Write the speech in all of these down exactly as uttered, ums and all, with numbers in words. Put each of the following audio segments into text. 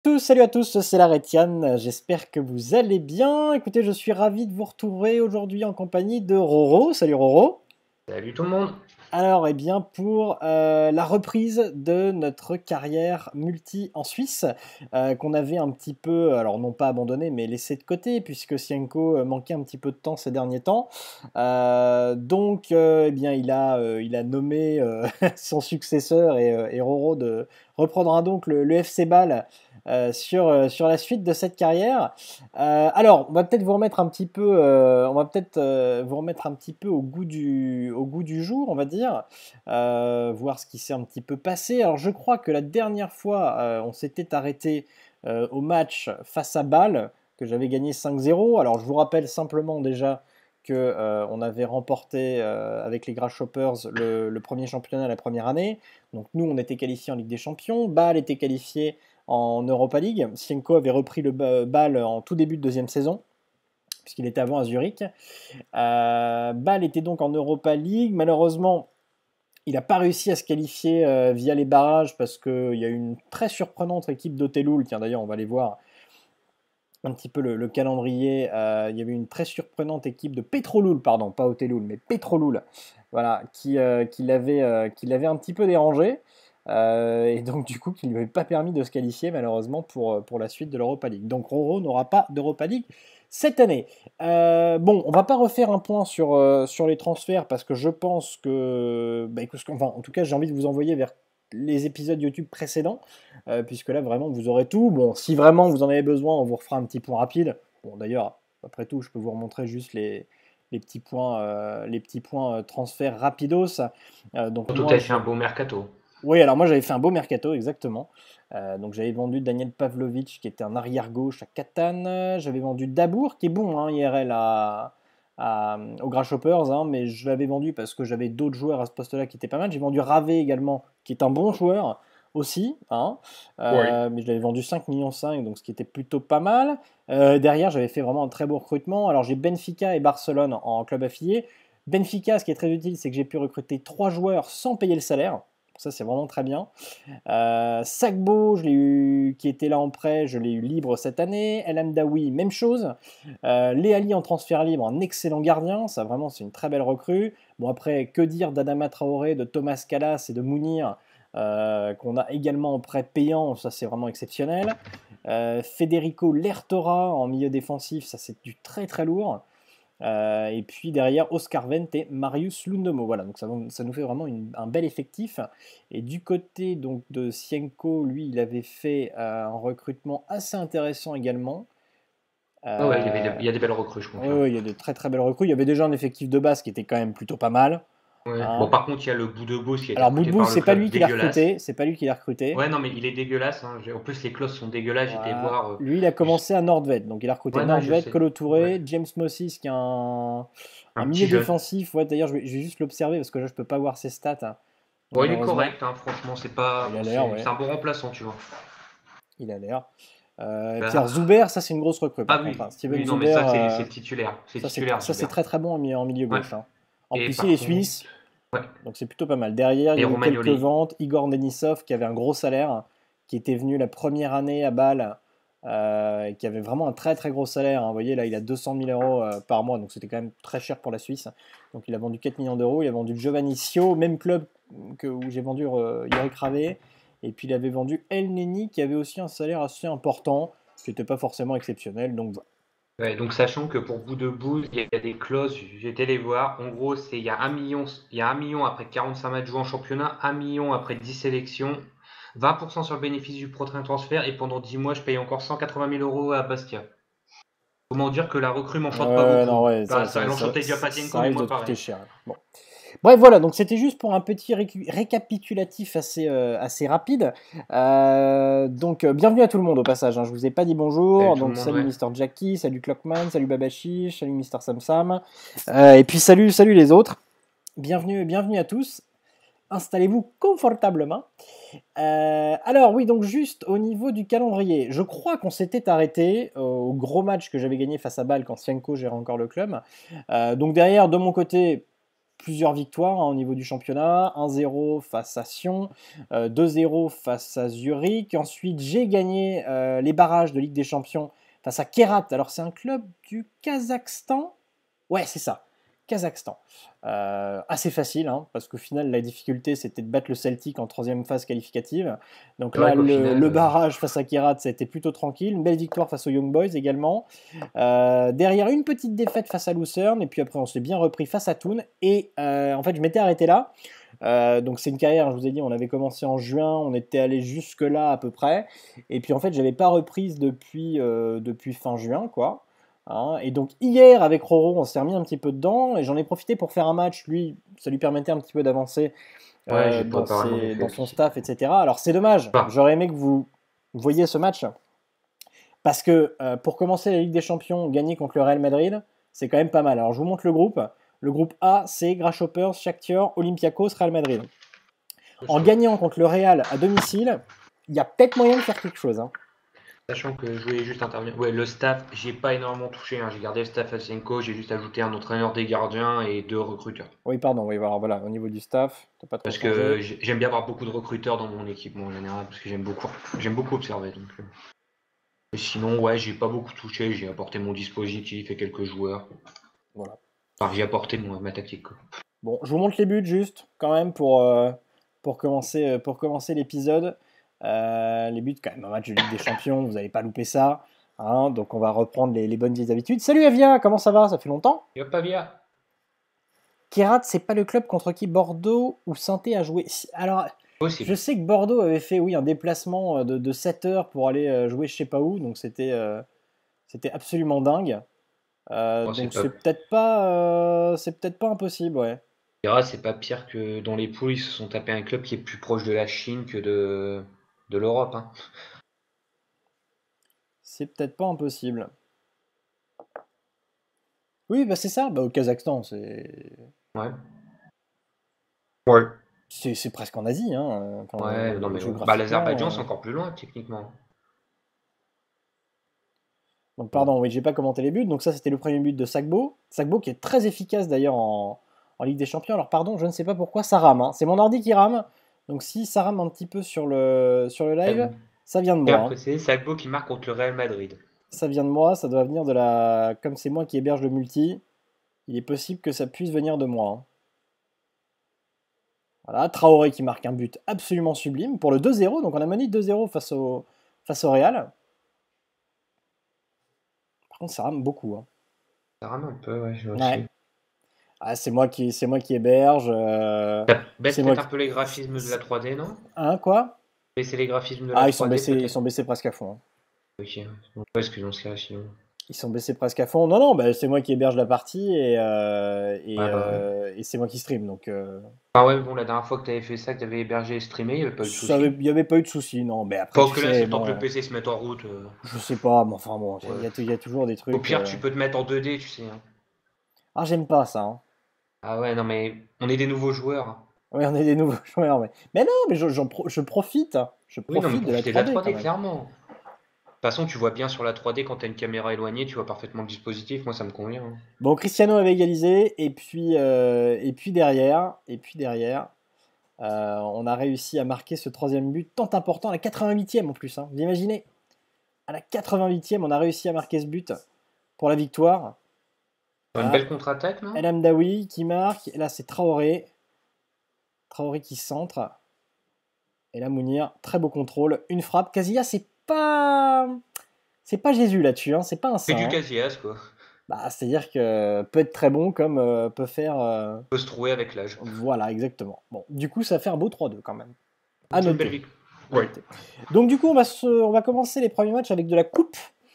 Tous, salut à tous, c'est la Rétiane, j'espère que vous allez bien. Écoutez, je suis ravi de vous retrouver aujourd'hui en compagnie de Roro. Salut Roro. Salut tout le monde. Alors, eh bien, pour euh, la reprise de notre carrière multi en Suisse, euh, qu'on avait un petit peu, alors non pas abandonné, mais laissé de côté, puisque Sienko euh, manquait un petit peu de temps ces derniers temps. Euh, donc, euh, eh bien, il a, euh, il a nommé euh, son successeur et, euh, et Roro de reprendra donc le, le F C Bâle euh, sur, euh, sur la suite de cette carrière. Euh, alors, on va peut-être vous remettre un petit peu, euh, on va peut-être euh, vous remettre un petit peu au goût du, au goût du jour, on va dire, euh, voir ce qui s'est un petit peu passé. Alors, je crois que la dernière fois, euh, on s'était arrêté euh, au match face à Bâle, que j'avais gagné cinq zéro. Alors, je vous rappelle simplement déjà que euh, on avait remporté euh, avec les Grasshoppers le, le premier championnat la première année. Donc, nous, on était qualifiés en Ligue des Champions. Bâle était qualifié en Europa League. Sienko avait repris le Bâle en tout début de deuxième saison, puisqu'il était avant à Zurich. Euh, Bâle était donc en Europa League. Malheureusement, il n'a pas réussi à se qualifier euh, via les barrages parce qu'il y a eu une très surprenante équipe d'Oteloul. Tiens, d'ailleurs, on va aller voir un petit peu le, le calendrier. Euh, il y avait une très surprenante équipe de Petroloul, pardon, pas Oteloul, mais Petroloul, voilà, qui, euh, qui l'avait euh, qui l'avait un petit peu dérangé. Euh, et donc du coup qui ne lui avait pas permis de se qualifier malheureusement pour, pour la suite de l'Europa League. Donc Roro n'aura pas d'Europa League cette année. Euh, bon, on va pas refaire un point sur, euh, sur les transferts parce que je pense que, bah, que enfin, en tout cas j'ai envie de vous envoyer vers les épisodes YouTube précédents, euh, puisque là vraiment vous aurez tout. Bon, si vraiment vous en avez besoin, on vous refera un petit point rapide. Bon, d'ailleurs, après tout, je peux vous remontrer juste les, les petits points, euh, les petits points euh, transferts rapidos. Euh, donc Surtout que moi, tu as fait je... un beau mercato. Oui, alors moi j'avais fait un beau mercato, exactement. Euh, donc j'avais vendu Daniel Pavlovic, qui était un arrière-gauche à Catane. J'avais vendu Dabour, qui est bon, hein, I R L à, à, aux Grasshoppers, hein, mais je l'avais vendu parce que j'avais d'autres joueurs à ce poste-là qui étaient pas mal. J'ai vendu Ravé également, qui est un bon joueur aussi, hein, Oui. euh, mais je l'avais vendu cinq virgule cinq millions, donc ce qui était plutôt pas mal. Euh, derrière, j'avais fait vraiment un très beau recrutement. Alors j'ai Benfica et Barcelone en club affilié. Benfica, ce qui est très utile, c'est que j'ai pu recruter trois joueurs sans payer le salaire. Ça, c'est vraiment très bien. Euh, Sagbo, je l'ai eu, qui était là en prêt, je l'ai eu libre cette année. El Amdaoui, même chose. Euh, Léali en transfert libre, un excellent gardien. Ça, vraiment, c'est une très belle recrue. Bon, après, que dire d'Adama Traoré, de Thomas Callas et de Mounir, euh, qu'on a également en prêt payant. Ça, c'est vraiment exceptionnel. Euh, Federico Lertora en milieu défensif, ça, c'est du très très lourd. Euh, et puis derrière, Oscar Wendt et Marius Lundomo. Voilà, donc ça, ça nous fait vraiment une- un bel effectif. Et du côté donc, de Sienko, lui, il avait fait euh, un recrutement assez intéressant également. Ouais, ouais, il y avait Euh, des- il y a des belles recrues, je ouais, confirme. ouais, il y a de très très belles recrues. Il y avait déjà un effectif de base qui était quand même plutôt pas mal, Ouais. Bon, hein. par contre, il y a le bout de Beauce qui a été Alors recruté Boudboul, par le c'est pas club lui qui l'a dégueulasse. recruté, c'est pas lui qui l'a recruté. Ouais, non, mais il est dégueulasse, hein. J'ai- En plus, les clauses sont dégueulasses. J'étais Voilà. voir. euh, Lui, il a je- commencé à Nordvet. Donc, il a recruté Ouais, non, je Nordvet, sais. Kolo Ouais. Touré, James Mossis, qui est un, un Un milieu petit jeune. défensif. Ouais, d'ailleurs, je vais, je vais juste l'observer parce que là, je peux pas voir ses stats, hein, Bon, il est malheureusement. correct, hein, franchement. C'est Bon, pas. il a l'air, C'est c'est ouais. un bon remplaçant, tu vois. Il a l'air. Euh, Pierre Bah, Zuber, ça, c'est une grosse recrue, par Ah contre, oui, hein. Steven oui, non, mais Zuber, ça, c'est euh, c'est le titulaire. C'est le ça, c'est titulaire, ça, c'est Zuber. très très bon en, mi- en milieu Ouais. gauche, hein. En Et plus, il par est contre. suisse, Ouais. donc c'est plutôt pas mal. Derrière, il y Et a eu quelques Romagnoli. ventes. Igor Denisov, qui avait un gros salaire, qui était venu la première année à Bâle, euh, et qui avait vraiment un très très gros salaire, hein. Vous voyez, là, il a deux cent mille euros euh, par mois, donc c'était quand même très cher pour la Suisse. Donc il a vendu quatre millions d'euros. Il a vendu Giovanni Sio, même club que, où j'ai vendu euh, Yorick Ravé. Et puis il avait vendu El Neni, qui avait aussi un salaire assez important, qui n'était pas forcément exceptionnel. Donc voilà. Ouais, donc sachant que pour bout de bout, il y a des clauses, j'ai été les voir. En gros, c'est il y a un million, il y a un million après quarante-cinq matchs joués en championnat, un million après dix sélections, vingt pour cent sur le bénéfice du pro-train transfert et pendant dix mois, je paye encore cent quatre-vingt mille euros à Bastia. Comment dire que la recrue m'enchante pas Ouais, non, beaucoup. ouais, ça, Bah, ça, ça, elle ça, enchantait déjà ça Patienko, mais risque de moi te coûter pareil. cher. Bon. Bref, voilà, donc c'était juste pour un petit récu- récapitulatif assez, euh, assez rapide. Euh, donc, euh, bienvenue à tout le monde au passage, hein. Je vous ai pas dit Salut bonjour. tout le Donc, monde, salut ouais. Mister Jackie, salut Clockman, salut Babachiche, salut Mister Samsam. Euh, et puis, salut, salut les autres. Bienvenue, bienvenue à tous. Installez-vous confortablement. Euh, alors, oui, donc juste au niveau du calendrier, je crois qu'on s'était arrêté euh, au gros match que j'avais gagné face à Bâle quand Sienko gérait encore le club. Euh, donc, derrière, de mon côté, plusieurs victoires hein, au niveau du championnat. un zéro face à Sion, euh, deux zéro face à Zurich. Ensuite, j'ai gagné euh, les barrages de Ligue des Champions face à Kerat. Alors, c'est un club du Kazakhstan. Ouais, c'est ça. Kazakhstan. Euh, assez facile, hein, parce qu'au final, la difficulté, c'était de battre le Celtic en troisième phase qualificative. Donc C'est vrai là, qu'au le, final, le euh, barrage face à Kerat, ça a été plutôt tranquille. Une belle victoire face aux Young Boys également. Euh, derrière, une petite défaite face à Lucerne. Et puis après, on s'est bien repris face à Thun. Et euh, en fait, je m'étais arrêté là. Euh, donc c'est une carrière, je vous ai dit, on avait commencé en juin, on était allé jusque là à peu près, et puis en fait j'avais pas reprise depuis, euh, depuis fin juin quoi. Hein. Et donc hier avec Roro on s'est remis un petit peu dedans et j'en ai profité pour faire un match, lui ça lui permettait un petit peu d'avancer ouais, euh, j'ai dans, pas pareil en ses, effet dans son aussi. staff, et cetera. Alors c'est dommage, Enfin, j'aurais aimé que vous voyiez ce match, parce que euh, pour commencer la Ligue des Champions, gagner contre le Real Madrid, c'est quand même pas mal. Alors je vous montre le groupe. Le groupe A, c'est Grasshoppers, Shakhtar, Olympiakos, Real Madrid. En gagnant contre le Real à domicile, il y a peut-être moyen de faire quelque chose. Hein. Sachant que je voulais juste intervenir. Ouais, le staff, j'ai pas énormément touché. Hein. J'ai gardé le staff Asenko, j'ai juste ajouté un entraîneur des gardiens et deux recruteurs. Oui, pardon, oui, voilà, voilà, au niveau du staff, t'as pas trop Parce que changé. j'ai- j'aime bien avoir beaucoup de recruteurs dans mon équipe, moi, en général, parce que j'aime beaucoup, j'aime beaucoup observer. Donc, euh. Et sinon, ouais, j'ai pas beaucoup touché. J'ai apporté mon dispositif et quelques joueurs. Voilà. Enfin, j'ai apporté mon, ma tactique. Quoi. Bon, je vous montre les buts juste, quand même, pour, euh, pour commencer, euh, pour commencer l'épisode. Euh, les buts, quand même, un match de Ligue des Champions, vous n'allez pas louper ça. Hein, donc on va reprendre les, les bonnes vieilles habitudes. Salut Avia, comment ça va? Ça fait longtemps? Yop, Pavia. Kérat, c'est pas le club contre qui Bordeaux ou Saint-Étienne a joué. Si- Alors, je Possible. sais que Bordeaux avait fait, oui, un déplacement euh, de, de sept heures pour aller euh, jouer je sais pas où, donc c'était euh, c'était absolument dingue. Euh, Bon, c'est donc pas. c'est peut-être pas, euh, c'est peut-être pas impossible, ouais. Hira, c'est pas pire que dans les poules, ils se sont tapés un club qui est plus proche de la Chine que de, de l'Europe. Hein. C'est peut-être pas impossible. Oui, bah c'est ça, bah, au Kazakhstan, c'est Ouais. Ouais. c'est c'est presque en Asie, hein, euh, enfin, Ouais, non euh, mais ouais. Bah, l'Azerbaïdjan, géographiquement. c'est euh. encore plus loin, techniquement. Donc Bon. pardon, oui, j'ai pas commenté les buts. Donc ça, c'était le premier but de Sagbo. Sagbo qui est très efficace d'ailleurs en, en Ligue des Champions. Alors pardon, je ne sais pas pourquoi ça rame. Hein. C'est mon ordi qui rame. Donc si ça rame un petit peu sur le, sur le live, Euh, ça vient de J'ai moi. Hein. apprécié Sagbo qui marque contre le Real Madrid. Ça vient de moi, ça doit venir de la... Comme c'est moi qui héberge le multi, il est possible que ça puisse venir de moi. Hein. Voilà, Traoré qui marque un but absolument sublime pour le deux zéro. Donc on a mené deux zéro face au, face au Real. Par contre, ça rame beaucoup. Hein. Ça rame un peu, ouais, je Ouais. aussi. Ah, c'est moi qui, c'est moi qui héberge. euh, Ça baisse C'est moi peut-être un qui... peu les graphismes de la trois D, non? Hein, quoi? Baisser les graphismes de la Ah, ils sont trois D, baissés, ils peut-être? sont baissés presque à fond. Hein. Ok. Donc, ouais, excusez dans ce cas sinon. Ils sont baissés presque à fond. Non, non, bah, c'est moi qui héberge la partie et, euh, et, Ouais, bah ouais. euh, et c'est moi qui stream. Donc, euh, Ah ouais, bon, la dernière fois que t'avais fait ça, que t'avais hébergé et streamé, il n'y avait pas eu de ça avait- soucis. il n'y avait pas eu de soucis, non. Mais après, Faut tu que là, c'est sais, le temps que le bon, P C se mette en route. euh. je sais pas, mais enfin bon, il y Ouais. a, il y a toujours des Au trucs. pire, euh. tu peux te mettre en deux D, tu sais. Hein. Ah, j'aime pas ça. Hein. Ah ouais, non mais on est des nouveaux joueurs. Ouais, on est des nouveaux joueurs, mais, mais non, mais je, j'en pro- je profite. Hein. Je Oui, non mais profite de la profitez de la trois D trois quand D, même. clairement. De toute façon, tu vois bien sur la trois D quand t'as une caméra éloignée, tu vois parfaitement le dispositif. Moi, ça me convient. Hein. Bon, Cristiano avait égalisé, et puis, euh, et puis derrière, et puis derrière, euh, on a réussi à marquer ce troisième but tant important, à la quatre-vingt-huitième en plus. Hein. Vous imaginez? À la quatre-vingt-huitième, on a réussi à marquer ce but pour la victoire. Une Ah, belle contre-attaque, non? El Amdaoui qui marque, et là c'est Traoré. Traoré qui centre. Et là Mounir, très beau contrôle, une frappe. Casillas, c'est pas... C'est pas Jésus là-dessus, hein. C'est pas un C'est saint. du Hein. Casillas, quoi. Bah, c'est-à-dire que peut être très bon comme euh, peut faire... euh, Peut se trouver avec l'âge. Voilà, exactement. Bon, du coup, ça fait un beau trois deux quand même. À C'est une belle noter. victoire. À Ouais. noter. Donc du coup, on va, se... on va commencer les premiers matchs avec de la coupe.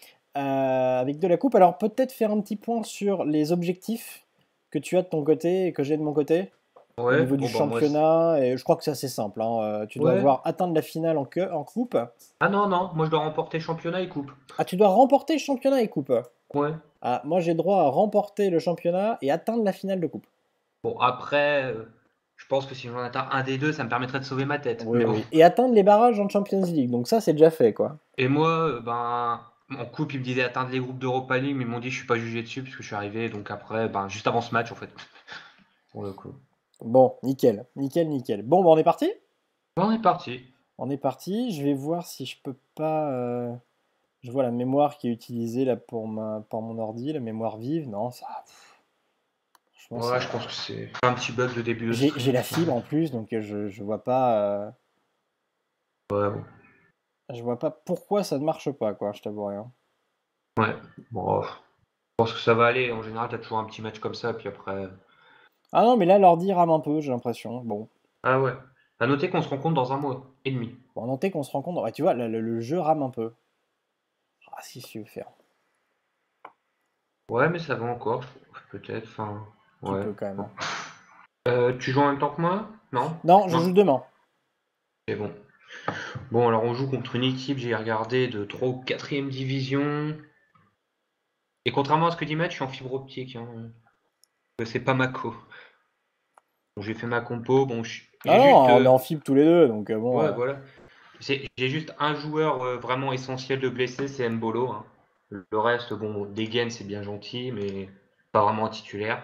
Euh, avec de la coupe. Alors peut-être faire un petit point sur les objectifs que tu as de ton côté et que j'ai de mon côté au Ouais, niveau du bon bah moi. c'est- championnat. Et je crois que c'est assez simple. Hein. Euh, Tu dois Ouais. avoir atteindre la finale en, que... en coupe. Ah non, non, moi je dois remporter championnat et coupe. Ah, tu dois remporter championnat et coupe. Ouais. Ah, moi j'ai droit à remporter le championnat et atteindre la finale de coupe. Bon, après, euh, je pense que si j'en atteins un des deux, ça me permettrait de sauver ma tête. Oui, Mais bon. oui. Et atteindre les barrages en Champions League. Donc ça, c'est déjà fait, quoi. Et moi, euh, ben, en coupe, ils me disaient atteindre les groupes d'Europa League, mais ils m'ont dit je suis pas jugé dessus parce que je suis arrivé. Donc après, ben, juste avant ce match, en fait. pour le coup. Bon, nickel, nickel, nickel. Bon, bah, on est parti? On est parti. On est parti. Je vais voir si je peux pas. euh, Je vois la mémoire qui est utilisée là pour ma, pour mon ordi, la mémoire vive. Non, ça. pff, Franchement, Ouais, ça. je pense que c'est un petit bug de début de J'ai j'ai stream. la fibre en plus, donc euh, je, je vois pas. euh, Ouais, bon. Je vois pas pourquoi ça ne marche pas, quoi. Je t'avoue rien. Ouais. Bon, je pense que ça va aller. En général, t'as toujours un petit match comme ça, puis après. Ah non, mais là, l'ordi rame un peu, j'ai l'impression. Bon, Ah ouais. À noter qu'on se rencontre dans un mois et demi. bon, notez qu'on se rend compte. Ouais, tu vois, le, le- le jeu rame un peu. Ah, si, si, je veux faire. Ouais, mais ça va encore, je- peut-être. Enfin, Un petit ouais. peu quand même, Bon. hein. Euh, tu joues en même temps que moi? Non? Non, je Non? joue demain. C'est bon. Bon, alors on joue contre une équipe, j'ai regardé, de trois ou quatrième division. Et contrairement à ce que dit Matt, je suis en fibre optique. Hein. C'est pas Mako. Bon, j'ai fait ma compo. Bon, je- Ah j'ai non, juste. on est euh, en fibre tous les deux, donc euh, bon. Ouais, euh, voilà. C'est- J'ai juste un joueur euh, vraiment essentiel de blessé, c'est Mbolo. Hein. Le reste, bon, Degen, c'est bien gentil, mais pas vraiment un titulaire.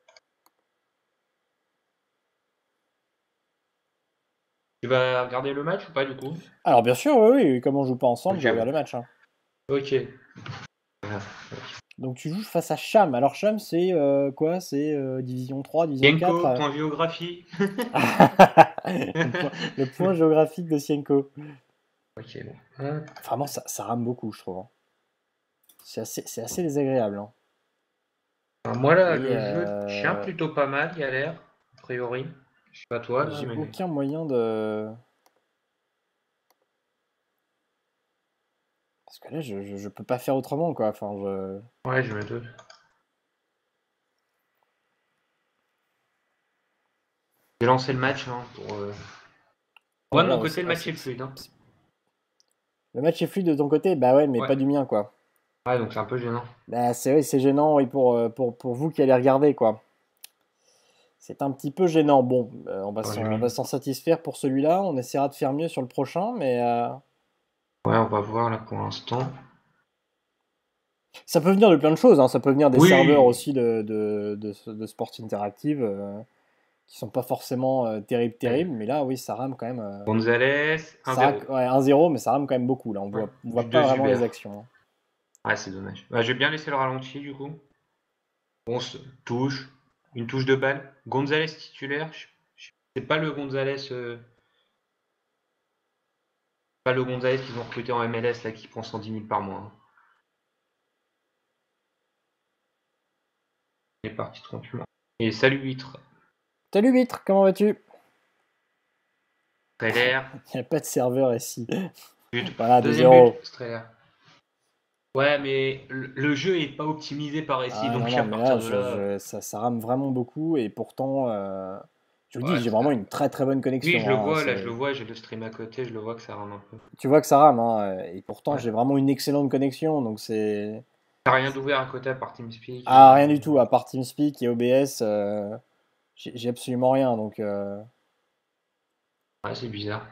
Tu vas regarder le match ou pas du coup? Alors, bien sûr, oui, oui, comme on joue pas ensemble, Ok, je regarde bon. le match, hein. Ok. Voilà. Donc, tu joues face à Cham. Alors, Cham, c'est euh, quoi? C'est euh, Division trois, Division quatre? Yenko, euh point géographie. le, point, le point géographique de Sienko. Ok, bon. Hop. Vraiment, ça, ça rame beaucoup, je trouve, hein. C'est assez, c'est assez désagréable, hein. Alors, moi là, Et le jeu tient euh, plutôt pas mal, il a l'air, a priori. Je sais pas toi là, j'ai mais. aucun moyen de. Parce que là, je, je, je peux pas faire autrement, quoi. Enfin, je. Ouais, je me doute. J'ai lancé le match hein, pour. euh, Oh Moi là de mon là, ouais, côté, c'est- le ah, match est c'est- c'est- fluide. Hein. c'est- le match est fluide de ton côté? Bah ouais, mais Ouais. pas du mien, quoi. Ouais, donc c'est un peu gênant. Bah, c'est vrai, c'est gênant, oui, pour, euh, pour, pour vous qui allez regarder, quoi. C'est un petit peu gênant. Bon, euh, on va Ouais, s'en, j'ai on mis. va s'en satisfaire pour celui-là. On essaiera de faire mieux sur le prochain, mais euh, Ouais, on va voir là pour l'instant. ça peut venir de plein de choses, hein. Ça peut venir des serveurs Oui! aussi de, de, de, de Sport Interactive euh, qui sont pas forcément euh, terribles, Allez. terribles, mais là, oui, ça rame quand même. euh, Gonzalez, ça, un zéro. ra- ouais, un zéro, mais ça rame quand même beaucoup. Là, on Ouais, voit, on du voit pas deux vraiment les Hubert. actions, hein. Ouais, c'est dommage. Bah, j'ai bien laissé le ralenti du coup. On se touche. Une touche de balle. Gonzalez titulaire. je- je- C'est pas le Gonzalez. euh, Pas le Gonzalez qu'ils ont recruté en M L S là qui prend cent dix mille par mois. Hein. Il est parti tranquillement. Et salut Huître. Salut Vitre, comment vas-tu? Streller. Il n'y a pas de serveur ici. But. Voilà, Deuxième but, deux zéro. Streller. Ouais, mais le, le jeu est pas optimisé par ici, Ah non, donc non, à mais là, partir de je, là. je- ça, ça rame vraiment beaucoup et pourtant, euh, je vous dis, Ouais, j'ai ça- vraiment une très très bonne Oui, je connexion, le hein. vois, là, je le C'est- vois, j'ai le stream à côté, je le vois que ça rame un peu. Tu vois que ça rame, hein, et pourtant, Ouais. j'ai vraiment une excellente connexion, donc c'est. T'as rien d'ouvert à côté à part TeamSpeak Ah, et... rien du tout, à part TeamSpeak et O B S, euh, j'ai j'ai absolument rien, donc. euh, Ouais, c'est bizarre.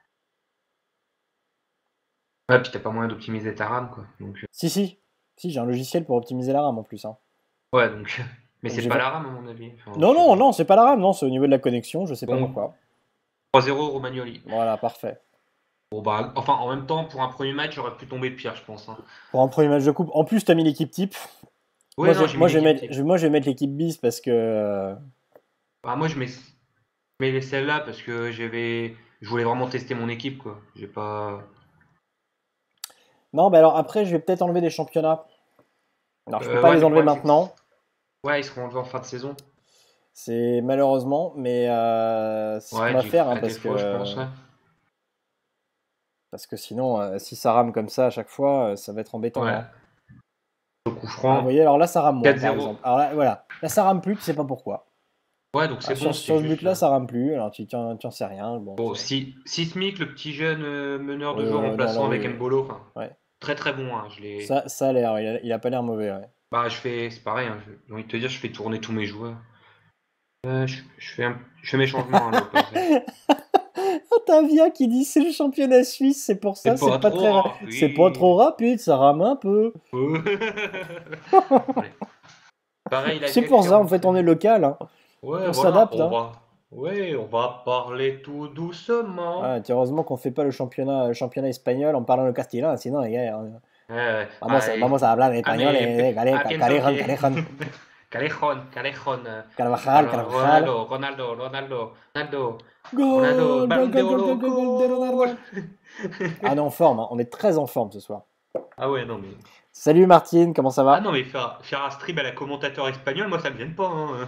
Ouais, puis t'as pas moyen d'optimiser ta RAM, quoi. Donc, euh, Si, si, si, j'ai un logiciel pour optimiser la RAM en plus, hein. ouais, donc... Mais Donc c'est j'ai pas va- la RAM, à mon avis. Enfin, Non, je sais non, pas. non, c'est pas la RAM, non, c'est au niveau de la connexion, je sais pas Bon, pourquoi. trois zéro Romagnoli. Voilà, parfait. Bon, bah, enfin, en même temps, pour un premier match, j'aurais pu tomber pire, je pense. Hein. Pour un premier match de coupe, en plus, t'as mis l'équipe type. Moi, Ouais, je, non, j'ai mis moi, je vais l'équipe mettre, type. je- moi, je vais mettre l'équipe bis parce que. euh, Bah, moi, je mets, je mets celle-là parce que j'avais... Je voulais vraiment tester mon équipe, quoi. J'ai pas... Non, bah alors après, je vais peut-être enlever des championnats. Alors, je peux Euh, pas ouais, les mais le enlever problème, c'est que... maintenant. Ouais, ils seront enlevés en fin de saison. C'est malheureusement, mais euh, c'est ce qu'on Ouais, va du- faire, hein, à parce défaut, je que, pense, ouais. parce que sinon, euh, si ça rame comme ça à chaque fois, euh, ça va être embêtant, Ouais. hein. Au coup Ah, vous franc, voyez, alors là, ça rame moins, quatre par zéro. exemple. Alors là, voilà. Là, ça rame plus, tu sais pas pourquoi. Ouais, donc Ah, c'est bon, sur, c'est sur ce juste but-là, là. ça rame plus. Alors, tu tu en tu en sais rien. Bon, Bon, c'est- si, Sismic, le petit jeune euh, meneur de oui, jeu oui, non, là, remplaçant avec oui. Mbolo, enfin, Ouais. très très bon, hein, je l'ai... Ça, ça a l'air, il a, il a pas l'air mauvais, ouais. Bah, je fais... C'est pareil, hein, je- j'ai envie de te dire, je fais tourner tous mes joueurs. Euh, je, je fais un- je fais mes changements, hein, Lopez. T'as Via qui dit c'est le championnat suisse, c'est pour ça, C'est c'est pas pas trop très, ra- c'est pas trop rapide. rapide, ça rame un peu. Ouais. Pareil, la C'est Via pour qui ça, on fait remonte. tourner le local, hein. Ouais, On voilà, s'adapte, on hein. va. Ouais, on va parler tout doucement. Ah, tiens, heureusement qu'on fait pas le championnat, le championnat espagnol en parlant le castillan, sinon les gars, on- Ouais, vamos, allez. vamos a hablar en Ah, español, mais pe- eh, cale- ca- attention calejan, que. calejan, Callejon, Callejon. euh, Carvajal, alors, Carvajal. Ronaldo, Ronaldo, Ronaldo, Ronaldo, Ronaldo, Gol, gol, ballon gol, gol, d'oro, gol, gol, gol de goal! Ronaldo. Ah, on est en forme, hein. On est très en forme ce soir. Ah ouais, non, mais. Salut Martine, comment ça Ah va? non, mais faire, faire un stream à la commentateur espagnol, moi, ça me gêne pas, hein.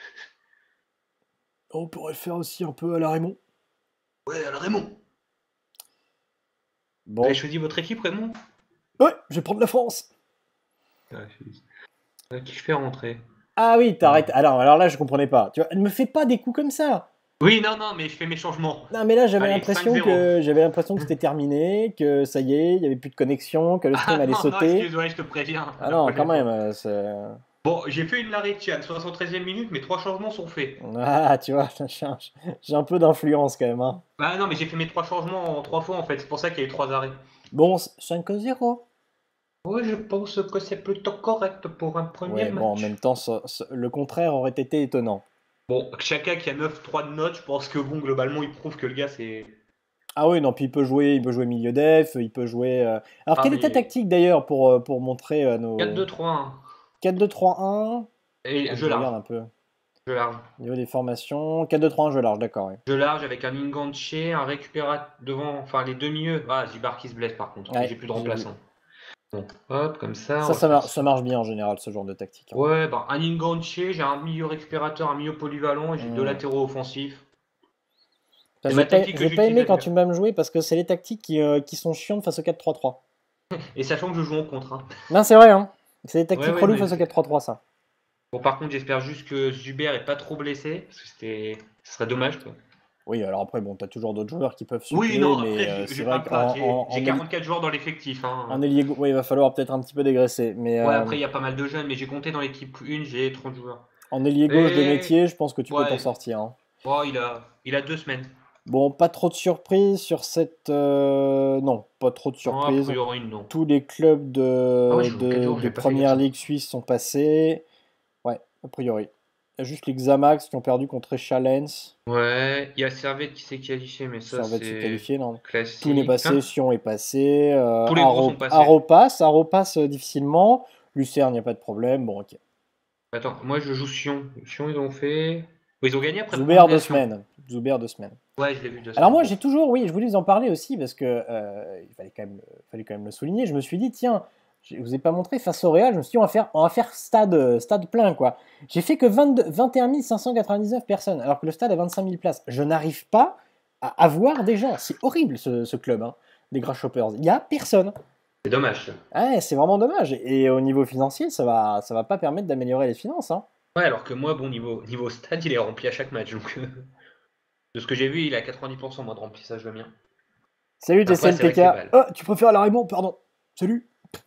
On pourrait faire aussi un peu à la Raymond. Ouais, alors Raymond. Vous avez Bon. choisi votre équipe, Raymond? Ouais, je vais prendre la France. Ouais, je- Qui je fais rentrer? Ah oui, Hmm. t'arrêtes. Alors, alors là, je comprenais pas. Tu vois, ne me fais pas des coups comme ça. Oui, non, non, mais je fais mes changements. Non, mais là, j'avais Allez, cinq l'impression zéro. que j'avais l'impression que c'était terminé, que ça y est, il y avait plus de connexion, que le stream Ah allait non, non, sauter. excuse-moi, je te préviens. Ah La non, quand prochaine même. fois. euh, c'est- Bon, j'ai fait une Larry-Chan, soixante-treizième minute, mais trois changements sont faits. Ah, tu vois, j'ai un, j'ai un peu d'influence quand même, hein. Ah non, mais j'ai fait mes trois changements en trois fois en fait, c'est pour ça qu'il y a eu trois arrêts. Bon, cinq à zéro. Oui, je pense que c'est plutôt correct pour un premier Ouais, bon, en match. même temps, ça- ça- le contraire aurait été étonnant. Bon, Chaka qui a neuf trois de notes, je pense que bon, globalement, il prouve que le gars c'est. Ah oui, non, puis il peut jouer, il peut jouer milieu def, il peut jouer. euh, Alors, Ah, quelle est ta mais tactique d'ailleurs pour, euh, pour montrer euh, quatre nos deux trois un. quatre deux trois un? Et Ah, je je large. regarde un peu. Je large. Au niveau des formations, quatre deux trois un, je large, d'accord. Ouais. Je large avec un Inganche, un récupérateur devant, enfin les deux milieux. Ah, Zibar qui se blesse par contre, Ouais, j'ai plus de j'ai vu. remplaçant. Bon, hop, comme ça, Ça, on va ça, faire mar- ça ça. marche bien en général, ce genre de tactique, hein. Ouais, bah un Inganche, j'ai un milieu récupérateur, un milieu polyvalent et j'ai deux Hmm. latéraux offensifs. Ça, C'est J'ai ma pas, tactique que j'ai pas j'utilise aimé quand actuellement. tu m'as me jouer parce que c'est les tactiques qui, euh, qui sont chiantes face au quatre trois trois. Et sachant que je joue en contre, hein. Non, c'est vrai, hein. C'est les Ouais, tactiques ouais, reloues mais face au c'est- quatre trois trois, ça. Bon, par contre, j'espère juste que Zuber est pas trop blessé, parce que c'était, ce serait dommage, quoi. Oui, alors après, bon, t'as toujours d'autres joueurs qui peuvent Oui, suppléer, non, mais après, euh, je, je c'est vais pas vrai me qu'en plaindre. J'ai en, j'ai en, aili- quarante-quatre joueurs dans l'effectif, hein. en ailier gau- ouais, il va falloir peut-être un petit peu dégraisser. Mais Ouais, euh, après, il y a pas mal de jeunes, mais j'ai compté dans l'équipe une, j'ai trente joueurs. en ailier gauche de Et, métier, je pense que tu peux t'en ouais, sortir, hein. bon, il a, il a deux semaines. Bon, pas trop de surprises sur cette. euh, Non, pas trop de Non, a surprises. priori, non. Tous les clubs Ah ouais, de, je joue en quatre de, jours, de j'avais pas fait première gaffe. ligue suisse sont passés. Ouais, a priori. Il y a juste les Xamax qui ont perdu contre Challenge. Ouais, il y a Servette qui s'est qualifié, mais ça, Servette s'est c'est qualifié, non. Tout n'est classique. passé, Enfin, Sion est passé. Euh, tous les gros sont Aro- passés. Aropas, Aropas euh, difficilement. Lucerne, il n'y a pas de problème. Bon, ok. Attends, moi, je joue Sion. Sion, ils ont fait. Oh, ils ont gagné après Zuber deux prolongation. semaines. Zuber deux semaines. Ouais, je l'ai vu deux Alors semaines. moi Bon. j'ai toujours, oui, je voulais vous en parler aussi parce que euh, il fallait quand même, le- fallait quand même le souligner. Je me suis dit tiens, je vous ai pas montré face au Real, je me suis dit on va faire, on va faire stade, euh, stade plein quoi. J'ai fait que vingt-deux vingt et un mille cinq cent quatre-vingt-dix-neuf personnes alors que le stade a vingt-cinq mille places. Je n'arrive pas à avoir des gens. C'est horrible ce, ce club, hein, des Grasshoppers. Il y a personne. C'est dommage, ça. Ouais, c'est vraiment dommage. Et au niveau financier, ça va, ça va pas permettre d'améliorer les finances, hein. Ouais, alors que moi, bon, niveau, niveau stade, il est rempli à chaque match. Donc, euh, de ce que j'ai vu, il a quatre-vingt-dix pour cent moins de remplissage, le mien. Salut Après, c'est vrai que c'est T C L T K. balle. Oh, tu préfères la Raymond, pardon. Salut.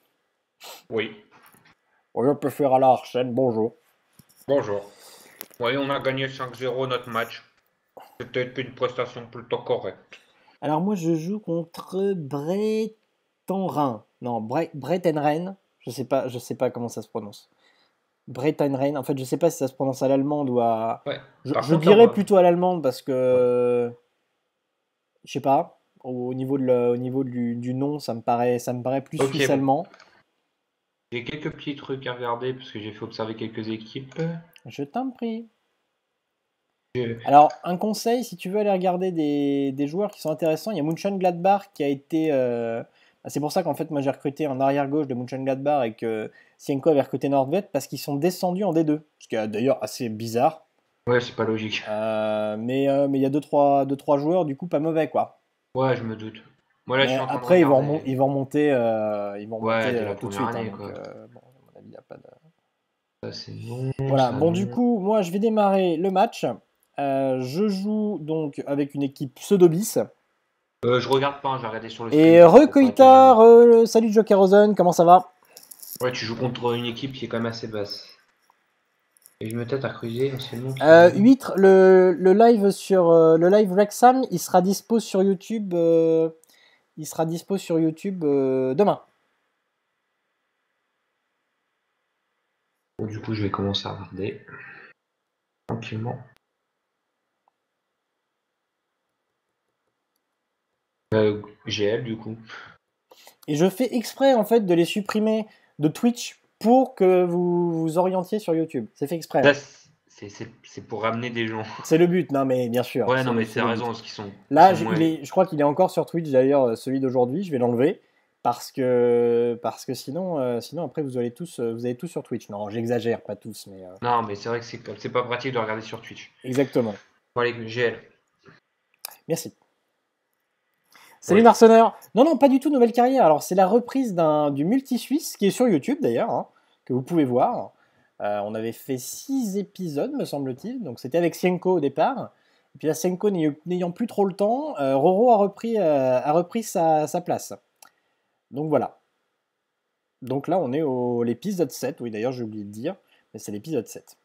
Oui. Oh, je préfère à la Arsène, bonjour. Bonjour. Oui, on a gagné cinq zéro notre match. C'était une prestation plutôt correcte. Alors moi je joue contre Bretenren. Non, Bre Bretenren. Je sais pas, je sais pas comment ça se prononce. Bretenren. En fait, je sais pas si ça se prononce à l'allemande ou à. Ouais. Je, Par je contre, là, dirais on va- plutôt à l'allemande parce que je sais pas. Au niveau, de le- au niveau du, du nom, ça me paraît, ça me paraît plus Ok, suisse bon. allemand. J'ai quelques petits trucs à regarder parce que j'ai fait observer quelques équipes. Je t'en prie. Je- Alors, un conseil, si tu veux aller regarder des, des joueurs qui sont intéressants, il y a Mönchengladbach qui a été. euh, bah, c'est pour ça qu'en fait, moi j'ai recruté un arrière-gauche de Mönchengladbach et que Sienko avait recruté Nordvet parce qu'ils sont descendus en D deux. Ce qui est d'ailleurs assez bizarre. Ouais, c'est pas logique. Euh, mais euh, mais il y a deux trois deux, trois joueurs, du coup, pas mauvais quoi. Ouais, je me doute. Moi, là, je Mais suis en train de après, ils vont, regarder. remon- ils vont remonter, euh, ils vont Ouais, remonter dès euh, la tout de première suite, hein, année, donc quoi. euh, bon, à mon avis, il n'y a pas de. Ça, c'est non. Voilà, Ça, bon, du non. coup, moi je vais démarrer le match. Euh, je joue donc avec une équipe pseudo-bis. Euh, je regarde pas, hein, j'ai regardé sur le stream. Et parce que faut pas Recoita, être re- salut Joker Rosen, comment ça va? Ouais, tu joues contre une équipe qui est quand même assez basse. Et je me tâte à creuser anciennement. euh, huître, le, le live sur euh, le live Wrexham, il sera dispo sur YouTube. euh, il sera dispo sur YouTube euh, demain. Bon, du coup, je vais commencer à regarder. Tranquillement. Euh, G L du coup. Et je fais exprès en fait de les supprimer de Twitch pour que vous vous orientiez sur YouTube. C'est fait exprès. Ça, Hein. c'est, c'est, c'est pour ramener des gens. C'est le but, non mais bien sûr. Ouais, c'est non, le, mais c'est t'as le raison, but. parce qu'ils sont, ils Là, sont je, moins. il est, je crois qu'il est encore sur Twitch d'ailleurs, celui d'aujourd'hui. Je vais l'enlever parce que parce que sinon, euh, sinon après vous allez tous, euh, vous allez tous sur Twitch. Non, j'exagère, pas tous, mais euh, Non, mais c'est vrai que c'est, c'est pas pratique de regarder sur Twitch. exactement. Bon, allez, G L. Merci. Salut Oui. Narconneur. Non, non, pas du tout nouvelle carrière. Alors c'est la reprise d'un du multi-suisse qui est sur YouTube d'ailleurs, hein, que vous pouvez voir. Euh, on avait fait six épisodes, me semble-t-il. Donc c'était avec Sienko au départ. Et puis là, Sienko n'ayant plus trop le temps, euh, Roro a repris, euh, a repris sa, sa place. Donc voilà. Donc là, on est au l'épisode sept. Oui, d'ailleurs, j'ai oublié de dire, mais c'est l'épisode sept.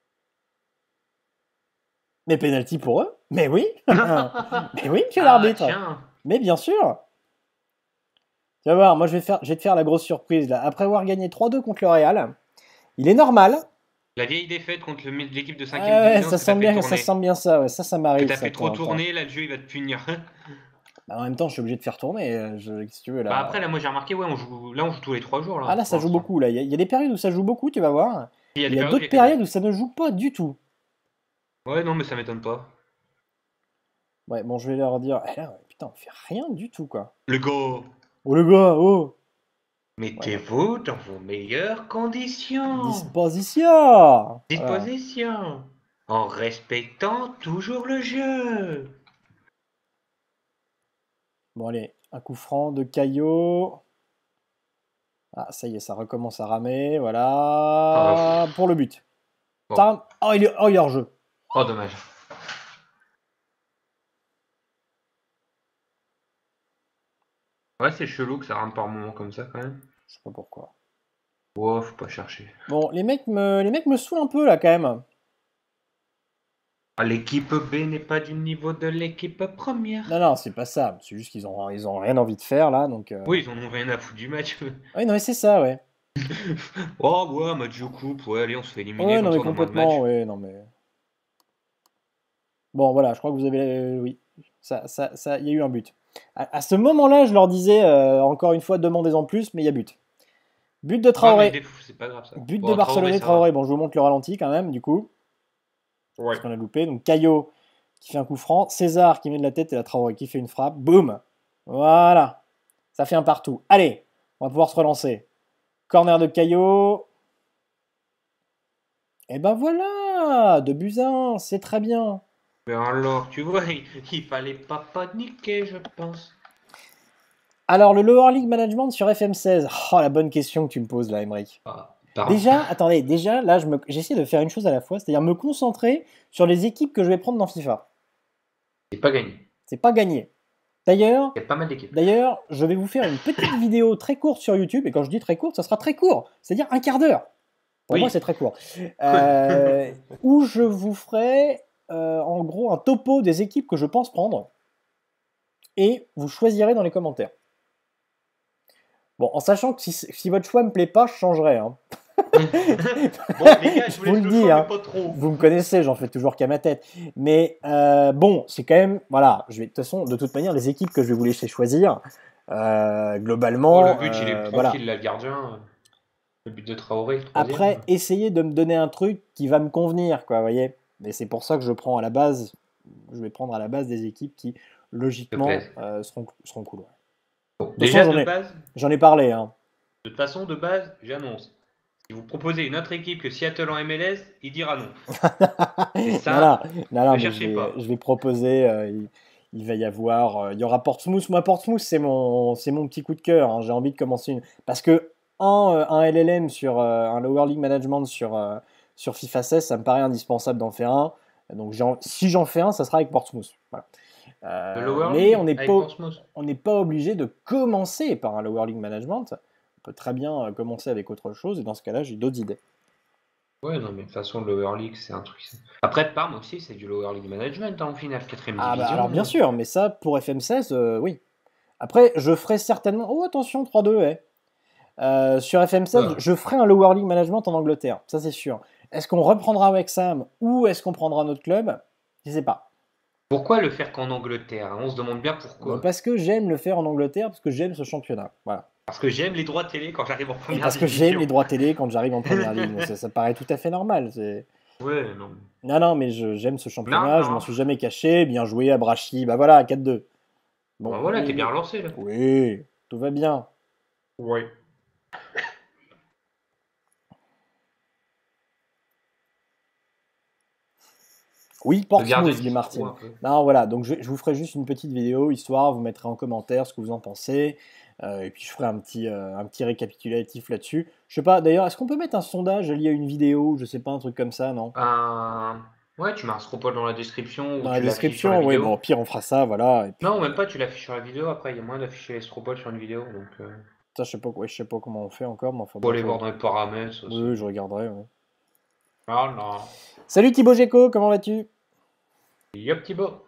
Mais penalty pour eux? Mais oui. Mais oui, monsieur Ah, l'arbitre. tiens. Mais bien sûr. Tu vas voir, moi je vais, faire, je vais te faire la grosse surprise là. Après avoir gagné trois deux contre le Real, il est normal. La vieille défaite contre le- l'équipe de Ah cinquième ouais, division, ça parce que t'as sent fait bien, ça tourner. sent bien ça. Ouais. Ça, ça Que m'arrive. t'as ça, fait de trop temps en temps. tourner, là, le jeu, il va te punir. Bah, en même temps, je suis obligé de faire tourner. euh, Je, qu'est-ce que tu veux là? Bah après, là, moi, j'ai remarqué, ouais, on joue, là, on joue tous les trois jours, là. Ah là, ça pour joue l'instant. beaucoup là. Il y, a, il y a des périodes où ça joue beaucoup, tu vas voir. Il y a Et des il y a périodes où d'autres il y a que dalle. périodes où ça ne joue pas du tout. Ouais, non, mais ça m'étonne pas. Ouais, bon, je vais leur dire. Eh là, ouais, putain, on fait rien du tout quoi. Le go, Oh le gars, oh. Ouais, non. mettez-vous dans vos meilleures conditions. Disposition. Voilà. Disposition. En respectant toujours le jeu. Bon allez, un coup franc de Caillot. Ah, ça y est, ça recommence à ramer. Ah, Voilà. pff, Pour le but. bon. Tam- Oh, il est, oh, il est hors jeu. Oh, dommage. Ouais, c'est chelou que ça rentre par moment comme ça, quand même. Je sais pas pourquoi. Oh, faut pas chercher. Bon, les mecs me, les mecs me saoulent un peu là quand même. Ah, l'équipe B n'est pas du niveau de l'équipe première. Non, non, c'est pas ça. C'est juste qu'ils ont, ils ont rien envie de faire là, donc. euh, Oui, ils en ont rien à foutre du match. Oui, non, mais c'est ça, ouais. Oh, ouais, match de coupe, ouais, allez, on se fait éliminer Ouais, non, comme mais ça, on a moins de complètement, matchs. ouais, non, mais. Bon, voilà, je crois que vous avez, euh, oui, ça, ça, ça, il y a eu un but. À, à ce moment-là, je leur disais euh, encore une fois, demandez-en plus, mais il y a but. But de Ouais, mais Traoré. des- c'est pas grave ça. But de Bon, Barcelone Traoré, et ça Traoré. Bon, je vous montre le ralenti quand même, du coup. va. Parce Ouais. qu'on a loupé. Donc Caillot qui fait un coup franc. César qui met de la tête et la Traoré qui fait une frappe. Boum. Voilà. Ça fait un partout. Allez, on va pouvoir se relancer. Corner de Caillot. Et ben voilà. De Buzyn. C'est très bien. Mais alors, tu vois, il, il fallait pas paniquer, je pense. Alors, le Lower League Management sur F M seize. Oh, la bonne question que tu me poses là, Emmerich. Ah, pardon. Déjà, attendez, déjà, là, je me- j'essaie de faire une chose à la fois, c'est-à-dire me concentrer sur les équipes que je vais prendre dans FIFA. C'est pas gagné. C'est pas gagné. D'ailleurs, Il y a pas mal d'équipes. D'ailleurs, je vais vous faire une petite vidéo très courte sur YouTube, et quand je dis très courte, ça sera très court, c'est-à-dire un quart d'heure. Pour Oui. moi, c'est très court. Euh, où je vous ferai, euh, en gros, un topo des équipes que je pense prendre, et vous choisirez dans les commentaires. Bon, en sachant que si, si votre choix me plaît pas, je changerai. Hein. Bon, les gars, je vous vous laisse le le dis, choix, hein. mais pas trop. Vous me connaissez, j'en fais toujours qu'à ma tête. Mais euh, bon, c'est quand même, voilà, je vais de toute façon, de toute manière, les équipes que je vais vous laisser choisir, euh, globalement, Oh, le but, il est euh, tranquille, voilà. là, le gardien. Le but de Traoré, le troisième. Après, essayez de me donner un truc qui va me convenir, quoi, vous voyez. Et c'est pour ça que je prends à la base, je vais prendre à la base des équipes qui, logiquement, plaise. euh, seront, seront cool. Ouais. Bon, De toute déjà, façon, j'en de ai, base, j'en ai parlé, hein. de toute façon, de base, j'annonce. Si vous proposez une autre équipe que Seattle en M L S, il dira non. Et ça, non, non, non, non, ne mais je cherchez vais, pas. je vais proposer. euh, il, il va y avoir, euh, il y aura Portsmouth. Moi, Portsmouth, c'est mon, c'est mon petit coup de cœur. Hein. J'ai envie de commencer une, parce que un, euh, un L L M sur euh, un Lower League Management sur euh, sur FIFA seize, ça me paraît indispensable d'en faire un. Donc, j'ai en- si j'en fais un, ça sera avec Portsmouth. Voilà. Euh, Le Lower mais League on n'est avec pas, Portsmouth. on n'est pas obligé de commencer par un Lower League Management. On peut très bien euh, commencer avec autre chose. Et dans ce cas-là, j'ai d'autres idées. Ouais, non, mais de toute façon, le Lower League, c'est un truc. Après, Parme aussi, c'est du Lower League Management hein, en finale, quatrième Ah bah division. alors bien sûr, mais ça pour F M seize, euh, oui. Après, je ferai certainement. Oh attention, trois deux, ouais. Euh, sur F M seize, Ouais. je ferai un Lower League Management en Angleterre, ça c'est sûr. Est-ce qu'on reprendra Wrexham ou est-ce qu'on prendra notre club? Je sais pas. Pourquoi le faire qu'en Angleterre? On se demande bien pourquoi. Bah, parce que j'aime le faire en Angleterre, parce que j'aime ce championnat. Voilà. Parce que j'aime les droits télé quand j'arrive en Et première parce que division. j'aime les droits télé quand j'arrive en première ligue. Mais ça, ça paraît tout à fait normal. C'est... Ouais, non. Non, non, mais je- j'aime ce Non, championnat, je m'en non. suis jamais caché. Bien joué à Brachy, bah voilà, quatre deux. Bah Bon, voilà, mais- t'es bien mais- relancé là. Oui, tout va bien. Ouais. Oui, Garde Portsmouth, le dit discours un Martine. peu. Non, voilà, donc je, je vous ferai juste une petite vidéo, histoire, vous mettrez en commentaire ce que vous en pensez, euh, et puis je ferai un petit, euh, un petit récapitulatif là-dessus. Je sais pas, d'ailleurs, est-ce qu'on peut mettre un sondage lié à une vidéo, je sais pas, un truc comme ça, non? Euh, Ouais, tu mets un scroll dans la description ou Dans la tu l'affiches sur la description, oui, bon, vidéo. au pire, on fera ça, voilà, et Non, puis, même euh, pas, tu l'affiches sur la vidéo. Après, il y a moyen d'afficher les scrolls sur une vidéo. Donc, euh, ça, je sais pas, ouais, je sais pas comment on fait encore, mais enfin, faut bon, aller je, voir dans les paramètres oui, aussi. oui, je regarderai, ouais. Ah non. Salut Thibaut Géco, comment vas-tu? Yop, Thibaut.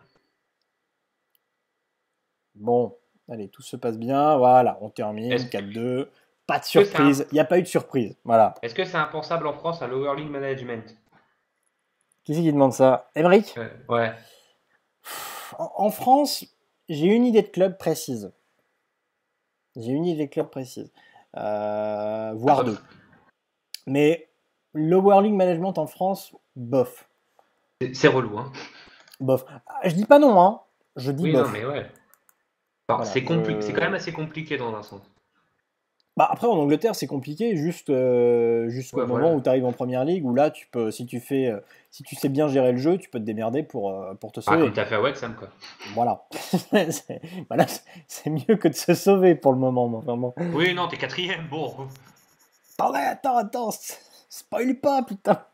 Bon, allez, tout se passe bien, voilà, on termine, Est-ce quatre deux, pas de que c'est un... surprise, il n'y a pas eu de surprise, voilà. Est-ce que c'est impensable en France à Lower League Management? Qui c'est qui demande ça? Émeric? Euh, Ouais. En, en France, j'ai une idée de club précise. J'ai une idée de club précise. Euh, voire deux. Mais Lower League Management en France, bof. C'est c'est relou, hein. Bof. Ah, je dis pas non, hein. Je dis Oui, non, bof. mais ouais. Enfin, Voilà, c'est compli- c'est quand je- même assez compliqué dans un sens. Bah, après, en Angleterre, c'est compliqué juste euh, jusqu'au Ouais, moment voilà. où tu arrives en première ligue, où là, tu peux, si tu fais, euh, si tu sais bien gérer le jeu, tu peux te démerder pour, euh, pour te Ah, comme sauver. t'as fait à Wexham, quoi. Voilà. C'est- voilà, c'est c'est mieux que de se sauver pour le moment. Mais enfin, bon. Oui, non, t'es quatrième, bon. Attends, attends, attends, spoil pas, putain.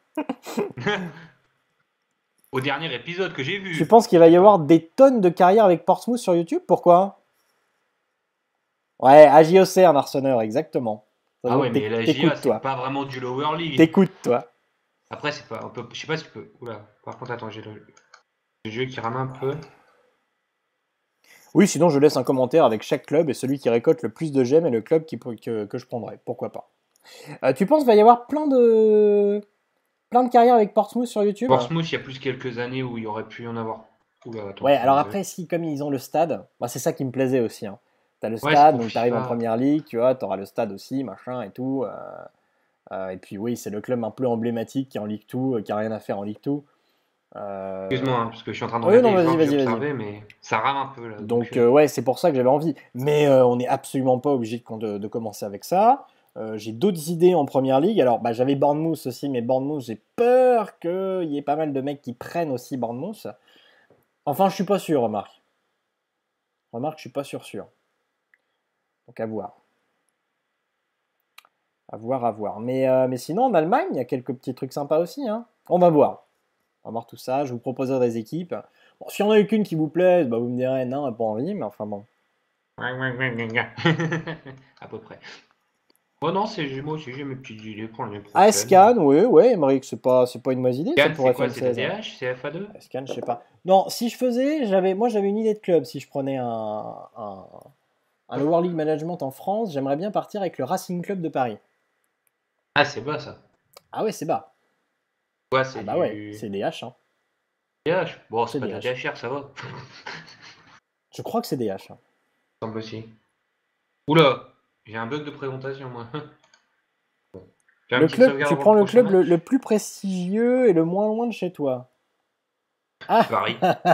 Au dernier épisode que j'ai Tu vu. penses qu'il va y avoir des tonnes de carrières avec Portsmouth sur YouTube? Pourquoi? Ouais, A J O C, un Arseneur, exactement. Ah ouais, mais la J A, T'écoutes, c'est toi. pas vraiment du Lower League. T'écoutes, toi. Après, c'est pas. On peut... Je sais pas si tu peux. Oula. Par contre, attends, j'ai le... le jeu qui rame un peu. Oui, sinon je laisse un commentaire avec chaque club et celui qui récolte le plus de j'aime est le club qui, que, que je prendrai. Pourquoi pas. Euh, tu penses qu'il va y avoir plein de plein de carrières avec Portsmouth sur YouTube? Portsmouth, il y a plus quelques années où il y aurait pu y en avoir. Oula, attends. Ouais, je alors vais- après, si comme ils ont le stade, moi c'est ça qui me plaisait aussi. Hein. T'as le Ouais, c'est stade, pour donc t'arrives en FIFA. première ligue, tu vois, t'auras le stade aussi, machin et tout. euh, euh, et puis oui, c'est le club un peu emblématique qui est en Ligue deux, euh, qui a rien à faire en Ligue deux. Euh, Excuse-moi, hein, parce que je suis en train de Oui, regarder non, les vas-y, joueurs que j'ai vas-y, vas-y. observés, mais ça rame un peu là. Donc, Donc euh, euh, ouais, c'est pour ça que j'avais envie. Mais euh, on n'est absolument pas obligé de, de- de commencer avec ça. Euh, j'ai d'autres idées en première ligue. Alors, bah, j'avais Bournemouth aussi, mais Bournemouth, j'ai peur qu'il y ait pas mal de mecs qui prennent aussi Bournemouth. Enfin, je suis pas sûr, remarque. Remarque, je suis pas sûr sûr. Donc à voir. À voir, à voir. Mais, euh, mais sinon, en Allemagne, il y a quelques petits trucs sympas aussi. Hein. On va voir. On va voir tout ça. Je vous proposerai des équipes. Bon, s'il y en a eu qu'une qui vous plaise, bah, vous me direz non, elle n'a pas envie, mais enfin bon. à peu près. Oh non, c'est moi aussi, j'ai mes petites idées pour l'année A prochaine. S Cannes, oui, oui, Emmerich, c'est pas, c'est pas une mauvaise idée, ça Cannes, pourrait c'est quoi? faire C'est la le seize. Hein. D H? C'est F A deux? A S Cannes, je sais pas. Non, si je faisais, j'avais, moi j'avais une idée de club. Si je prenais un, un, un Lower League Management en France, j'aimerais bien partir avec le Racing Club de Paris. Ah, c'est bas ça. Ah ouais, c'est bas. Ouais, c'est Ah bah du ouais, c'est D H. Hein. D H. Bon, c'est C'est pas de la D H. D H R, ça va. Je crois que c'est D H. Hein. Semble aussi. Oula, j'ai un bug de présentation, moi. Bon. Fais une Le petite club, sauvegarde tu avant prends le prochain club le, match. le plus prestigieux et le moins loin de chez toi. Ah Paris.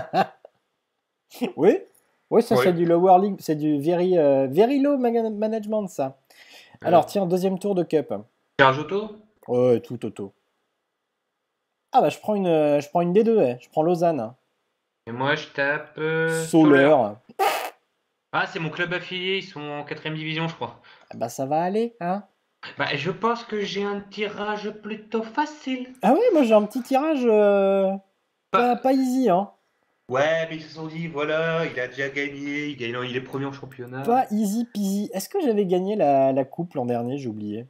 Oui, oui, ça Oui. c'est du Lower League, c'est du very, euh, very low maga- management ça. Alors Ouais. tiens, deuxième tour de Cup. Serge Auto? Ouais, tout auto. Ah bah je prends une, euh, je prends une D deux, eh. Je prends Lausanne. Et moi, je tape euh, Soler. Soler. Ah, c'est mon club affilié, ils sont en quatrième division, je crois. Ah bah ça va aller, hein. Bah, je pense que j'ai un tirage plutôt facile. Ah oui, moi j'ai un petit tirage euh, pas, Pas- pas easy, hein. Ouais, mais ils se sont dit, voilà, il a déjà gagné, il, gagne- il est premier en championnat. Pas easy peasy. Est-ce que j'avais gagné la, la coupe l'an dernier? J'ai oublié.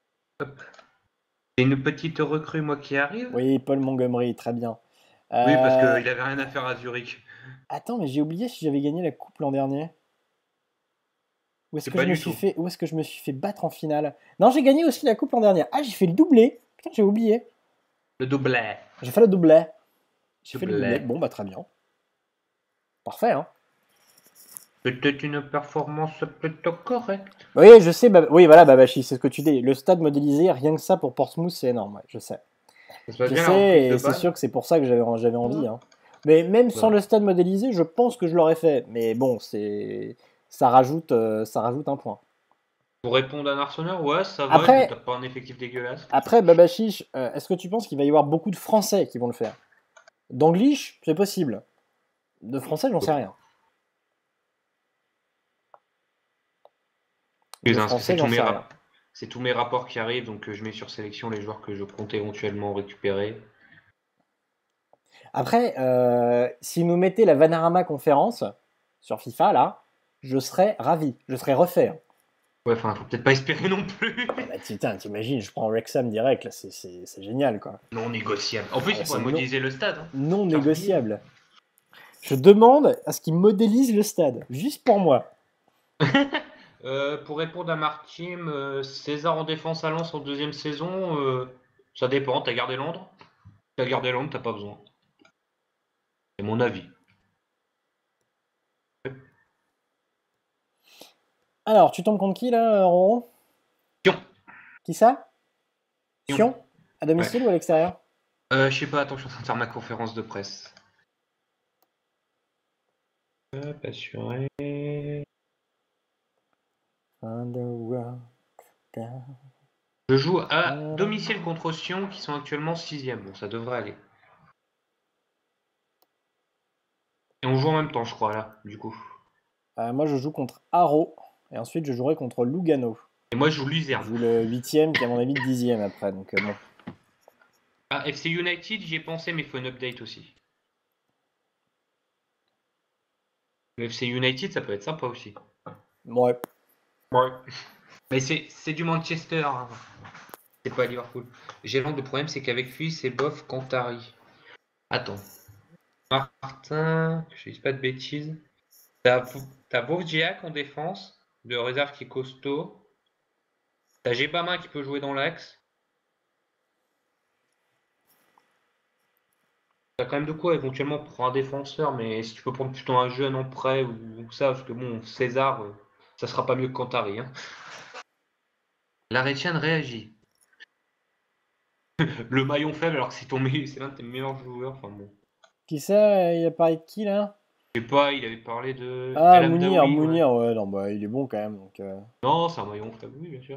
C'est une petite recrue, moi, qui arrive. Oui, Paul Montgomery, très bien. Oui, parce Euh, qu'il avait rien à faire à Zurich. Attends, mais j'ai oublié si j'avais gagné la coupe l'an dernier. Où est-ce C'est que pas je me du suis tout. fait, où est-ce que je me suis fait battre en finale? Non, j'ai gagné aussi la coupe l'an dernier. Ah, j'ai fait le doublé. Putain, j'ai oublié. Le doublet. J'ai fait le doublet. J'ai fait le Doublet. doublé. Bon, bah très bien. Parfait, hein. C'était une performance plutôt correcte. Oui, je sais. Bah, oui, voilà, Babachi, c'est ce que tu dis. Le stade modélisé, rien que ça pour Portsmouth, c'est énorme. Ouais, je sais. Ça se passe Je bien la reprise sais, de et c'est balle. sûr que c'est pour ça que j'avais j'avais envie. Hein. Mais même sans Ouais. le stade modélisé, je pense que je l'aurais fait. Mais bon, c'est ça rajoute, euh, ça rajoute un point. Pour répondre à un Arsenal, ouais, ça va. Après, T'as pas un effectif dégueulasse. après Babachiche, euh, est-ce que tu penses qu'il va y avoir beaucoup de Français qui vont le faire? D'Anglish, c'est possible. De Français, j'en sais rien. De Putain, parce que c'est Français, tous j'en mes sais rien. rap- c'est tous mes rapports qui arrivent, donc euh, je mets sur sélection les joueurs que je compte éventuellement récupérer. Après, euh, si nous mettez la Vanarama conférence sur FIFA, là, je serais ravi. Je serais refait. Hein. Ouais, enfin, faut peut-être pas espérer non plus. Ah bah, putain, t'imagines, je prends Wrexham direct, là, c'est- c'est c'est génial, quoi. Non négociable. En plus, Ah, il c'est pourrait non, modéliser le stade. Hein. non quinze mille. négociable. Je demande à ce qu'ils modélisent le stade, juste pour moi. Euh, pour répondre à Martim, euh, César en défense à Lens en deuxième saison, euh, ça dépend. T'as gardé Londres? T'as gardé Londres, t'as pas besoin. C'est mon avis. Alors, tu tombes contre qui, là, Roro? Sion. Qui ça? Sion. Sion? À domicile Ouais. ou à l'extérieur? Euh, je sais pas, attends, je suis en train de faire ma conférence de presse. Euh, pas assuré. Je joue à domicile contre Sion qui sont actuellement sixième. Bon, ça devrait aller. Et on joue en même temps, je crois, là, du coup. Euh, moi, je joue contre Haro, et ensuite, je jouerai contre Lugano. Et moi, je joue Je Luzerne. joue le huitième, qui est à mon avis le dixième après, donc euh, bon. Ah, F C United, j'y ai pensé, mais il faut une update aussi. Le F C United, ça peut être sympa aussi. Ouais. Ouais. Mais c'est c'est du Manchester, hein. C'est pas Liverpool. J'ai le problème, c'est qu'avec lui, c'est bof Cantari. Attends. Martin, que je dise pas de bêtises. T'as t'as Bourdiac en défense, de réserve qui est costaud. T'as Gebama qui peut jouer dans l'axe. T'as quand même de quoi éventuellement pour un défenseur, mais si tu peux prendre plutôt un jeune en prêt ou, ou ça, parce que bon, César, euh, ça sera pas mieux que Cantari. Hein. La Rétienne réagit. Le maillon faible alors que c'est ton meilleur- c'est l'un de tes meilleurs joueurs. Enfin bon. Qui ça? Il a parlé de qui, là? Je sais pas, il avait parlé de Ah, El Mounir, Amdaoui, ouais. Mounir, ouais, non, bah, il est bon quand même, donc... Euh... Non, c'est un maillon faible, oui, bien sûr.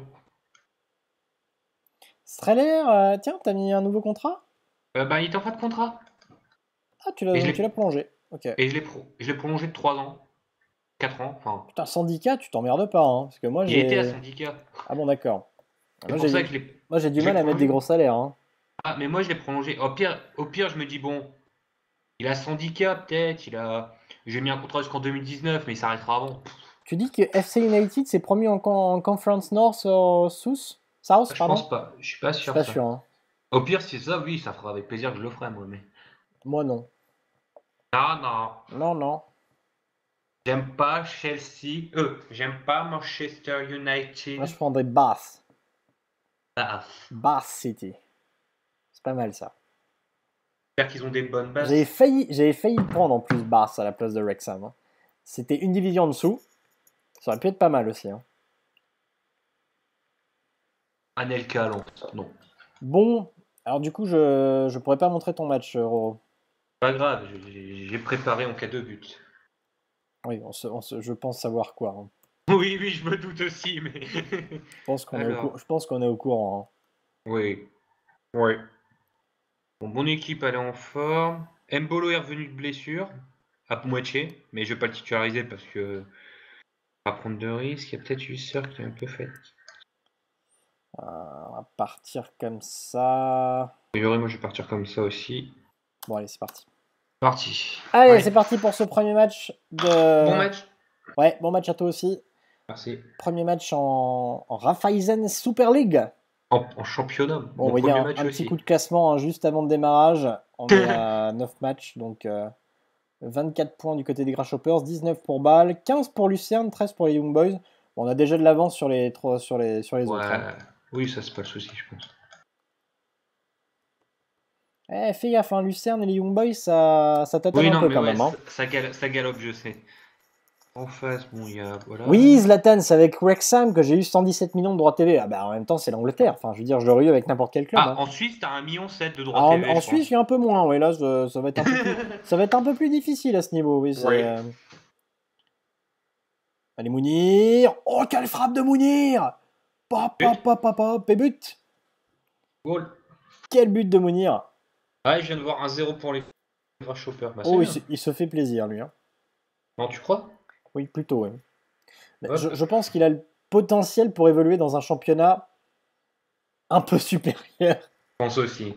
Streller, euh, tiens, t'as mis un nouveau contrat? Euh, bah, il était en fin de contrat. Ah, tu Et l'as je donc tu l'as l'ai prolongé. Ok. et je l'ai pro... je l'ai prolongé de trois ans, quatre ans, enfin. Putain, syndicat, tu t'emmerdes pas, hein, parce que moi, Il était à j'ai... syndicat. Ah bon, d'accord. C'est Moi, pour ça j'ai que je l'ai moi, j'ai du je l'ai mal à mettre des prolongé. gros salaires, hein. Ah, mais moi je l'ai prolongé. Au pire, au pire, je me dis bon, il a syndicat peut-être, il a. J'ai mis un contrat jusqu'en deux mille dix-neuf, mais il s'arrêtera avant. Tu dis que F C United s'est promu en, en Conference North euh, South? South, Je pardon? pense pas, je suis pas Je suis sûr pas ça. sûr, hein. Au pire, si c'est ça, oui, ça fera avec plaisir que je le ferai moi, mais. Moi, non. Non, non. Non, non. J'aime pas Chelsea. Euh, j'aime pas Manchester Moi, je United. prendrais Bath. Ah, Bath City. C'est pas mal, ça. j'espère qu'ils ont des bonnes J'avais bases. failli, j'avais failli le prendre en plus Bath à la place de Wrexham. Hein. C'était une division en dessous. Ça aurait pu être pas mal aussi. Hein. Anelka, non. Non. Bon, alors du coup, je, je pourrais pas montrer ton match, euh, Roro. Pas grave, j'ai j'ai préparé en cas de but. Oui, on se- on se- je pense savoir quoi. Hein. Oui, oui, je me doute aussi, mais. Je pense qu'on est au, cou- Alors, je pense qu'on est au courant. Hein. oui. Oui. Bon, mon équipe, elle est en forme. Mbolo est revenu de blessure, à moitié, mais je vais pas le titulariser parce que. Pas prendre de risques. Il y a peut-être Husser qui est un peu fait. Euh, on va partir comme ça. Et moi, je vais partir comme ça aussi. Bon, allez, c'est parti. Parti. Allez, Ouais. c'est parti pour ce premier match de. Bon match. Ouais, bon match à toi aussi. Merci. Premier match en, en Raiffeisen Super League. En, en championnat. Bon, Mon on va dire premier un, match un aussi. petit coup de classement hein, juste avant le démarrage. On est à neuf matchs, donc euh, vingt-quatre points du côté des Grasshoppers, dix-neuf pour Bâle, quinze pour Lucerne, treize pour les Young Boys. Bon, on a déjà de l'avance sur les, trois- sur les, sur les Ouais. autres. Hein. Oui, ça c'est pas le souci, je pense. Eh, fais gaffe, hein, Lucerne et les Young Boys, ça, ça tâtonne Oui, un non, peu mais quand ouais, même. Hein. ça, ça gal- ça galope, je sais. En face, bon, il y a. Oui, Voilà. Zlatan, c'est avec Wrexham que j'ai eu cent dix-sept millions de droits T V. Ah bah en même temps, c'est l'Angleterre. Enfin, je veux dire, je l'aurais eu avec n'importe quel club. Ah, Hein. en Suisse, t'as un million sept de droits Ah, en, T V, en je Suisse, pense. il y a un peu moins. Ouais, là, ça, ça va être un peu plus, ça va être un peu plus difficile à ce niveau. Oui, c'est. Oui. euh, Allez, Mounir. Oh, quelle frappe de Mounir. Pop, But. pop, pop, pop, pop. Et but. Goal. Quel but de Mounir. Ouais, je viens de voir un zéro pour les Grasshoppers. Bah, c'est Oh, il bien. se, il se fait plaisir, lui. Hein. Non, tu crois? Oui, plutôt, oui. Mais Ouais, Je, bah, je pense qu'il a le potentiel pour évoluer dans un championnat un peu supérieur. je pense aussi.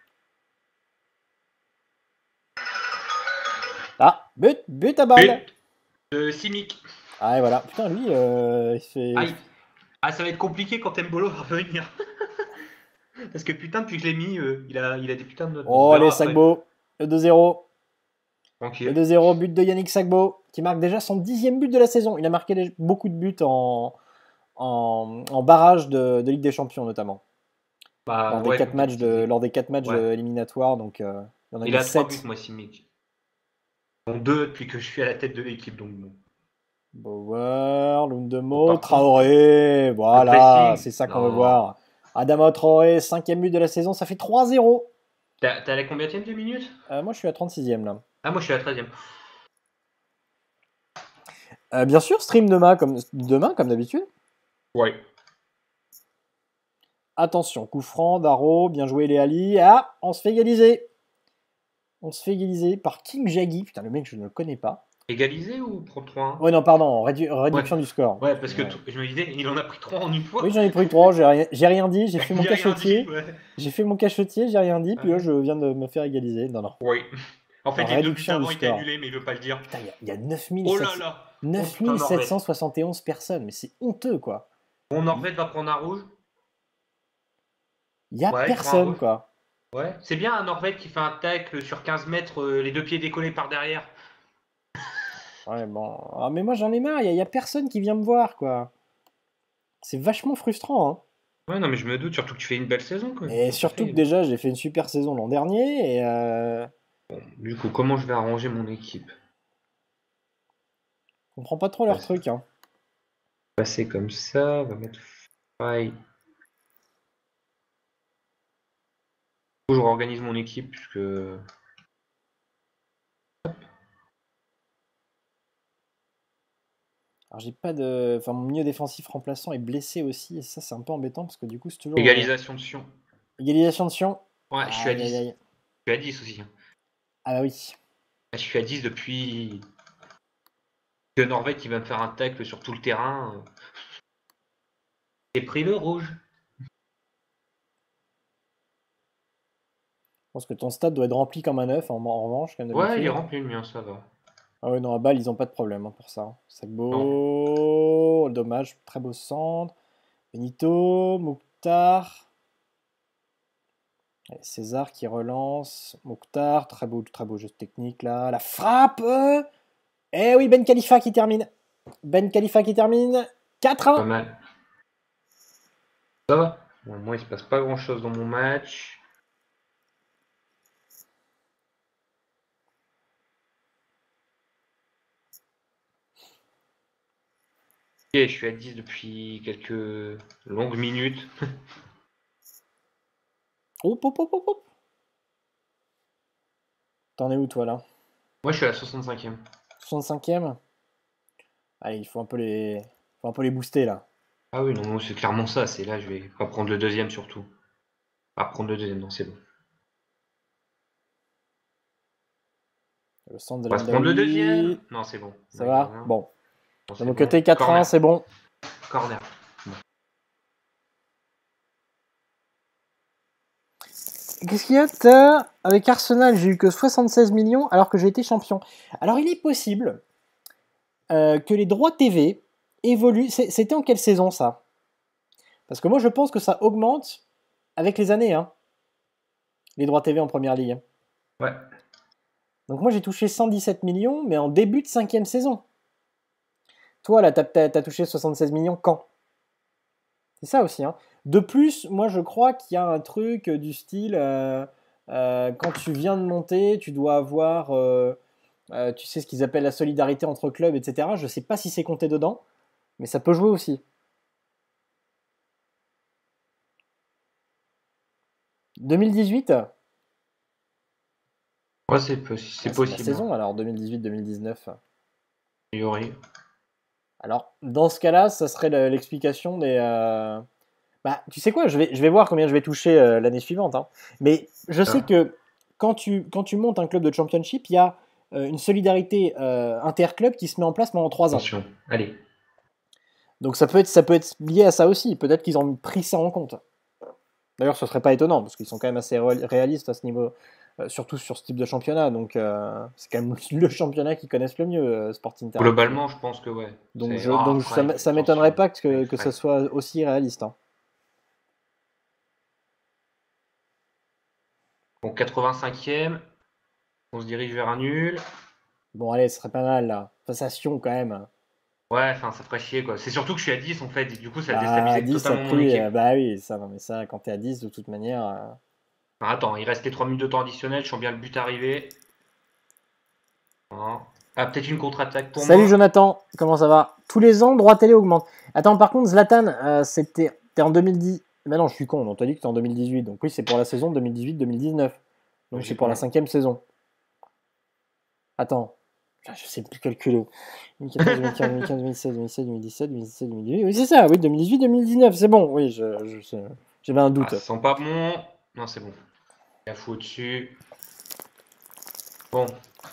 Ah, but, but à balle. But de Simic. Ah, et voilà. Putain, lui, euh, il fait. Aïe. Ah, ça va être compliqué quand Mbolo va revenir. Parce que putain, depuis que je l'ai mis, euh, il, a, il a des putains de notes. Bon, on Oh, verra allez, après. Sagbo. Le deux zéro. Le Tranquille. deux zéro, but de Yannick Sagbo, qui marque déjà son dixième but de la saison. Il a marqué les- beaucoup de buts en, en, en barrage de, de Ligue des Champions, notamment. Lors Bah des ouais, quatre quand matchs, il de, est. lors des quatre matchs Ouais. euh, éliminatoires, donc euh, il en a Il mis a trois buts, sept. moi, Simic. Bon, deux depuis que je suis à la tête de l'équipe, donc bon. Bauer, Bon, Lundemo, par contre, Traoré, le voilà, pressing, c'est ça qu'on veut non. voir. Adama Traoré, cinquième but de la saison, ça fait trois zéro. T'as t'as la combienième de minutes? Euh, moi, je suis à trente-sixième là. Ah, moi, je suis à la treizième. Euh, bien sûr, stream demain comme, demain, comme d'habitude. Ouais. Attention, coup franc, Darro, bien joué les Ali. Ah, on se fait égaliser. On se fait égaliser par King Jaggi. Putain, le mec, je ne le connais pas. Égalisé ou prendre trois un? Ouais, non, pardon, rédu- Ouais. réduction du score. Ouais, parce que Ouais. t- je me disais, il en a pris trois en une fois. Oui, j'en ai pris trois, j'ai rien, j'ai rien dit, j'ai fait mon Il a rien dit, cachetier. ouais. J'ai fait mon cachetier, j'ai rien dit, puis là, Ouais. je viens de me faire égaliser. Non, non. Oui. En fait, les deux buts Réduction du d'avant étaient score. annulés, mais il veut pas le dire. Putain, il y a, il y a neuf mille Oh sept là cents là! Oh putain, Norvège. neuf mille sept cent soixante et onze personnes, mais c'est honteux, quoi. Bon, Il Norvège va prendre un rouge. y a Ouais, il prend un personne, rouge. quoi. Ouais. C'est bien un Norvège qui fait un tacle sur quinze mètres, euh, les deux pieds décollés par derrière. Ouais, bon. Ah, mais moi, j'en ai marre, il y, a- il y a personne qui vient me voir, quoi. C'est vachement frustrant, hein. Ouais, non, mais je me doute, surtout que tu fais une belle saison, quoi. Et Ça surtout que fait- déjà, j'ai fait une super saison l'an dernier, et euh, Du coup, comment je vais arranger mon équipe? je comprends pas trop leur truc, hein. Passer comme ça, on va mettre faille. Faut que je réorganise mon équipe, puisque. Alors j'ai pas de... Enfin, mon milieu défensif remplaçant est blessé aussi, et ça c'est un peu embêtant, parce que du coup c'est toujours... euh, Égalisation de Sion. Égalisation de Sion. Ouais, je suis à Aïe aïe dix. aïe. Je suis à dix aussi. Hein. Ah bah oui. Je suis à dix depuis que Norvège qui va me faire un tacle sur tout le terrain. euh, J'ai pris le rouge. Je pense que ton stade doit être rempli comme un œuf, en, en revanche, comme Ouais, il est d'habitude. rempli le mien, ça va. Ah ouais, non, à balle, ils ont pas de problème hein, pour ça. Non. Sagbo, dommage, très beau centre. Benito, Mouktar. Allez, César qui relance. Mouktar, très beau, très beau jeu technique là. La frappe euh Eh oui, Ben Khalifa qui termine. Ben Khalifa qui termine. quatre Pas un. mal. Ça va. Bon, moi, il se passe pas grand chose dans mon match. Ok, je suis à dix depuis quelques longues minutes. Hop, hop, hop, hop, hop. T'en es où toi là? Moi, je suis à la soixante-cinquième. soixante-cinquième. Allez, il faut un peu les, faut un peu les booster là. Ah oui, non, non, c'est clairement ça. C'est là, je vais pas prendre le deuxième surtout. Pas prendre le deuxième, non, c'est bon. Le centre de On va se prendre le deuxième. l'Amdaoui. Non, c'est bon. Ça Ouais, va? non. Bon. Bon, De c'est mon bon. côté, quatre un, Corner. c'est bon. Corner. Qu'est-ce qu'il y a t'as... Avec Arsenal, j'ai eu que soixante-seize millions alors que j'ai été champion. Alors, il est possible euh, que les droits T V évoluent. C'est- C'était en quelle saison ça? Parce que moi, je pense que ça augmente avec les années, hein, les droits T V en première ligue. Ouais. Donc, moi, j'ai touché cent dix-sept millions, mais en début de cinquième saison. Toi, là, t'as, t'as- t'as touché soixante-seize millions quand? C'est ça aussi, hein. De plus, moi, je crois qu'il y a un truc du style. euh, euh, quand tu viens de monter, tu dois avoir, euh, euh, tu sais, ce qu'ils appellent la solidarité entre clubs, et cetera. Je sais pas si c'est compté dedans, mais ça peut jouer aussi. deux mille dix-huit? Ah, Ouais, c'est possi- c'est c'est la possible, hein, saison alors, deux mille dix-huit deux mille dix-neuf. a priori. Alors, dans ce cas-là, ça serait le- l'explication des. euh, Bah, tu sais quoi, je vais, je vais voir combien je vais toucher euh, l'année suivante, hein. Mais je sais Ah, que quand tu, quand tu montes un club de championship, il y a euh, une solidarité euh, interclub qui se met en place pendant trois ans. attention, allez. Donc ça peut être, ça peut être lié à ça aussi. Peut-être qu'ils ont pris ça en compte. D'ailleurs, ce serait pas étonnant, parce qu'ils sont quand même assez ré- réalistes à ce niveau, euh, surtout sur ce type de championnat. Donc euh, c'est quand même le championnat qu'ils connaissent le mieux, euh, Sporting Interactive. Globalement, je pense que ouais. Donc, C'est je, ah, donc ça, Fry, m- ça m'étonnerait attention. pas que, Fry, que ce Fry. soit aussi réaliste, hein. Bon, quatre-vingt-cinquième, on se dirige vers un nul. Bon, allez, ce serait pas mal là. Passation quand même. Ouais, enfin, ça ferait chier, quoi. C'est surtout que je suis à dix, en fait, et du coup, ça Bah, déstabilise dix a totalement mon pris. équipe. euh, bah oui, ça, non, mais ça, quand t'es à dix, de toute manière. euh, Enfin, attends, il reste les trois minutes de temps additionnel, je sens bien le but arriver. Hein. Ah, peut-être une contre-attaque pour Salut moi. Jonathan, comment ça va? Tous les ans, le droit télé augmente. Attends, par contre, Zlatan, euh, c'était. T'es en deux mille dix. Mais non, je suis con, on t'a dit que t'es en deux mille dix-huit. Donc oui, c'est pour la saison deux mille dix-huit deux mille dix-neuf. Donc c'est pour la Logiquement. cinquième saison. Attends. Ah, je sais plus calculer. deux mille quatorze, deux mille quinze, deux mille quinze, deux mille seize, deux mille seize, deux mille dix-sept, deux mille dix-sept, deux mille dix-huit. Oui, c'est ça, oui, deux mille dix-huit deux mille dix-neuf, c'est bon. Oui, je, je sais. J'avais un Ah, doute. ça sent pas bon. Non, c'est bon. Il y a fou au-dessus. Bon.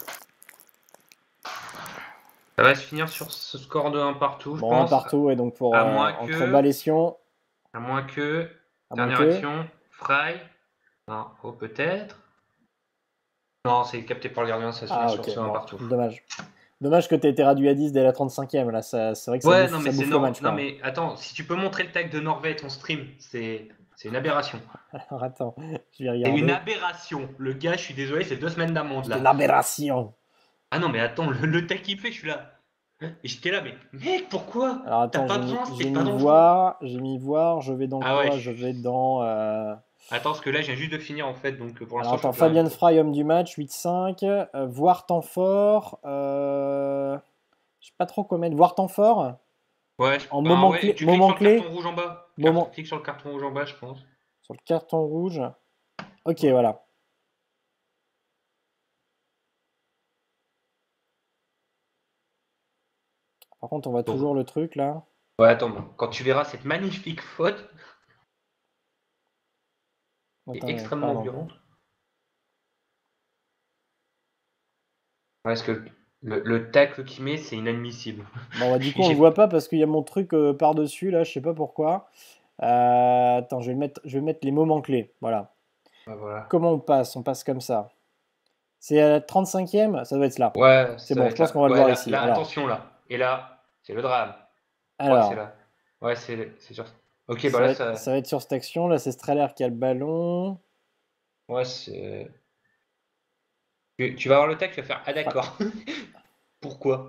Ça va se finir sur ce score de un partout, je Bon, un pense. partout, et donc pour À euh, moins entre que. Balésion, À moins que. à moins Dernière que. action. Fry. Non, oh, peut-être. Non, c'est capté par le gardien, ça va se finir Ah, sur ok, ce un bon, partout. dommage. Dommage que tu aies été réduit à dix dès la trente-cinquième. Là, ça, c'est vrai que ça Ouais, bouffe, non, mais ça c'est bouffe le normal. match, Non, quoi. mais attends, si tu peux montrer le tag de Norvège en stream, c'est c'est une aberration. Alors attends, je vais C'est une regarder. aberration. Le gars, je suis désolé, c'est deux semaines d'amende C'est une là. aberration. Ah non, mais attends, le, le tag qu'il fait, je suis là. Et j'étais là, mais mec, pourquoi? Alors T'as attends, pas j'ai mis, besoin, j'ai c'était pas mis dangereux. voir, j'ai mis voir, je vais dans Ah ouais, quoi? je- Je vais dans. euh, attends, parce que là, je viens juste de finir en fait, donc pour Alors l'instant, je attends, peux plus rien Fabian dire. Fry, homme du match, huit cinq. Euh, voir temps fort. Euh... Je sais pas trop quoi mettre. Voir temps fort. Ouais, je- En ben moment ouais, clé. tu cliques Moment sur le carton clé. rouge en bas. Carte- Moment. Clique sur le carton rouge en bas, je pense. Sur le carton rouge. Ok, Ouais. voilà. Par contre, on voit Donc, toujours le truc là. ouais, attends, quand tu verras cette magnifique faute, qui est Attends, extrêmement pardon. violente. Ouais, parce que le, le tacle qu'il met, c'est inadmissible. Bon, bah, du coup, on le J'ai- voit pas parce qu'il y a mon truc euh, par-dessus là, je sais pas pourquoi. Euh, Attends, je vais mettre, je vais mettre les moments clés. Voilà. Ouais, voilà. Comment on passe? On passe comme ça. C'est à la trente-cinquième? Ça doit être là. Ouais, C'est ça va bon, je être pense qu'on là. va le Ouais, voir là, ici. là, Alors, attention là. Et là, c'est le drame. Je crois que c'est alors là. Ouais, c'est c'est sûr. Ok, bah ça là, va être, ça. ça va être sur cette action. Là, c'est Streller qui a le ballon. Ouais, c'est. Tu, tu vas avoir le tag, tu vas faire. Ah, Fra- d'accord. Pourquoi?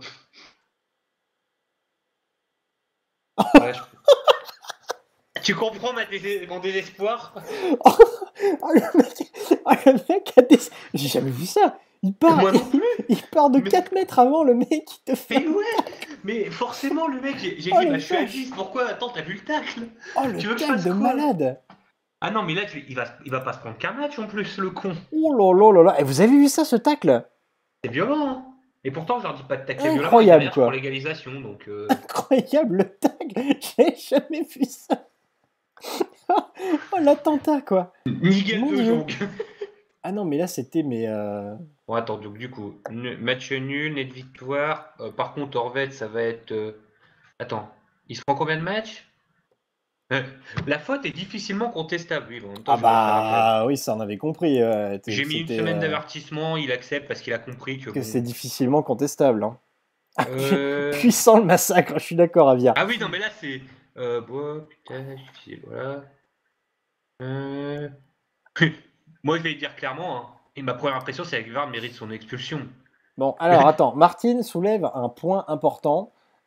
Ouais, je- Tu comprends ma dés- mon désespoir? Oh, oh, le mec, oh, le mec a des... J'ai jamais vu ça. Il part, Moi non plus. il part de Mais, quatre mètres avant le mec qui te fait. mais ouais, mais forcément, le mec, j'ai j'ai Oh dit, la bah je suis à vache. dix, pourquoi? Attends, t'as vu le tacle? Oh le Tu veux que je tacle fasse de quoi? malade. Ah non, mais là, tu- il va, il va pas se prendre qu'un match en plus, le con. Oh là là là là. Et vous avez vu ça, ce tacle? C'est violent, hein. Et pourtant, je leur dis pas de tacler violemment, et Incroyable derrière, je prends quoi. l'égalisation, donc. euh, Incroyable le tacle. J'ai jamais vu ça. Oh l'attentat quoi. Nickel Mon de dieu. Jong. Ah non mais là c'était mais euh, Bon, attends, donc du coup, nu- match nul, net victoire. Euh, par contre, Orvet, ça va être. euh, Attends, il se prend combien de matchs? Euh, La faute est difficilement contestable, oui. Bon, en même temps, ah je vais refaire un peu. bah oui ça on avait compris. euh, t'es- J'ai que mis une c'était semaine euh, d'avertissement, il accepte parce qu'il a compris que que bon. c'est difficilement contestable. Hein. Ah, pu- Euh... puissant le massacre. Je suis d'accord Avia. Ah oui, non, mais là, c'est. Euh, bon, putain, difficile, voilà. Euh... Moi, je vais le dire clairement, hein. Et ma première impression, c'est que Var mérite son expulsion. Bon alors attends. Martine soulève un point important.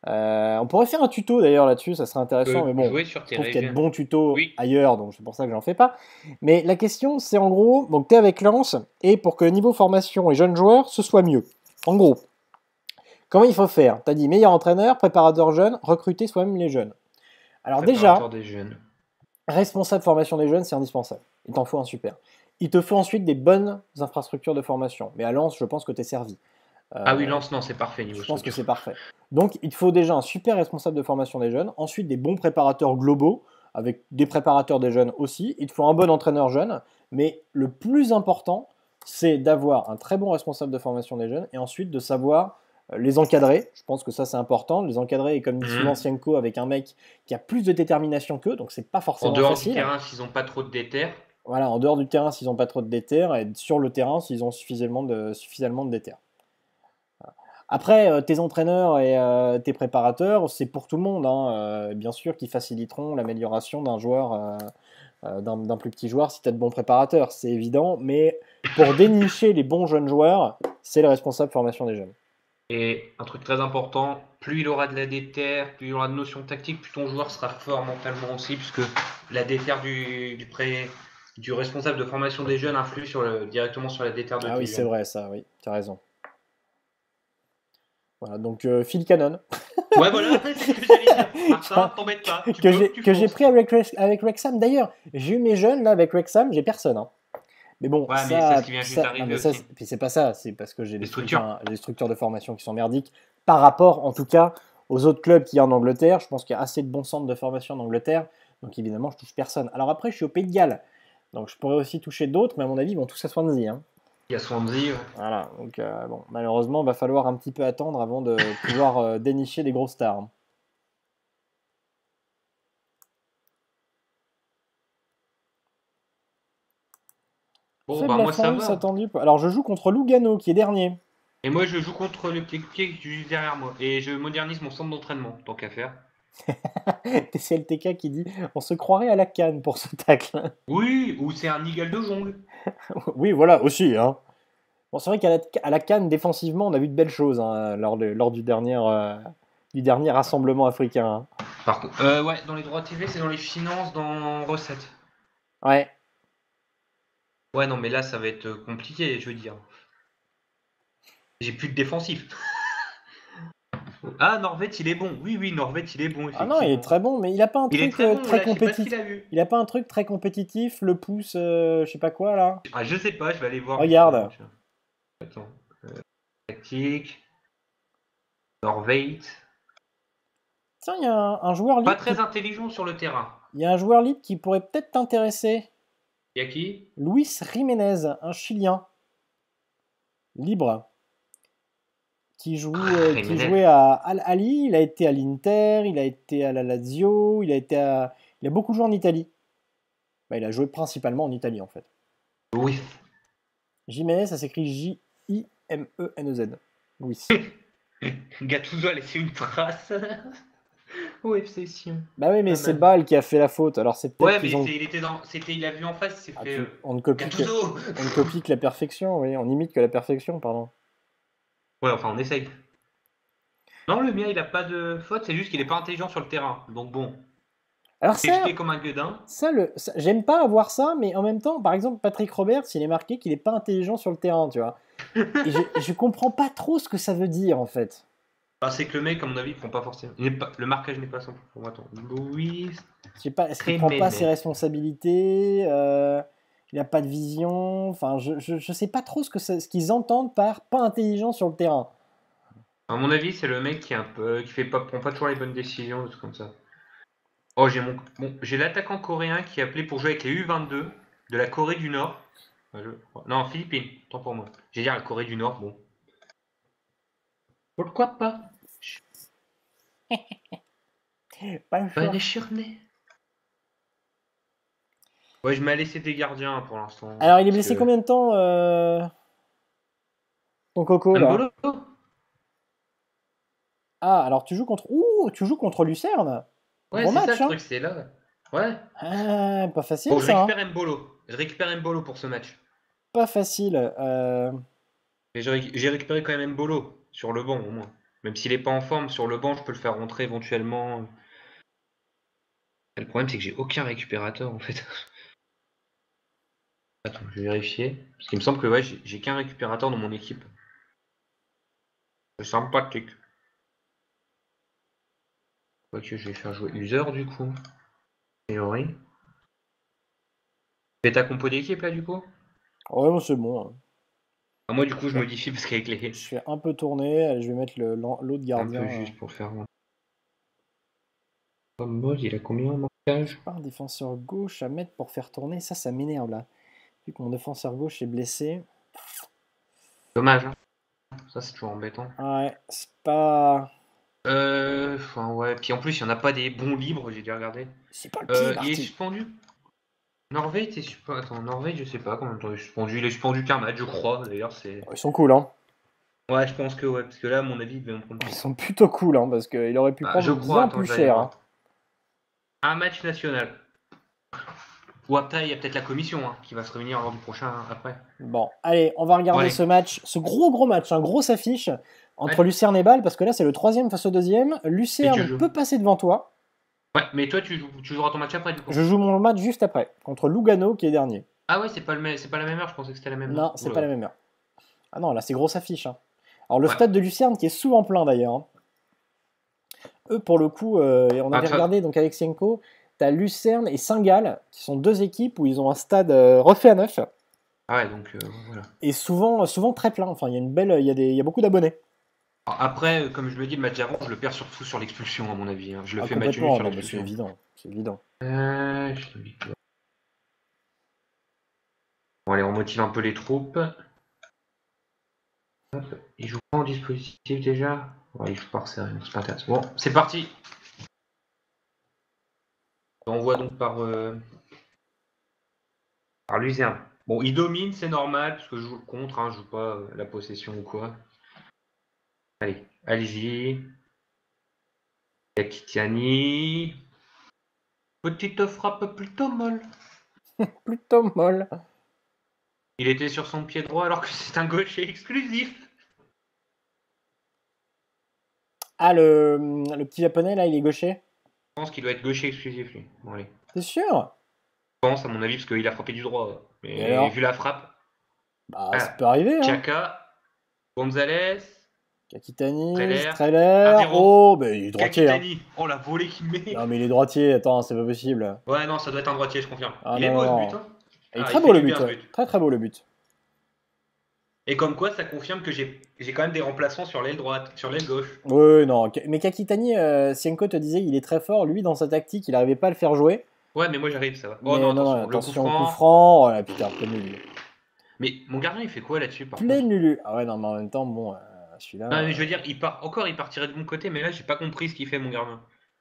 Euh, on pourrait faire un tuto d'ailleurs là-dessus, ça serait intéressant, Euh, mais bon, jouer sur je tes trouve qu'il y a de régions. bons tutos Oui. ailleurs, donc c'est pour ça que j'en fais pas. Mais la question, c'est en gros, donc tu es avec Lance, et pour que le niveau formation et jeunes joueurs, ce soit mieux. En gros, comment il faut faire? Tu as dit meilleur entraîneur, préparateur jeune, recruter soi-même les jeunes. Alors Préparateur déjà, des jeunes. responsable formation des jeunes, c'est indispensable. Il t'en faut un super. Il te faut ensuite des bonnes infrastructures de formation. Mais à Lens, je pense que tu es servi. Ah oui, Euh, Lance, non, c'est parfait niveau je pense que structure. c'est parfait. Donc, il te faut déjà un super responsable de formation des jeunes, ensuite des bons préparateurs globaux, avec des préparateurs des jeunes aussi. Il te faut un bon entraîneur jeune, mais le plus important, c'est d'avoir un très bon responsable de formation des jeunes et ensuite de savoir euh, les encadrer. Je pense que ça, c'est important. Les encadrer, et comme dit souvent Mhm. Sienko, avec un mec qui a plus de détermination qu'eux, donc c'est pas En forcément dehors du facile. terrain, s'ils n'ont pas trop de déter. Voilà, en dehors du terrain, s'ils n'ont pas trop de déter, et sur le terrain, s'ils ont suffisamment de, suffisamment de déter. Après, euh, tes entraîneurs et euh, tes préparateurs, c'est pour tout le monde, hein, euh, bien sûr, qui faciliteront l'amélioration d'un joueur, euh, euh, d'un, d'un plus petit joueur si tu as de bons préparateurs, c'est évident. Mais pour dénicher les bons jeunes joueurs, c'est le responsable formation des jeunes. Et un truc très important, plus il aura de la déter, plus il aura de notions tactiques, plus ton joueur sera fort mentalement aussi, puisque la déter du, du, pré, du responsable de formation des jeunes influe sur le, directement sur la déter de Ah oui, tes c'est jeunes. vrai, ça, oui, tu as raison. Voilà, donc euh, Phil Cannon. Ouais, voilà, c'est ce que j'allais dire. Martin, t'embête pas, tu que peux, j'ai tu que j'ai fonces. pris avec, avec Wrexham. D'ailleurs, j'ai eu mes jeunes là avec Wrexham, j'ai personne. Hein. Mais bon, Ouais, mais ça, ce ça, qui vient juste ça, non, d'arriver mais ça, aussi. c'est- puis c'est pas ça, c'est parce que j'ai des Les structures, structures. j'ai des structures de formation qui sont merdiques par rapport, en tout cas, aux autres clubs qu'il y a en Angleterre. Je pense qu'il y a assez de bons centres de formation en Angleterre, donc évidemment, je touche personne. Alors après, je suis au Pays de Galles, donc je pourrais aussi toucher d'autres, mais à mon avis, ils vont tous à Swansea. Hein. Il y a Swansea. Ouais. Voilà, donc euh, bon, malheureusement, il va falloir un petit peu attendre avant de pouvoir euh, dénicher des grosses stars. Hein. Bon, bah Faible moi ça affluence va. attendue. Alors, je joue contre Lugano, qui est dernier. Et moi, je joue contre le pied qui est juste derrière moi. Et je modernise mon centre d'entraînement, tant qu'à faire. T C L T K qui dit on se croirait à la canne pour ce tacle. Oui, ou c'est un eagle de jungle. Oui, voilà, aussi. Hein. Bon, c'est vrai qu'à la, à la canne, défensivement, on a vu de belles choses hein, lors, de, lors du, dernier, euh, du dernier rassemblement africain. Hein. Par contre, euh, ouais, dans les droits T V, c'est dans les finances, dans recettes. Ouais. Ouais, non, mais là, ça va être compliqué, je veux dire. J'ai plus de défensif. Ah, Norvet, il est bon. Oui, oui, Norvet, il est bon, Ah non, il est effectivement. très bon, mais il a pas un Il est truc très euh, bon, très là, je sais pas ce qu'il compétitif. a eu. Il a pas un truc très compétitif, le pouce, euh, je sais pas quoi là. Ah, je sais pas, je vais aller voir justement. Regarde. Tiens. Attends. Euh, tactique. Norveit. Tiens, il y a un, un joueur Pas libre très qui, intelligent sur le terrain. il y a un joueur libre qui pourrait peut-être t'intéresser. Y a qui? Luis Jiménez, un Chilien libre. Qui, joue, euh, qui Jiménez. jouait à Al Ali, il a été à l'Inter, il a été à la Lazio, il a été à... il a beaucoup joué en Italie. Bah, il a joué principalement en Italie en fait. Oui. Jiménez, ça s'écrit J I M E N E Z. Luis. Gattuso a laissé une trace au F C Sion. Bah oui, mais Pas c'est mal. Bâle qui a fait la faute. Alors c'est peut-être Ouais, mais qu'ils ont. c'est, il était dans, c'était, il a vu en face, il s'est Ah, fait tu- euh, On ne copie que... Gattuso. on ne copie que la perfection, oui. On imite que la perfection, pardon. Ouais, enfin, on essaye. Non, le mien, il a pas de faute, c'est juste qu'il est pas intelligent sur le terrain. Donc bon, Alors il est jeté ça, comme un gueudin. ça, le... ça- j'aime pas avoir ça, mais en même temps, par exemple, Patrick Roberts, il est marqué qu'il est pas intelligent sur le terrain, tu vois. Et je, je comprends pas trop ce que ça veut dire en fait. Enfin, c'est que le mec, à mon avis, il prend pas forcément. il n'est pas, le marquage n'est pas cent pour cent. Attends, Louis Je sais pas, est-ce qu'il prend pas ses Jiménez. responsabilités euh, il n'a pas de vision. Enfin, je, je, je sais pas trop ce que ça- ce qu'ils entendent par pas intelligent sur le terrain. À mon avis, c'est le mec qui est un peu, qui fait pas, prend pas toujours les bonnes décisions, des trucs comme ça. Oh, j'ai mon, bon, j'ai l'attaquant coréen qui est appelé pour jouer avec les U vingt-deux de la Corée du Nord. Enfin, je- Non, Philippines, tant pour moi. J'ai dire la Corée du Nord, bon. Pourquoi pas? Pas le Pas choix. déchirné. Ouais, je m'ai laissé des gardiens pour l'instant. Alors, il est parce blessé que- combien de temps, euh, ton coco là? Mbolo? Ah, alors tu joues contre. Ouh, tu joues contre Lucerne. Ouais, Gros c'est ça match, le hein? truc, c'est là. Ouais. Ah, pas Bon, facile je ça. Hein. récupère Mbolo. Je récupère Mbolo pour ce match. Pas facile. Euh, Mais j'ai réc- j'ai récupéré quand même Mbolo sur le banc au moins. Même s'il est pas en forme, sur le banc, je peux le faire rentrer éventuellement. Le problème, c'est que j'ai aucun récupérateur, en fait. Attends, je vais vérifier. Parce qu'il me semble que ouais, j'ai j'ai qu'un récupérateur dans mon équipe. C'est sympathique. Quoique, je vais faire jouer user, du coup. A priori. Fais ta compo d'équipe, là, du coup? Ouais, bon, c'est bon, hein. Ah, moi, du coup, je Ouais. modifie parce qu'avec les... Je fais un peu tourner. Allez, je vais mettre le- l'an- l'autre un gardien. peu juste pour le faire. Comme mode, il a combien en marquage? Pas un défenseur gauche à mettre pour faire tourner. Ça, ça m'énerve là. Vu que mon défenseur gauche est blessé. Dommage, hein. Ça, c'est toujours embêtant. Ouais, c'est pas. Euh, enfin, ouais. Puis en plus, il n'y en a pas des bons libres, j'ai déjà regardé. C'est pas le pied, Euh, il est Marty. suspendu? Norvège, t'es suspendu. Attends, Norvège, je sais pas combien de temps il est suspendu. Il est suspendu qu'un match, je crois. D'ailleurs, c'est. Ils sont cool, hein. Ouais, je pense que ouais, parce que là, à mon avis, il devait en prendre Ils plus. sont plutôt cool, hein, parce qu'il aurait pu Bah, je prendre crois, bien attends, plus je vais aller cher. Hein. voir. Un match national. Ou après, il y a peut-être la commission hein, qui va se réunir lors du prochain après. Bon, allez, on va regarder Ouais. ce match, ce gros gros match, un gros affiche entre Ouais. Lucerne et Bâle, parce que là c'est le troisième face au deuxième. Lucerne joues. peut passer devant toi. Ouais, mais toi, tu, joues, tu joueras ton match après, du coup. Je joue mon match juste après, contre Lugano qui est dernier. Ah ouais, c'est pas, le même- c'est pas la même heure, je pensais que c'était la même heure. Non, c'est Oula. pas la même heure. Ah non, là c'est grosse affiche. Hein. Alors le Ouais. stade de Lucerne qui est souvent plein d'ailleurs. Hein. Eux pour le coup, euh, on avait Ah, ça- regardé donc avec Sienko, t'as Lucerne et Saint-Gall qui sont deux équipes où ils ont un stade euh, refait à neuf. Ah ouais, donc euh, voilà. Et souvent, souvent très plein. Enfin, il y a une belle, il y a des, il y a beaucoup d'abonnés. Alors, après, euh, comme je le dis, le match d'avant, je le perds surtout sur l'expulsion, à mon avis. hein. Je le Ah, fais match nul complètement, sur non, mais c'est l'expulsion. évident, c'est évident. Euh, je te dis- Bon, allez, on motive un peu les troupes. Hop. Il joue pas en dispositif déjà? Ouais, il joue pas sérieux, c'est pas intéressant. Bon, c'est parti. On voit donc par, euh, par Luzerne. Bon, il domine, c'est normal, parce que je joue le contre, hein, je joue pas euh, la possession ou quoi. Allez, allez-y. Yakitiani. Petite frappe plutôt molle. Plutôt molle. Il était sur son pied droit alors que c'est un gaucher exclusif. Ah, le, le petit japonais là, il est gaucher? Je pense qu'il doit être gaucher exclusif, lui. Bon, allez. T'es sûr? Je pense, à mon avis, parce qu'il a frappé du droit. Et Mais alors? vu la frappe. Bah, ça Ah, peut arriver, hein. Chaka, Gonzalez, Kakitani, Streller, Streller. un zéro. Oh, bah il est droitier. Hein. Kakitani. Oh, la volée qu'il met. Non, mais il est droitier, attends, c'est pas possible. Ouais, non, ça doit être un droitier, je confirme. Ah il non, est beau non, ce non. but. Hein. Il est Ah, très il beau fait le du but, bien, ce ouais. but. Très très beau le but. Et comme quoi, ça confirme que j'ai j'ai quand même des remplaçants sur l'aile droite, sur l'aile gauche. Oui, non. Mais Kakitani, euh, Sienko te disait il est très fort. Lui, dans sa tactique, il n'arrivait pas à le faire jouer. Ouais, mais moi j'arrive, ça va. Mais Oh non, non, non, attention, attention, le coup coup franc. franc. Oh là, putain, plein nul. Mais mon gardien, il fait quoi là-dessus par Plein contre nul. Ah ouais, non, mais en même temps, bon, euh, celui-là. Non, mais euh, je veux dire, il part encore, il partirait de mon côté, mais là, j'ai pas compris ce qu'il fait, mon gardien.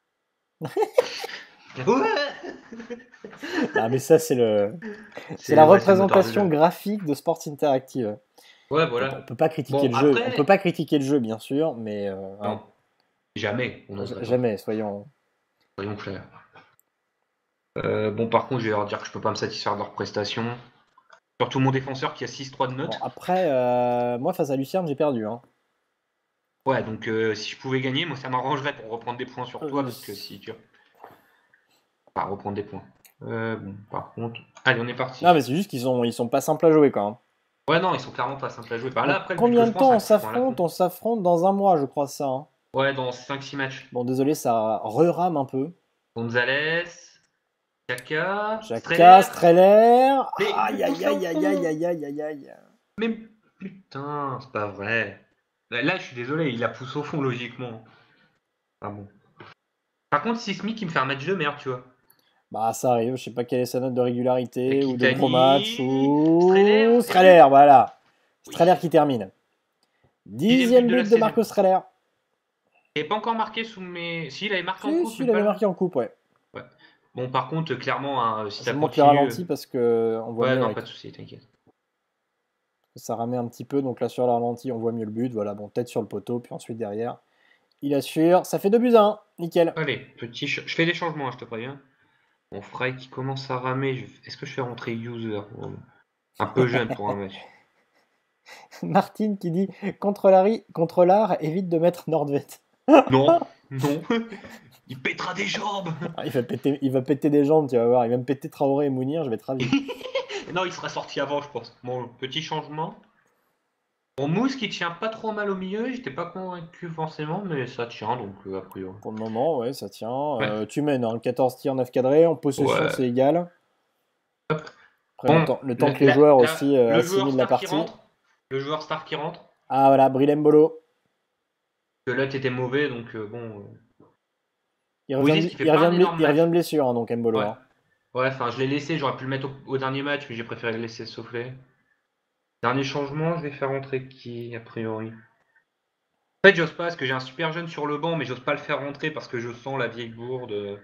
Ouais. Ah, mais ça, c'est le. C'est C'est la ouais, c'est le moteur représentation du jeu. graphique de Sports Interactive. Ouais, On voilà. peut pas critiquer Bon, le jeu. après- On peut pas critiquer le jeu, bien sûr, mais euh, hein, Non, jamais. On n'oserait pas. jamais. Soyons. Soyons clairs. Euh, bon, par contre, je vais leur dire que je peux pas me satisfaire de leur prestation. Surtout mon défenseur qui a six trois de notes. Bon, après, euh, moi face à Lucerne, j'ai perdu. Hein. Ouais, donc euh, si je pouvais gagner, moi ça m'arrangerait pour reprendre des points sur toi, Euh, parce que si tu. Pas reprendre des points. Euh, bon, par contre. Allez, on est parti. Non, mais c'est juste qu'ils sont, ils sont pas simples à jouer quand même. Ouais, non, ils sont clairement pas simples à jouer. Par là, Donc, après, le but combien que de je temps on pense, c'est un coup franc à la s'affronte? con. On s'affronte dans un mois, je crois ça. Hein. Ouais, dans cinq six matchs. Bon, désolé, ça re-rame un peu. Gonzalez, Chaka, Chaka, Streller. Mais Aïe, aïe, on aïe, s'en aïe, fout. aïe, aïe, aïe, aïe, aïe. Mais putain, c'est pas vrai. Là, là, je suis désolé, il la pousse au fond, logiquement. Ah bon. Par contre, Sismic, il me fait un match de merde, tu vois. Bah, ça arrive, je sais pas quelle est sa note de régularité ou de Kakitani, gros match ou. Streller. Streller, voilà. Oui. Streller qui termine. Dixième but de la but de saison. Marco Streller. Il n'avait pas encore marqué sous mes. Si, il avait marqué en Si, coupe. si, mais il pas avait là. marqué en coupe, ouais. Bon, par contre, clairement, hein, si Je ça montre les continue. ralentis parce que on voit Ouais, mieux. non, avec. pas de soucis, t'inquiète. Ça ramait un petit peu, donc là sur le ralenti, on voit mieux le but. Voilà, bon, tête sur le poteau, puis ensuite derrière, il assure. Ça fait deux buts à un, nickel. Allez, petit. ch- Je fais des changements, hein, je te préviens. Mon Frey qui commence à ramer. je- Est-ce que je fais rentrer User? Un peu jeune pour un match. Martine qui dit contre Larry, contre l'art, évite de mettre Nordvet. Non, non. Il pètera des jambes. Ah, il, va péter, il va péter des jambes, tu vas voir. Il va me péter Traoré et Mounir, je vais être ravi. Non, il sera sorti avant, je pense. Bon, petit changement. Bon, Mousse qui tient pas trop mal au milieu, j'étais pas convaincu forcément, mais ça tient donc euh, a priori. Pour le moment, ouais, ça tient. Ouais. Euh, tu mènes, hein, quatorze tirs, neuf cadrés. En possession, Ouais. c'est égal. Hop. Après, Bon, le temps, le temps la- que les la- joueurs la- aussi euh, le joueur assimilent la star qui partie. rentre. Le joueur star qui rentre. Ah voilà, Brilembolo. Que l'autre était mauvais, donc euh, bon. euh, Il revient, Moïse de, qui fait il pas revient, un de, bl- énorme il revient match. de blessure, hein, donc Mbolo. Ouais. Hein. Ouais, enfin, je l'ai laissé, j'aurais pu le mettre au, au dernier match, mais j'ai préféré le laisser souffler. Dernier changement, je vais faire rentrer qui, a priori? En fait, j'ose pas, parce que j'ai un super jeune sur le banc, mais j'ose pas le faire rentrer parce que je sens la vieille bourde.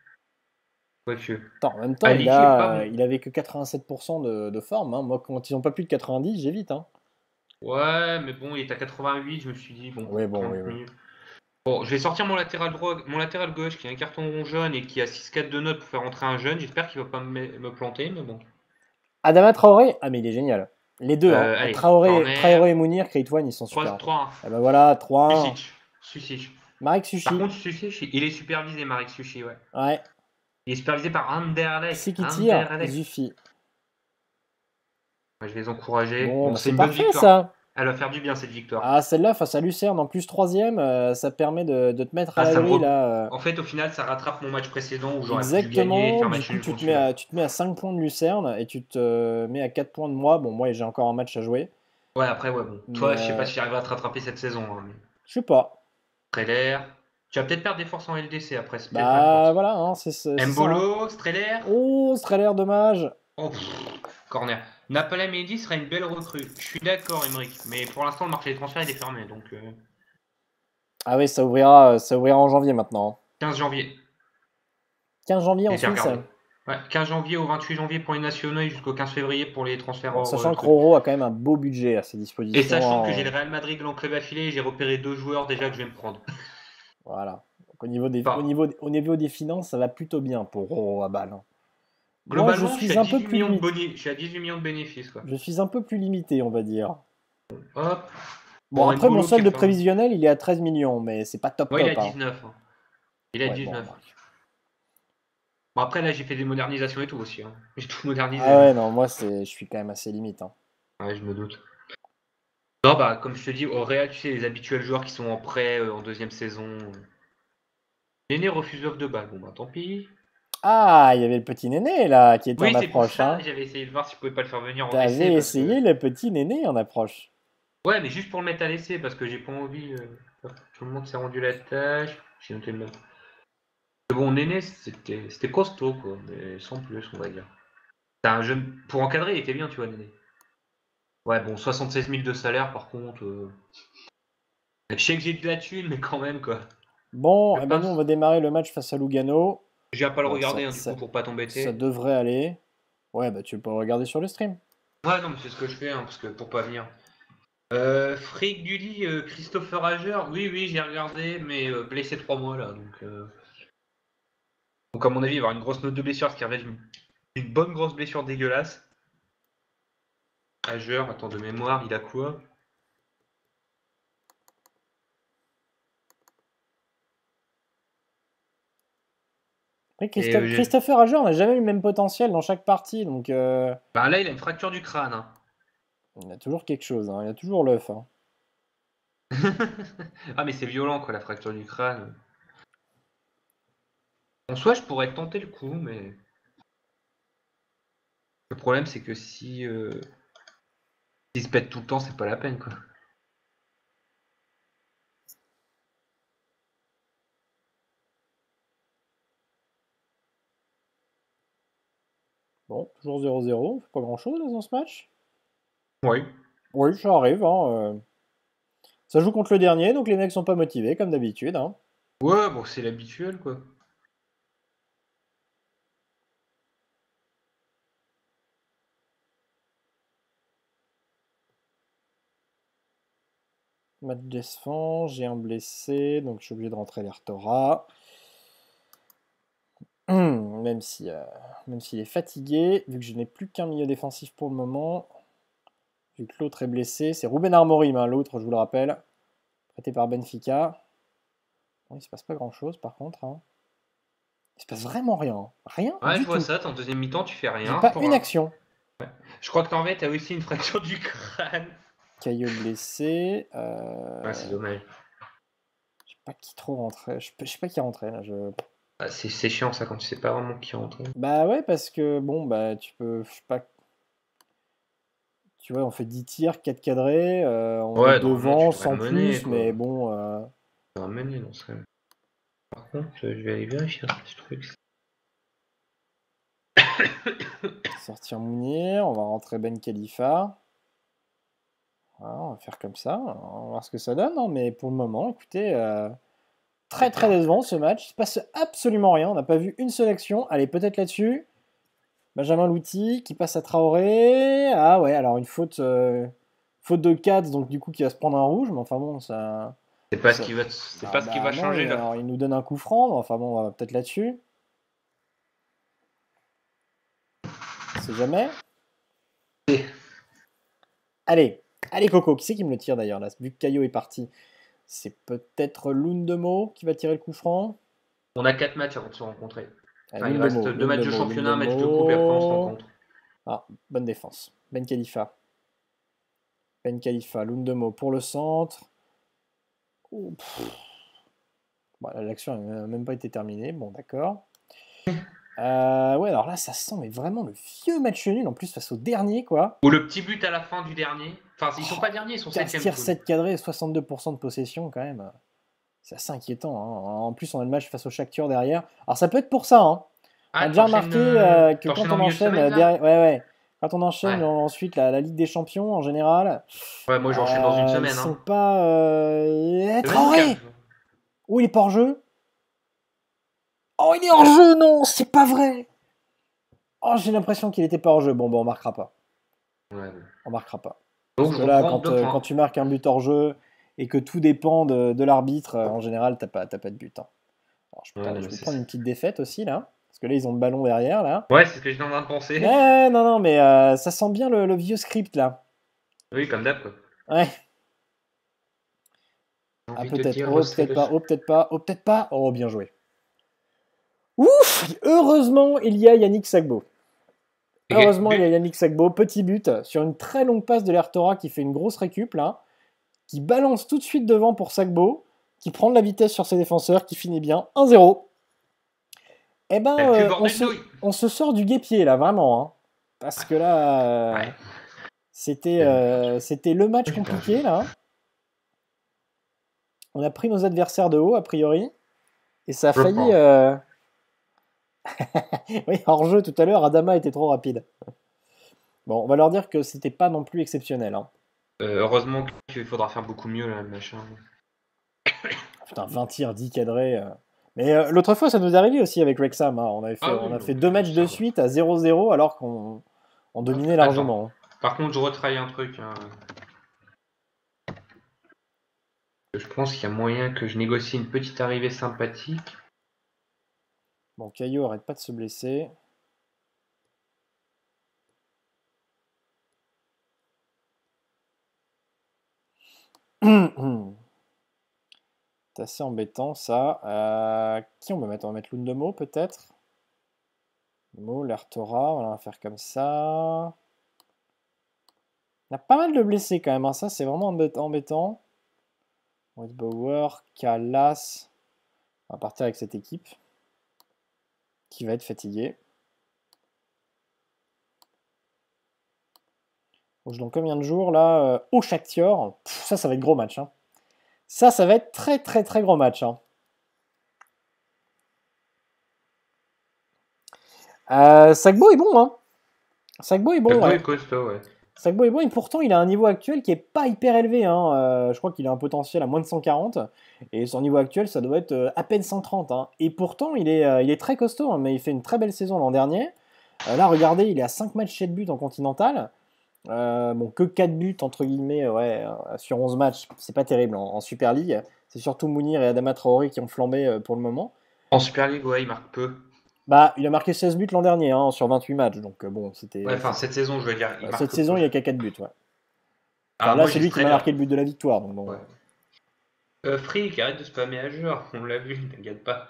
Quoique. Attends, en même temps, il, Ali qui est pas a, bon. euh, il avait que quatre-vingt-sept pour cent de, de forme. Hein. Moi, quand ils n'ont pas plus de quatre-vingt-dix, j'évite. Hein. Ouais, mais bon, il est à quatre-vingt-huit, je me suis dit, bon, Oui, pour bon, oui, trente oui. minutes. Bon, je vais sortir mon latéral droit, mon latéral gauche qui a un carton jaune et qui a six quatre de notes pour faire rentrer un jeune. J'espère qu'il va pas me, me planter, mais bon. Adama Traoré, ah mais il est génial. Les deux, hein. Euh, allez, Traoré, corner. Traoré et Mounir, Kreitwan, ils sont super. trois un. Et ben voilà, trois un. Susic. Susic. Marek Par Sushi. contre, Susic, il est supervisé, Marek Sushi, ouais. Ouais. Il est supervisé par Anderlecht. C'est qui tire, Anderlecht. Zufi. Ouais, je vais les encourager. Bon, Bon, bah c'est c'est une bonne parfait victoire. ça. Elle va faire du bien, cette victoire. Ah, celle-là, face à Lucerne, en plus troisième, euh, ça permet de, de te mettre à Ah, ça me l'abri re- là. euh. En fait, au final, ça rattrape mon match précédent où j'aurais pu gagner et Exactement. faire Du match coup, nul tu contre te, mets celui-là. à, tu te mets à cinq points de Lucerne et tu te mets à quatre points de moi. Bon, moi, j'ai encore un match à jouer. Ouais, après, ouais, bon. Mais Toi, je sais pas euh, si j'arriverai à te rattraper cette saison. Hein, mais... je sais pas. Streller. Tu vas peut-être perdre des forces en L D C après, c'est peut-être ma Bah force. voilà, hein, c'est c'est ça. Hein. Mbolo, Streller. Oh, ce serait l'air dommage. Oh, pff, corner. Napala Mehdi serait une belle recrue. Je suis d'accord, Emmerich. Mais pour l'instant, le marché des transferts il est fermé. Donc, euh, Ah oui, ça ouvrira, ça ouvrira en janvier maintenant. quinze janvier. quinze janvier J'ai en été Suisse. regardé. Ouais, quinze janvier au vingt-huit janvier pour les nationaux et jusqu'au quinze février pour les transferts Bon, hors sachant euh, que truc. Roro a quand même un beau budget à ses Et dispositions. sachant que Hein, j'ai le euh, Real Madrid en club affilié, j'ai repéré deux joueurs déjà que je vais me prendre. Voilà. Donc, au, niveau des, au, Enfin, niveau, au niveau des finances, ça va plutôt bien pour Roro à Bâle. Hein. Moi, je globalement, je suis suis à un peu dix-huit plus millions de limité. boni- je suis à dix-huit millions de bénéfices, quoi. Je suis un peu plus limité, on va dire. Hop. Bon, Bon, après, mon Mbolo qui est solde pas. prévisionnel, il est à treize millions, mais c'est pas top Ouais, il a top. Hein. dix-neuf. Hein. Il a Ouais, bon, dix-neuf. bah. Bon, après, là, j'ai fait des modernisations et tout aussi. Hein. J'ai tout modernisé. Ah Hein. ouais, non, moi, c'est, je suis quand même assez limite. Hein. Ouais, je me doute. Non, bah, comme je te dis, au Real, tu sais, les habituels joueurs qui sont en prêt euh, en deuxième saison. Néné refuse l'offre de balle. Bon, bah, tant pis. Ah, il y avait le petit Néné, là, qui était en Oui, c'est pour approche. ça, Hein. j'avais essayé de voir si je pouvais pas le faire venir en essai T'avais parce que. essayé le petit Néné en approche. Ouais, mais juste pour le mettre à l'essai parce que j'ai pas envie. euh, Tout le monde s'est rendu la tâche. J'ai noté le nom. Mais bon, Néné, c'était c'était costaud, quoi, mais sans plus, on va dire. C'est un jeune. Pour encadrer, il était bien, tu vois, Néné. Ouais, bon, soixante-seize mille de salaire, par contre. euh, Je sais que j'ai de la thune, mais quand même, quoi. Bon, Je eh ben nous, on pense. va démarrer le match face à Lugano. Je viens pas le Bon, ça, regarder, hein, du ça, coup, pour pas ça t'embêter. devrait aller. Ouais, bah tu peux le regarder sur le stream. Ouais, non, mais c'est ce que je fais, hein, parce que pour pas venir. Euh, Frick Gulli, euh, Christopher Hager, oui, oui, j'ai regardé, mais euh, blessé trois mois là, donc. euh, Donc, à mon avis, il va y avoir une grosse note de blessure, ce qui revient d'une une bonne grosse blessure dégueulasse. Hager, attends, de mémoire, il a quoi? Après, Et Christophe, euh, j'ai- Christopher Hager n'a jamais eu le même potentiel dans chaque partie, donc euh, Bah, là, il a une fracture du crâne. Hein. il a toujours quelque chose. Hein. Il a toujours l'œuf. Hein. Ah, mais c'est violent, quoi, la fracture du crâne. En soi, je pourrais tenter le coup, mais. Le problème, c'est que si. Euh... S'il se pète tout le temps, c'est pas la peine, quoi. Bon, toujours zéro zéro, on fait pas grand-chose là, dans ce match. Oui. Oui, ça arrive. Hein, euh. Ça joue contre le dernier, donc les mecs sont pas motivés, comme d'habitude. Hein. Ouais, bon, c'est l'habituel, quoi. Match décevant, j'ai un blessé, donc je suis obligé de rentrer l'Ertora. Même si, euh, même s'il est fatigué, vu que je n'ai plus qu'un milieu défensif pour le moment, vu que l'autre est blessé. C'est Ruben Amorim, hein, l'autre, je vous le rappelle. Prêté par Benfica. Bon, il se passe pas grand-chose, par contre. Hein. Il se passe vraiment rien. Hein. Rien Ouais, du je vois tout. ça. En deuxième mi-temps, tu fais J'ai rien. pas pour une un- action. Je crois que t'en tu as aussi une fracture du crâne. Caillot blessé. Euh... Ouais, c'est dommage. Je sais pas qui trop rentrait. Je sais pas qui est rentré, là. Je... Ah, c'est c'est chiant ça quand tu sais pas vraiment qui rentre. Bah ouais, parce que, bon, bah, tu peux... Je sais pas... Tu vois, on fait dix tirs, quatre cadrés. euh, on Ouais, est normalement, devant, tu devrais sans mener, plus, quoi. mais bon... euh, Tu devrais mener dans ce cas. Par contre, je vais aller vérifier ce truc. Sortir Mounir, on va rentrer Ben Khalifa. Voilà, on va faire comme ça, on va voir ce que ça donne. Hein, mais pour le moment, écoutez, euh, très très décevant ce match. Il se passe absolument rien. On n'a pas vu une seule action. Allez, peut-être là-dessus. Benjamin Louti qui passe à Traoré. Ah ouais, alors une faute, euh, faute de quatre, donc du coup qui va se prendre un rouge. Mais enfin bon, ça. C'est pas ça... ce qui va, c'est Ah pas ce qui bah va non, changer il, là. alors, il nous donne un coup franc. Mais enfin bon, on va peut-être là-dessus. On sait jamais. Allez, allez Coco, qui c'est qui me le tire d'ailleurs là, vu que Caillot est parti? C'est peut-être Lundemo qui va tirer le coup franc. On a quatre matchs avant de se rencontrer. Allez, Enfin, il Lundemo, reste deux matchs de Lundemo, championnat, un match de Lundemo. coupe et après on se rencontre. Ah, bonne défense. Ben Khalifa. Ben Khalifa, Lundemo pour le centre. Oh, bon, l'action n'a même pas été terminée. Bon, d'accord. Euh, ouais, alors là, ça sent mais vraiment le vieux match nul, en plus face au dernier, quoi. Ou le petit but à la fin du dernier. Enfin, ils sont pas derniers, ils sont quinze septième. tirs, sept cadrés, soixante-deux pour cent de possession, quand même. C'est assez inquiétant. Hein. En plus, on a le match face au Shakhtar derrière. Alors, ça peut être pour ça. Hein. Ah, on a déjà remarqué euh, que quand on enchaîne semaine, derrière... ouais, ouais. Quand on enchaîne ouais. ensuite la, la Ligue des Champions, en général, ouais, moi j'enchaîne euh, dans une semaine. Ils sont hein. pas... Euh... Traoré. Oh, il est pas hors jeu. Oh, il est hors jeu, non, c'est pas vrai. Oh, j'ai l'impression qu'il était pas hors jeu. Bon, bon, on marquera pas. Ouais. On marquera pas. Donc, Parce que là, quand, euh, quand tu marques un but hors jeu et que tout dépend de, de l'arbitre, euh, en général, t'as pas, t'as pas de but. Hein. Alors, je, ouais, je vais prendre ça. Une petite défaite aussi, là. Parce que là, ils ont le ballon derrière, là. Ouais, c'est ce que j'étais en train de penser. Ouais, non, non, mais euh, ça sent bien le, le vieux script, là. Oui, comme d'hab, quoi. Ouais. Ah, peut-être. Oh, peut-être pas. Oh, peut-être pas. Oh, peut-être pas. Oh, bien joué. Ouf! Heureusement, il y a Yannick Sagbo. Heureusement, okay. il y a Yannick Sagbo. Petit but sur une très longue passe de l'Ertora qui fait une grosse récup, là. Qui balance tout de suite devant pour Sagbo. Qui prend de la vitesse sur ses défenseurs. Qui finit bien. un zéro. Eh ben, euh, on, se, on se sort du guépier, là, vraiment. Hein, parce que là, euh, ouais. c'était, euh, c'était le match compliqué, là. On a pris nos adversaires de haut, a priori. Et ça a Je failli... Euh... oui, hors jeu, tout à l'heure, Adama était trop rapide. Bon, on va leur dire que c'était pas non plus exceptionnel. Hein. Euh, heureusement qu'il faudra faire beaucoup mieux, là, le machin. Putain, vingt tirs, dix cadrés... Euh... Mais euh, l'autre fois, ça nous est arrivé aussi avec Wrexham. Hein. On, avait fait, ah, oui, on a fait deux matchs de suite à zéro zéro alors qu'on on dominait Attends. largement. Hein. Par contre, je retraille un truc. Hein. Je pense qu'il y a moyen que je négocie une petite arrivée sympathique. Bon, Caillot arrête pas de se blesser. C'est assez embêtant ça. Euh, qui on va mettre? On va mettre Lundemo peut-être. Mo, l'Ertora, on va faire comme ça. Il y a pas mal de blessés quand même, hein. Ça c'est vraiment embêtant. Whitebauer, Kalas. On va partir avec cette équipe qui va être fatiguée. Donc, dans combien de jours là euh, au Shakhtar? Pff, ça, ça va être gros match. Hein. Ça, ça va être très très très gros match. Hein. Euh, Sagbo est bon. Hein. Sagbo est bon. Sagbo ouais. est costaud, ouais. Sagbo est bon et pourtant il a un niveau actuel qui est pas hyper élevé. Hein. Euh, je crois qu'il a un potentiel à moins de cent quarante et son niveau actuel ça doit être euh, à peine cent trente. Hein. Et pourtant il est, euh, il est très costaud, hein, mais il fait une très belle saison l'an dernier. Euh, là regardez, il est à cinq matchs, sept buts en continental. Euh, bon, que quatre buts entre guillemets ouais, euh, sur onze matchs, c'est pas terrible en, en Super League. C'est surtout Mounir et Adama Traoré qui ont flambé euh, pour le moment. En Super League, ouais, il marque peu. Bah, il a marqué seize buts l'an dernier hein, sur vingt-huit matchs, donc euh, bon, c'était. Ouais, enfin cette saison, je veux dire. Il cette saison, peu. Il y a qu'à quatre buts, ouais. Enfin, Ah, là, moi, c'est j'ai lui qui m'a Strider. marqué le but de la victoire. Donc bon. Ouais. Euh, Frick, arrête de spammer à joueur. On l'a vu, t'inquiète pas.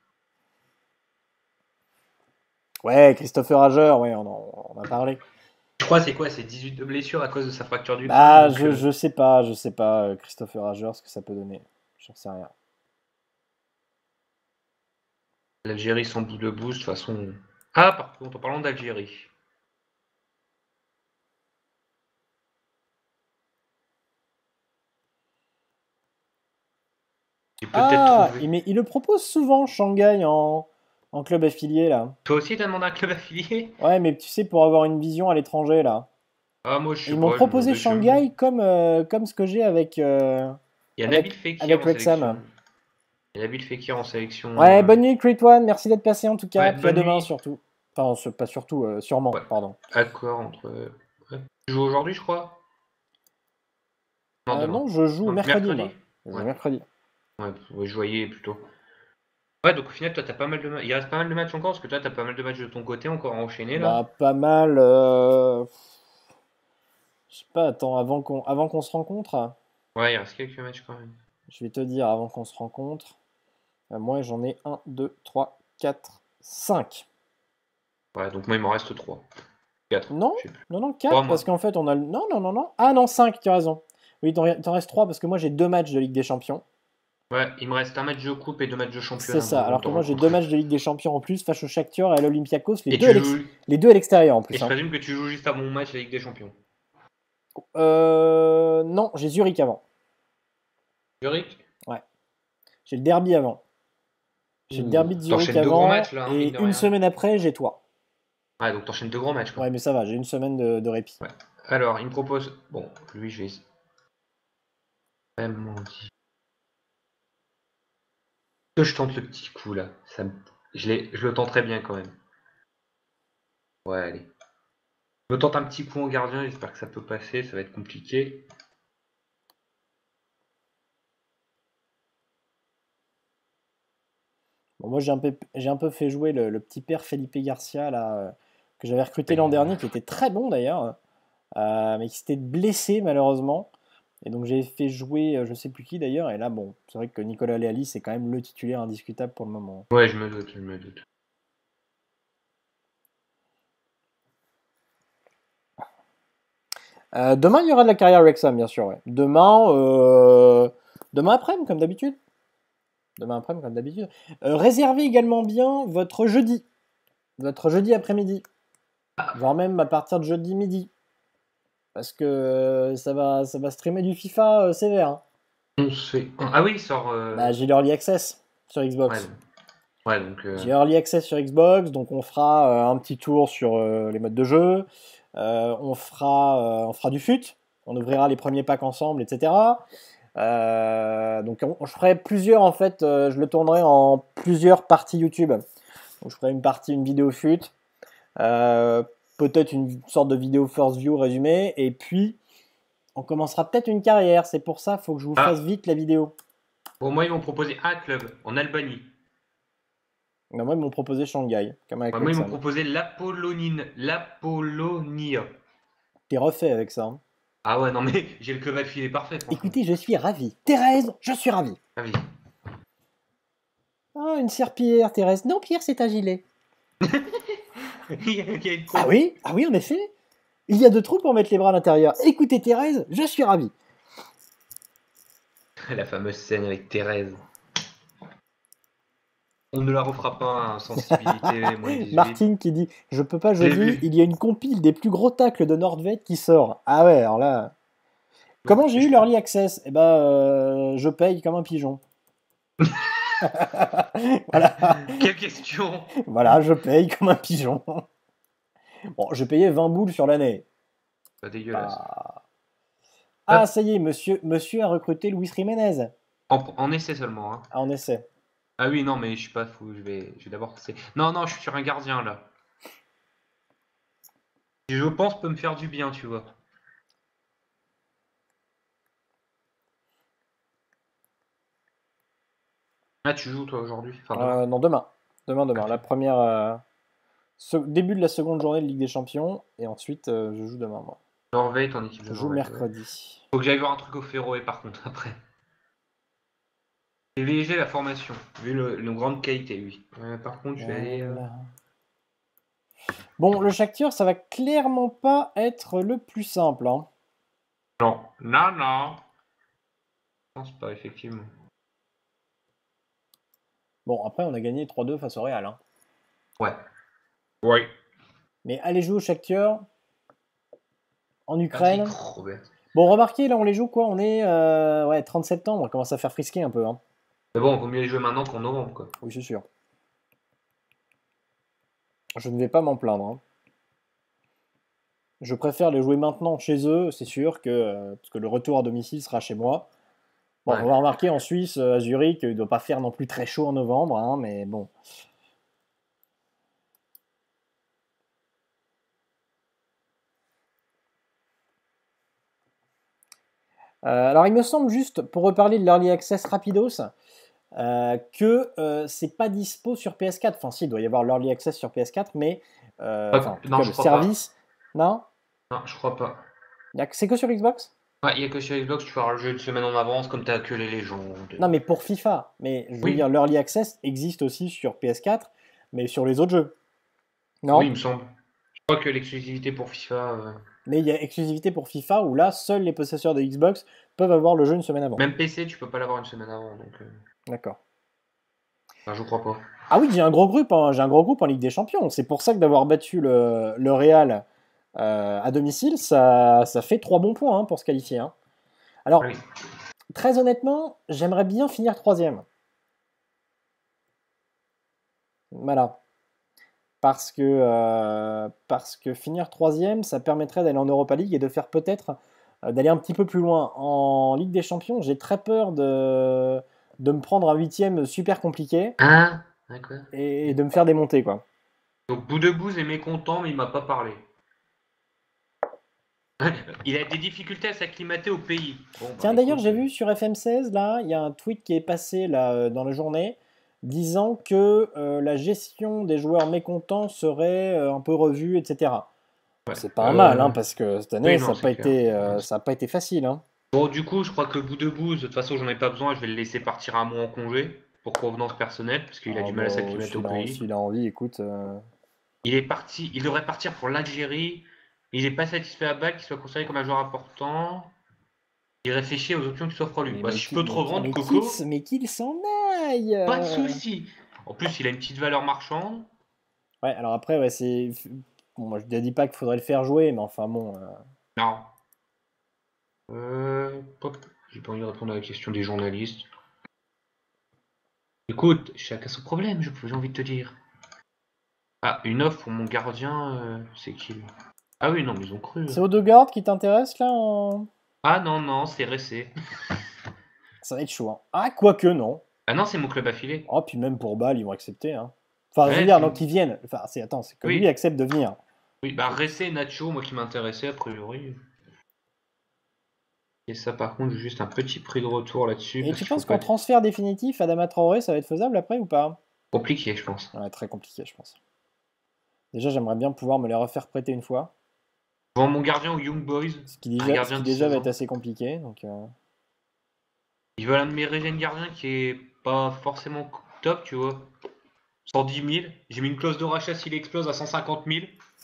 Ouais, Christopher Hager, ouais, on en, on a parlé. Je crois, c'est quoi? C'est dix-huit de blessure à cause de sa fracture du crâne. Bah, Donc, je, euh, je sais pas, je sais pas, euh, Christopher Hager, ce que ça peut donner. J'en sais rien. l'Algérie sans bout de boost, de toute façon. Ah, par contre, en parlant d'Algérie. J'ai peut-être Ah, trouvé. il, mais il le propose souvent, Shanghai, en, en club affilié, là. Toi aussi, t'as demandé un club affilié? Ouais, mais tu sais, pour avoir une vision à l'étranger, là. Ah, moi, je Et sais ils m'ont pas, je me proposé demandais si jamais. Shanghai comme, euh, comme ce que j'ai avec, euh, Il y a Nabil avec, Fekir avec en Wrexham. sélection. Il y a Nabil Fekir en sélection. Ouais, euh, bonne nuit, Crit One, merci d'être passé en tout cas, Ouais, puis à bonne demain nuit. surtout. Enfin, ce- pas surtout, euh, sûrement, Ouais, pardon. accord entre. Ouais. Tu joues aujourd'hui, je crois? Non, Euh, demain. non, je joue Non, mercredi, mercredi? moi. Je joue Ouais. mercredi. Ouais, ouais, je voyais plutôt. Ouais, donc au final, toi, t'as pas mal de matchs. Il reste pas mal de matchs encore, parce que toi, t'as pas mal de matchs de ton côté encore à enchaîner, là. Bah, pas mal. euh, Je sais pas, attends, avant qu'on avant qu'on se rencontre, Ouais, il reste quelques matchs quand même. je vais te dire, avant qu'on se rencontre, euh, moi j'en ai un, deux, trois, quatre, cinq. Ouais, donc moi, il m'en reste trois. Quatre, Non, je sais plus. non, non, trois quatre, parce moi. qu'en fait, on a le. Non, non, non, non. Ah non, cinq, tu as raison. Oui, t'en t'en restes trois, parce que moi j'ai deux matchs de Ligue des Champions. Ouais, il me reste un match de coupe et deux matchs de C'est championnat, moi, ça, avant de alors te que moi j'ai deux rencontrer. matchs de Ligue des Champions en plus, face au Shakhtar et à l'Olympiakos, les Et deux à tu l'ex- joues. les deux à l'extérieur en Et plus. je Hein. présume que tu joues juste à mon match de Ligue des Champions. Euh... Non, j'ai Zurich avant. Zurich? Ouais. J'ai le derby avant. J'ai le Ouh, derby de Zurich t'enchaînes deux grands avant, matchs, là, hein, mine de et une rien. semaine après, j'ai toi. Ouais, donc t'enchaînes deux grands matchs, quoi. Ouais, mais ça va, j'ai une semaine de, de répit. Ouais. Alors, il me propose. Bon, lui, je vais. Vraiment dit. Que je tente le petit coup, là. Ça me... je, l'ai- je le tenterai bien, quand même. Ouais, allez. Je me tente un petit coup en gardien, j'espère que ça peut passer, ça va être compliqué. Bon, moi, j'ai un peu, j'ai un peu fait jouer le, le petit père Felipe Garcia, là, euh, que j'avais recruté l'an Et- dernier, qui était très bon d'ailleurs, euh, mais qui s'était blessé malheureusement. Et donc j'ai fait jouer, euh, je sais plus qui d'ailleurs, et là, bon, c'est vrai que Nicolas Leali, c'est quand même le titulaire indiscutable pour le moment. Ouais, je me doute, je me doute. Euh, demain, il y aura de la carrière Wrexham, bien sûr. Ouais. Demain, euh, demain après-midi, comme d'habitude. Demain après-midi, comme d'habitude. Euh, réservez également bien votre jeudi. Votre jeudi après-midi. Voire même à partir de jeudi midi. Parce que euh, ça va, ça va streamer du FIFA euh, sévère. Hein. On sait. Ah oui, il sort. Bah, euh, j'ai l'Early Access sur Ouais, Xbox. donc. Ouais, donc euh, J'ai Early Access sur Xbox, donc on fera euh, un petit tour sur euh, les modes de jeu. Euh, on, fera, euh, on fera du fut. On ouvrira les premiers packs ensemble, et cetera. Euh, donc on- je ferai plusieurs en fait, euh, je le tournerai en plusieurs parties YouTube. Donc je ferai une partie, une vidéo fut, euh, peut-être une sorte de vidéo first view résumé, et puis on commencera peut-être une carrière. C'est pour ça, faut que je vous fasse Ah, vite la vidéo. pour moi, ils m'ont proposé un club en Albanie. Non, moi ils m'ont proposé Shanghai, comme avec Ouais, moi, ils m'ont Wrexham. proposé l'Apollonine. L'Apollonia. T'es refait avec ça. Hein. Ah ouais, non, mais j'ai le club affilié parfait, franchement. Écoutez, je suis ravi. Thérèse, je suis ravi. Ah oui. Ah, une serpillière, Thérèse. Non, Pierre, c'est un gilet. Il y a il y a une Ah con. oui, ah oui, en effet. Il y a deux trous pour mettre les bras à l'intérieur. Écoutez, Thérèse, je suis ravi. La fameuse scène avec Thérèse. On ne la refera pas, hein, sensibilité, moins dix-huit. Martine qui dit je peux pas Je l'ai jeudi, vu. il y a une compile des plus gros tacles de Nordvet qui sort. Ah ouais, alors là. Comment j'ai Je- eu l'early access Eh ben, euh, je paye comme un pigeon. voilà, Quelle question! voilà, je paye comme un pigeon. Bon, je payais vingt boules sur l'année. Pas dégueulasse. Pas- Ah, Hop, ça y est, monsieur, monsieur a recruté Luis Jiménez. en, en essai seulement. Hein. Ah, en essai. Ah oui, non, mais je suis pas fou. Je vais, je vais d'abord. c'est- Non, non, je suis sur un gardien là. Qui, je pense, peut me faire du bien, tu vois. Ah, tu joues toi aujourd'hui? Enfin, demain? Euh, non, demain. Demain, demain. Ok. La première. euh, se- Début de la seconde journée de Ligue des Champions. Et ensuite, euh, je joue demain, moi. Norvège en équipe de Je joue Norvège. Ouais. mercredi. Faut que j'aille voir un truc au Féroé par contre après. Privilégier la formation, vu le, le grande qualité, oui. Euh, par contre, je vais aller. euh, Voilà. Bon, le Shakhtar, ça va clairement pas être le plus simple. Hein. Non, non, non. Je pense pas, effectivement. Bon, après, on a gagné trois deux face au Real. Hein. Ouais. Ouais. Mais aller jouer au Shakhtar en Ukraine. Patrick Robert. Bon, remarquez, là, on les joue quoi? On est euh, ouais, trente septembre, on commence à faire frisquer un peu. Hein. Mais bon, on vaut mieux les jouer maintenant qu'en novembre, quoi. Oui, c'est sûr. Je ne vais pas m'en plaindre. Hein. Je préfère les jouer maintenant chez eux, c'est sûr, que, euh, parce que le retour à domicile sera chez moi. Bon, Ouais. on va remarquer en Suisse, euh, à Zurich, il ne doit pas faire non plus très chaud en novembre, hein, mais bon. Euh, alors, il me semble juste, pour reparler de l'Early Access Rapidos, euh, que euh, c'est pas dispo sur P S quatre. Enfin, si, il doit y avoir l'Early Access sur P S quatre, mais euh, Ouais, enfin, en tout non, cas, je le crois service. Non, pas. Non, je crois pas. Y a que- c'est que sur Xbox? Ouais, il y a que sur Xbox, tu peux avoir le jeu une semaine en avance, comme t'as que les légendes. Non, mais pour FIFA. Mais je veux Oui. dire, l'Early Access existe aussi sur P S quatre, mais sur les autres jeux. Non? Oui, il me semble. Je crois que l'exclusivité pour FIFA. euh, Mais il y a exclusivité pour FIFA où là, seuls les possesseurs de Xbox peuvent avoir le jeu une semaine avant. Même P C, tu peux pas l'avoir une semaine avant, donc. euh, D'accord. Enfin, je crois pas. Ah oui, j'ai un gros groupe, hein, j'ai un gros groupe en Ligue des Champions. C'est pour ça que d'avoir battu le, le Real euh, à domicile, ça, ça fait trois bons points hein, pour se qualifier. Hein. Alors, Oui. très honnêtement, j'aimerais bien finir troisième. Voilà. Parce que, euh, parce que finir troisième, ça permettrait d'aller en Europa League et de faire peut-être euh, d'aller un petit peu plus loin. En Ligue des Champions, j'ai très peur de, de me prendre un huitième super compliqué Ah, d'accord. et de me faire démonter, quoi. Donc Boudebouze est mécontent, mais il m'a pas parlé. Il a des difficultés à s'acclimater au pays. Bon, bah, Tiens, d'ailleurs, écoute, j'ai vu sur F M seize, là, il y a un tweet qui est passé là, euh, dans la journée, disant que euh, la gestion des joueurs mécontents serait euh, un peu revue, et cetera. ouais. C'est pas un Euh, mal, hein, parce que cette année, Oui, ça non, n'a pas, c'est clair. été, euh, ça a pas été facile. Hein. Bon, du coup, je crois que Boudebouze, de toute façon, j'en ai pas besoin, je vais le laisser partir un mois en congé, pour convenance personnelle, parce qu'il a Ah du mal à bah, s'acclimater au s'il a, pays. s'il a envie, écoute. euh, Il est parti, il devrait partir pour l'Algérie. Il n'est pas satisfait à Bâle qu'il soit considéré comme un joueur important. Il réfléchit aux options qui s'offrent à lui. Mais, Bah, mais, si je qui- peux te mais, qui- revendre, mais qu'il Coco, s- mais qu'il s'en aille pas de euh. souci. En plus, il a une petite valeur marchande. Ouais, alors après, ouais, c'est. Bon, moi, je ne dis pas qu'il faudrait le faire jouer, mais enfin bon. euh, Non. Euh, pop. J'ai pas envie de répondre à la question des journalistes. Écoute, chacun son problème, je- j'ai envie de te dire. Ah, une offre pour mon gardien, euh, c'est qui lui? Ah oui, non, mais ils ont cru. C'est Odegaard qui t'intéresse là en... Ah non, non, c'est Ressé. Ça va être chaud. Hein. Ah, quoique non. Ah non, c'est mon club affilié. Oh, puis même pour Bâle, ils vont accepter. Hein. Enfin, je veux Ouais, dire, tu... non, qu'ils viennent. Enfin, c'est, attends, c'est que lui Oui, accepte de venir. oui, bah Ressé et Nacho, moi qui m'intéressais a priori. Et ça, par contre, j'ai juste un petit prix de retour là-dessus Et parce tu qu'il faut penses pas qu'en être transfert définitif, Adama Traoré, ça va être faisable après ou pas? compliqué, je pense. Ouais, très compliqué, je pense. Déjà, j'aimerais bien pouvoir me les refaire prêter une fois. Je vends mon gardien aux Young Boys, Ce qui un déjà, ce gardien qui de déjà seize va être ans. assez compliqué. Donc, euh, Ils veulent un de mes régènes gardiens qui est pas forcément top, tu vois. cent dix mille. J'ai mis une clause de rachat s'il explose à cent cinquante mille.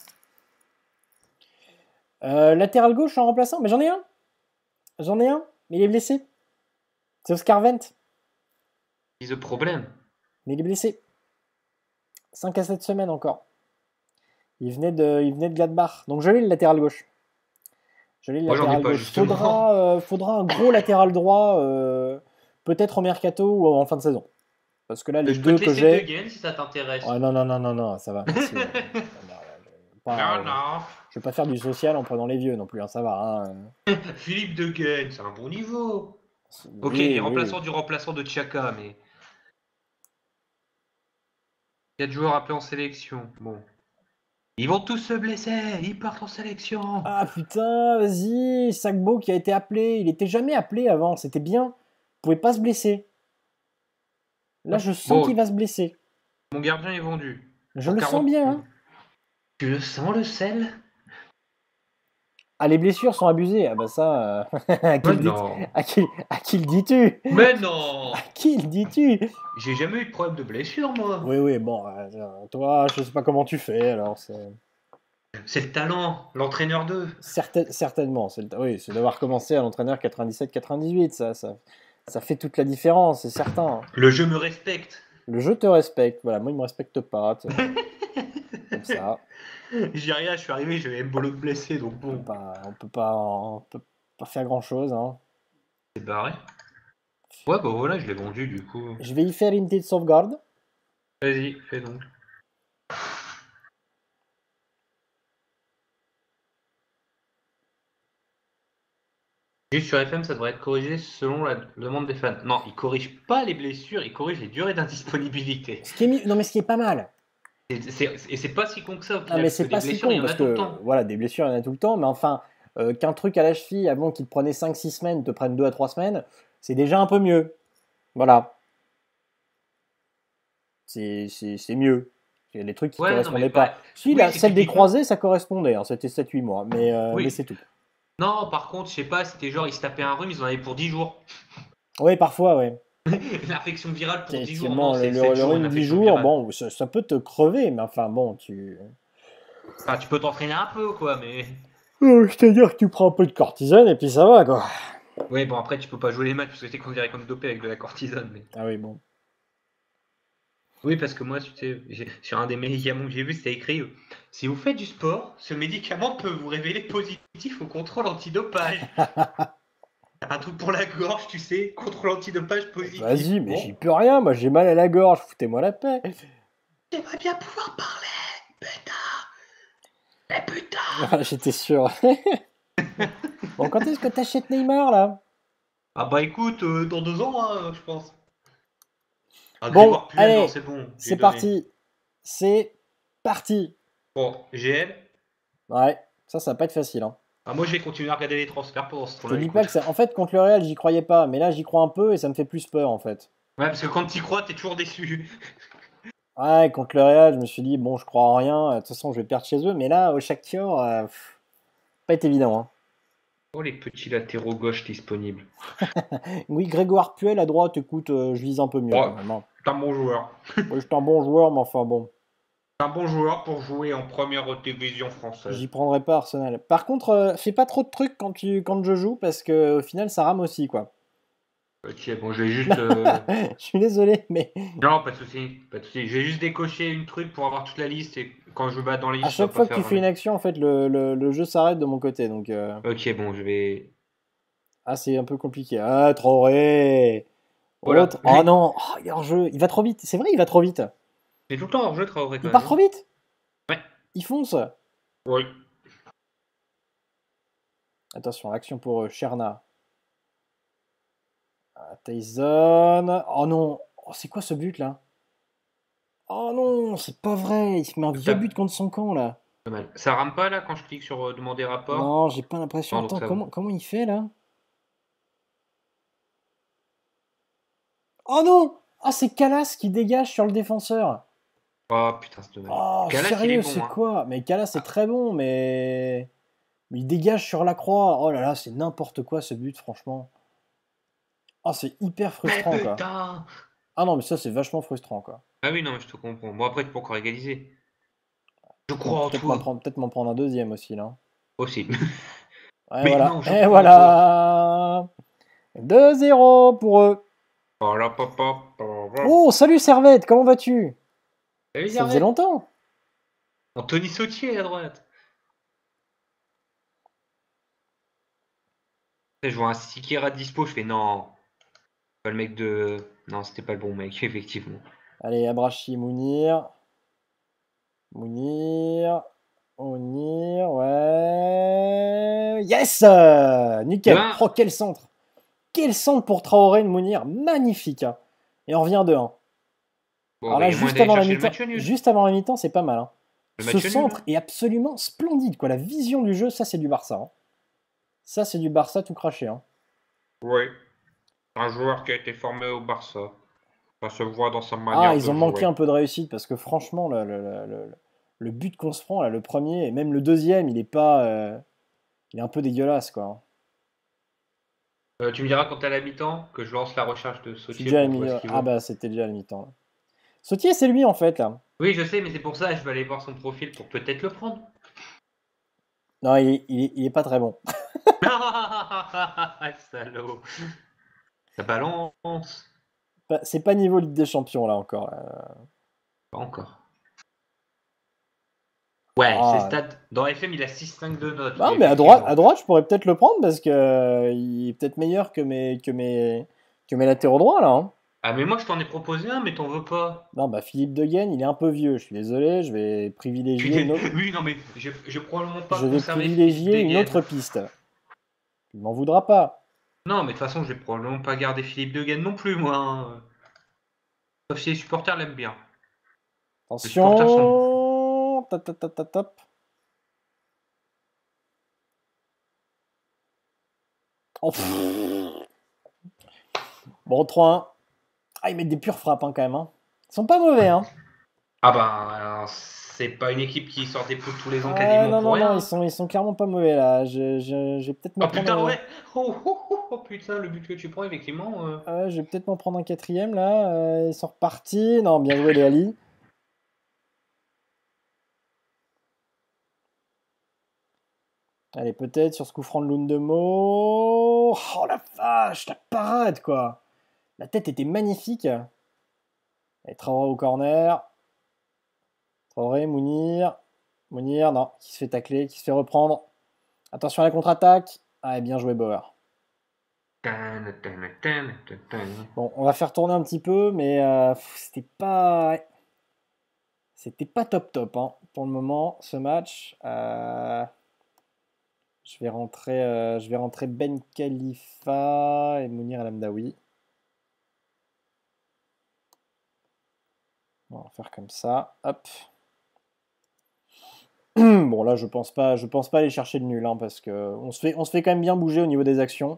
euh, latéral gauche en remplaçant. Mais j'en ai un. J'en ai un. Mais il est blessé. C'est Oscar Wendt. Is the problème. Mais il est blessé. cinq à sept semaines encore. Il venait de, il venait de Gladbach. Donc je l'ai le latéral gauche. Je l'ai le Moi, j'en ai latéral pas, gauche. justement. Faudra, euh, faudra un gros latéral droit, euh, peut-être au mercato ou en fin de saison. Parce que là, les Je peux deux te que laisser De j'ai. Gea si ça t'intéresse. Ouais, non, non, non, non, non, ça va. Merci. euh, pas, Non, euh, non. je vais pas faire du social en prenant les vieux non plus, hein, ça va. Hein. Philippe De Gea, c'est un bon niveau. Ok, il est Oui, remplaçant oui. du remplaçant de Tchaka, mais quatre joueurs appelés en sélection. Bon. Ils vont tous se blesser, ils partent en sélection. Ah putain, vas-y, Sagbo qui a été appelé. Il était jamais appelé avant, c'était bien. Il pouvait pas se blesser. Là, je sens qu'il Bon, va se blesser. mon gardien est vendu. Je Pour le sens quarante. bien. Hein. Tu le sens le sel? Ah, les blessures sont abusées. Ah bah ça, euh, à qui Mais le dis non. à qui, à qui le dis-tu Mais non. À qui le dis-tu J'ai jamais eu de problème de blessure, moi. Oui, oui, bon, euh, toi, je sais pas comment tu fais, alors c'est... C'est le talent, l'entraîneur d'eux. Certain- certainement, c'est le- oui, c'est d'avoir commencé à l'entraîneur quatre-vingt-dix-sept quatre-vingt-dix-huit, ça, ça, ça fait toute la différence, c'est certain. Le jeu me respecte. Le jeu te respecte, voilà, moi il me respecte pas, c'est comme ça. J'ai rien, je suis arrivé, j'avais Mbolo de blessé, donc On peut bon, pas, on peut pas, on peut pas faire grand-chose, hein. c'est barré. Ouais, bah voilà, je l'ai vendu du coup. Je vais y faire une petite sauvegarde. Vas-y, fais donc. Juste sur F M, ça devrait être corrigé selon la demande des fans. Non, il corrige pas les blessures, il corrige les durées d'indisponibilité. Ce qui est mi- non mais ce qui est pas mal. Et c'est et c'est pas si con que ça au Non final, mais parce que c'est des pas si blessures, il con y en a parce tout le que temps. voilà, des blessures il y en a tout le temps, mais enfin euh, qu'un truc à la cheville avant qu'il te prenait cinq six semaines te prenne deux à trois semaines, c'est déjà un peu mieux. Voilà, c'est c'est- c'est mieux. Il y a des trucs qui Ouais, non, mais correspondaient bah, pas. Si, oui, là, c'est celle des typiquement. croisés, ça correspondait, hein, c'était sept huit mois, mais, euh, mais Oui. c'est tout. Non, par contre, je sais pas, c'était genre, ils se tapaient un rhume, ils en avaient pour dix jours. Oui, parfois, ouais. Une infection virale pour dix jours, non, Effectivement, le, c'est le, sept le jours, une rhume dix infection jours, virale. bon, ça, ça peut te crever, mais enfin bon, tu... Enfin, tu peux t'entraîner un peu, quoi, mais. Euh, C'est-à-dire que tu prends un peu de cortisone et puis ça va, quoi. Ouais, bon, après, tu peux pas jouer les matchs parce que t'es considéré comme dopé avec de la cortisone. Mais... Ah oui, bon. Oui, parce que moi, tu sais, j'ai- sur un des médicaments que j'ai vu, c'était écrit euh, si vous faites du sport, ce médicament peut vous révéler positif au contrôle antidopage. Un truc pour la gorge, tu sais, contrôle antidopage positif. Vas-y, mais j'y Bon, peux rien, moi j'ai mal à la gorge, foutez-moi la paix. j'aimerais bien pouvoir parler, putain. Mais putain. Ah, j'étais sûr. Bon, quand est-ce que t'achètes Neymar, là? Ah bah écoute, euh, dans deux ans, hein, je pense. Ah, Bon, Grégoire Puel, non, allez, c'est bon, j'ai c'est donné. parti. C'est parti. Bon, G L. Ouais, ça, ça va pas être facile, hein. Ah, moi, je vais continuer à regarder les transferts pendant ce Je te temps-là, dis pas écoute. que ça... En fait, contre le Real, j'y croyais pas, mais là, j'y crois un peu et ça me fait plus peur, en fait. Ouais, parce que quand t'y crois, t'es toujours déçu. Ouais, contre le Real, je me suis dit, bon, je crois en rien, de toute façon, je vais perdre chez eux, mais là, au Shakhtar, euh, pff, pas été évident, hein. Oh, les petits latéraux gauche disponibles. Oui, Grégoire Puel à droite, écoute, euh, je vise un peu mieux Ouais, quand même, hein. c'est un bon joueur. Ouais, c'est un bon joueur, mais enfin bon, C'est un bon joueur pour jouer en première division française. j'y prendrai pas Arsenal. Par contre, euh, fais pas trop de trucs quand, tu, quand je joue, parce que au final, ça rame aussi, quoi. Ok, bon, je vais juste. euh, Je suis désolé, mais Non, pas de soucis, pas de soucis. Je vais juste décocher une truc pour avoir toute la liste et quand je vais battre dans la à liste, je chaque dois pas fois que tu faire. fais une action, en fait, le, le- le jeu s'arrête de mon côté, donc... euh, Ok, bon, je vais. Ah, c'est un peu compliqué. Ah, Traoré! Voilà. Autre... Oh non! Oh, il est hors jeu, il va trop vite, c'est vrai, il va trop vite! J'ai tout le temps hors jeu Traoré Il quand part même. trop Hein. vite! Ouais. Il fonce! Oui. Attention, action pour euh, Cherna. Ah, Tyson. Oh non! Oh, c'est quoi ce but là? Oh non! C'est pas vrai! Il se met un vieux but Tape. contre son camp là! Pas mal. Ça rame pas là quand je clique sur euh, demander rapport? Non, j'ai pas l'impression. Non, donc Attends, ça va. comment, comment il fait là? Oh non! Ah, c'est Calas qui dégage sur le défenseur! Oh putain, c'est dommage. Oh, Calas, il est sérieux, bon, c'est hein. quoi? Mais Calas, c'est très bon, mais... mais il dégage sur la croix. Oh là là, c'est n'importe quoi ce but, franchement. Oh, c'est hyper Mais frustrant quoi. putain! Ah non, mais ça, c'est vachement frustrant quoi. Ah oui, non, mais je te comprends. Bon, après, tu peux encore égaliser. Je Bon, crois en peut-être m'en toi. prendre, peut-être m'en prendre un deuxième aussi là. Aussi. Et Mais voilà, non, je et crois en toi. voilà! deux zéro pour eux. Oh là, papa. Oh, salut Servette, comment vas-tu? Salut, Ça faisait Servette. longtemps. Anthony Sautier à droite. Je vois un sticker à dispo, je fais non. Pas le mec de. Non, c'était pas le bon mec, effectivement. Allez, Abrachi, Mounir. Mounir. Mounir, ouais. Yes! Eh Nickel. ben, Oh, quel centre! Quel centre pour Traoré de Mounir. Magnifique, hein. Et on revient deux un. bon, Alors bah, là, il y a moyen juste d'aller avant la chercher le mi-temps, match nul. juste avant la mi-temps, c'est pas mal, hein. Le Ce match nul, centre hein. est absolument splendide, quoi. La vision du jeu, ça, c'est du Barça, hein. Ça, c'est du Barça tout craché, hein. Oui. Un joueur qui a été formé au Barça. Ça se voit dans sa Ah, manière ils de ont manqué jouer. un peu de réussite parce que franchement, le, le- le- le- le but qu'on se prend, là, le premier et même le deuxième, il est pas, euh, Il est un peu dégueulasse, quoi. Euh, tu me diras quand t'es à la mi-temps que je lance la recherche de Je suis Sautier déjà à la pour que je vois mi- ce qu'il Ah vaut. bah, c'était déjà à la mi-temps, là. Sautier, c'est lui, en fait, là. Oui, je sais, mais c'est pour ça que je vais aller voir son profil pour peut-être le prendre. Non, il est, il est- il est pas très bon. Salaud. Ça balance. Pas- C'est pas niveau Ligue des Champions, là, encore. là. Pas encore. Ouais, ses Ah, stats. Dans F M, il a six virgule cinq de notes, bah, oui, mais à droite, à effectivement. droite, je pourrais peut-être le prendre parce que euh, il est peut-être meilleur que mes, que mes, que mes latéraux droits, là. hein. Ah, mais moi, je t'en ai proposé un, mais t'en veux pas. Non, bah, Philippe De Guen, il est un peu vieux. Je suis désolé, je vais privilégier une autre, Oui, non, mais je j'ai probablement pas je vais conservé Philippe privilégier une Degen. autre piste. Il m'en voudra pas. Non, mais de toute façon, je vais probablement pas garder Philippe Degen non plus, moi. hein. Sauf si les supporters l'aiment bien. Les supporters sont. Attention. Tap, tap, tap, tap, tap. Oh, pff. Bon, trois un. Ah, ils mettent des pures frappes, hein, quand même. hein. Ils sont pas mauvais, hein. Ah ben, c'est pas une équipe qui sort des poules tous les ans Ah, quasiment non, pour non, non, ils rien. sont, ils sont clairement pas mauvais, là. Je, je, je vais peut-être me Oh prendre... putain, euh, ouais. Oh, oh, oh, oh, putain, le but que tu prends, effectivement. euh. euh, je vais peut-être m'en prendre un quatrième, là. Euh, ils sont repartis. Non, bien joué, les Ali. Allez, peut-être sur ce coup franc de Lundemo. Oh la vache, la parade, quoi. La tête était magnifique. Allez, Traoré au corner. Traoré, Mounir. Mounir, non, qui se fait tacler, qui se fait reprendre. Attention à la contre-attaque. Ah, bien joué, Bauer. Tan, tan, tan, tan, tan. Bon, on va faire tourner un petit peu, mais euh, pff, c'était pas... ouais. C'était pas top top hein, pour le moment, ce match. Euh, je vais rentrer, euh, je vais rentrer Ben Khalifa et Mounir El Amdaoui. On va faire comme ça. Hop. Bon là je pense pas, je pense pas aller chercher le nul hein, parce que on se fait, on se fait quand même bien bouger au niveau des actions.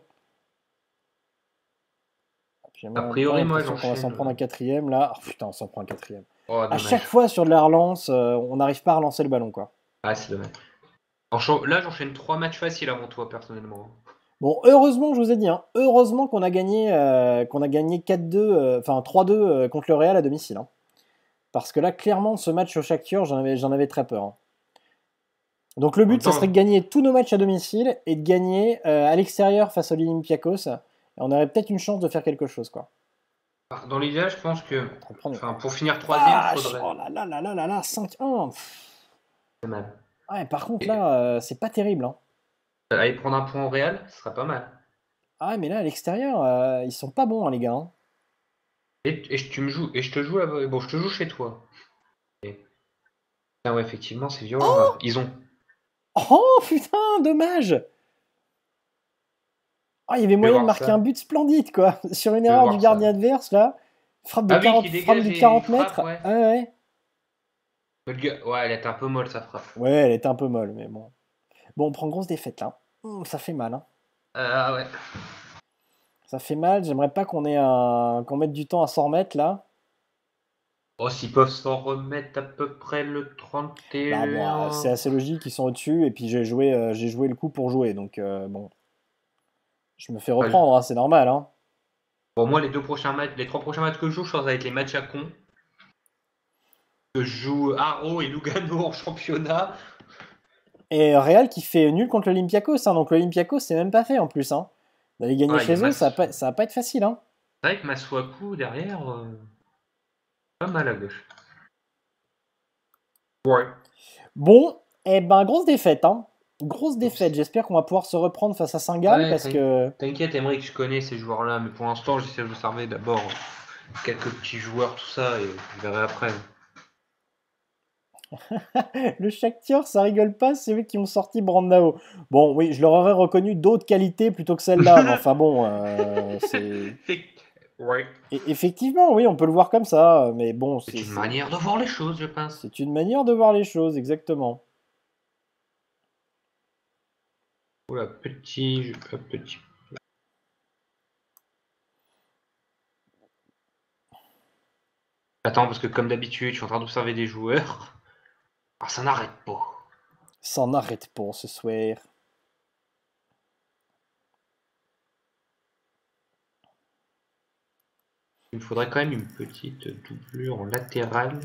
J'ai A même pas priori, moi, l'impression qu'on va s'en prendre un j'enchaîne. quatrième là. Oh, putain, on s'en prend un quatrième. Oh, À chaque dommage. fois sur de la relance, euh, on n'arrive pas à relancer le ballon quoi. Ah, c'est dommage. Encha- Là, j'enchaîne trois matchs faciles avant toi, personnellement. Bon, heureusement, je vous ai dit, hein, heureusement qu'on a gagné, euh, qu'on a gagné quatre deux, euh, enfin trois deux euh, contre le Real à domicile. hein. Parce que là, clairement, ce match au Shakhtar, j'en avais, j'en avais très peur. hein. Donc le En même but, ça serait de temps, gagner tous nos matchs à domicile et de gagner euh, à l'extérieur face à l'Olympiakos. Et on aurait peut-être une chance de faire quelque chose, quoi. dans l'idéal, je pense que, En train de prendre enfin, une- pour finir troisième, Vache! faudrait. Oh là là là là là là, cinq un! Pff. C'est mal. Ouais, par contre, Et, là, euh, c'est pas terrible. Hein. euh, aller prendre un point au Real, ce serait pas mal. Ah ouais, mais là, à l'extérieur, euh, ils sont pas bons, hein, les gars. hein. Et, et je- tu me joues, et je te joue, là- bon, je te joue chez toi. Et- Ah ouais, effectivement, c'est violent là. Ils ont. Oh putain, dommage! Ah, il y avait Je vais moyen de voir marquer un ça. but splendide, quoi. Sur une Je vais erreur du voir gardien ça. adverse, là. Frappe de Ah oui, quarante, qui frappe dégage de et il quarante frappe, mètres. ouais. Ah ouais. Mais le gars- Ouais, elle est un peu molle sa frappe. Ouais, elle était un peu molle, mais bon. Bon, on prend grosse défaite, là. Hum, ça fait mal, hein. Euh, Ah ouais. Ça fait mal. J'aimerais pas qu'on ait un... qu'on mette du temps à s'en remettre, là. Oh, s'ils peuvent s'en remettre à peu près le Bah bon, euh, c'est trente et un. assez logique, ils sont au-dessus, et puis j'ai joué, euh, j'ai joué le coup pour jouer, donc euh, bon. Je me fais Enfin, reprendre, hein, c'est normal, hein. Pour moi, les deux prochains matchs, les trois prochains matchs que je joue, je pense que ça va être les matchs à con. Que je joue Haro et Lugano en championnat. Et Real qui fait nul contre l'Olympiakos, hein, donc l'Olympiakos c'est même pas fait en plus, hein. D'aller gagner Ouais, il y a chez eux, ça va Mas... pas, ça va pas être facile, hein. C'est vrai que Masuaku derrière, euh, pas mal à gauche. Ouais. Bon, eh ben, grosse défaite, hein. Grosse Donc, défaite. c'est- J'espère qu'on va pouvoir se reprendre face à Saint-Gall ouais, parce t'in- que t'inquiète, Emmerich, je connais ces joueurs-là, mais pour l'instant, j'essaie de observer d'abord quelques petits joueurs, tout ça, et je verrai après. le Shakhtar, ça rigole pas, c'est eux qui ont sorti Brandao. Bon, oui, je leur aurais reconnu d'autres qualités plutôt que celle-là, mais enfin bon, euh, c'est... Fait- Ouais. Et effectivement, oui, on peut le voir comme ça, mais bon, C'est c'est une c'est- manière de voir les choses, je pense. c'est une manière de voir les choses, exactement. Oula, petit, je- hop, petit. Attends, parce que comme d'habitude, je suis en train d'observer des joueurs. Ah, ça n'arrête pas. Ça n'arrête pas ce soir. Il me faudrait quand même une petite doublure en latérale.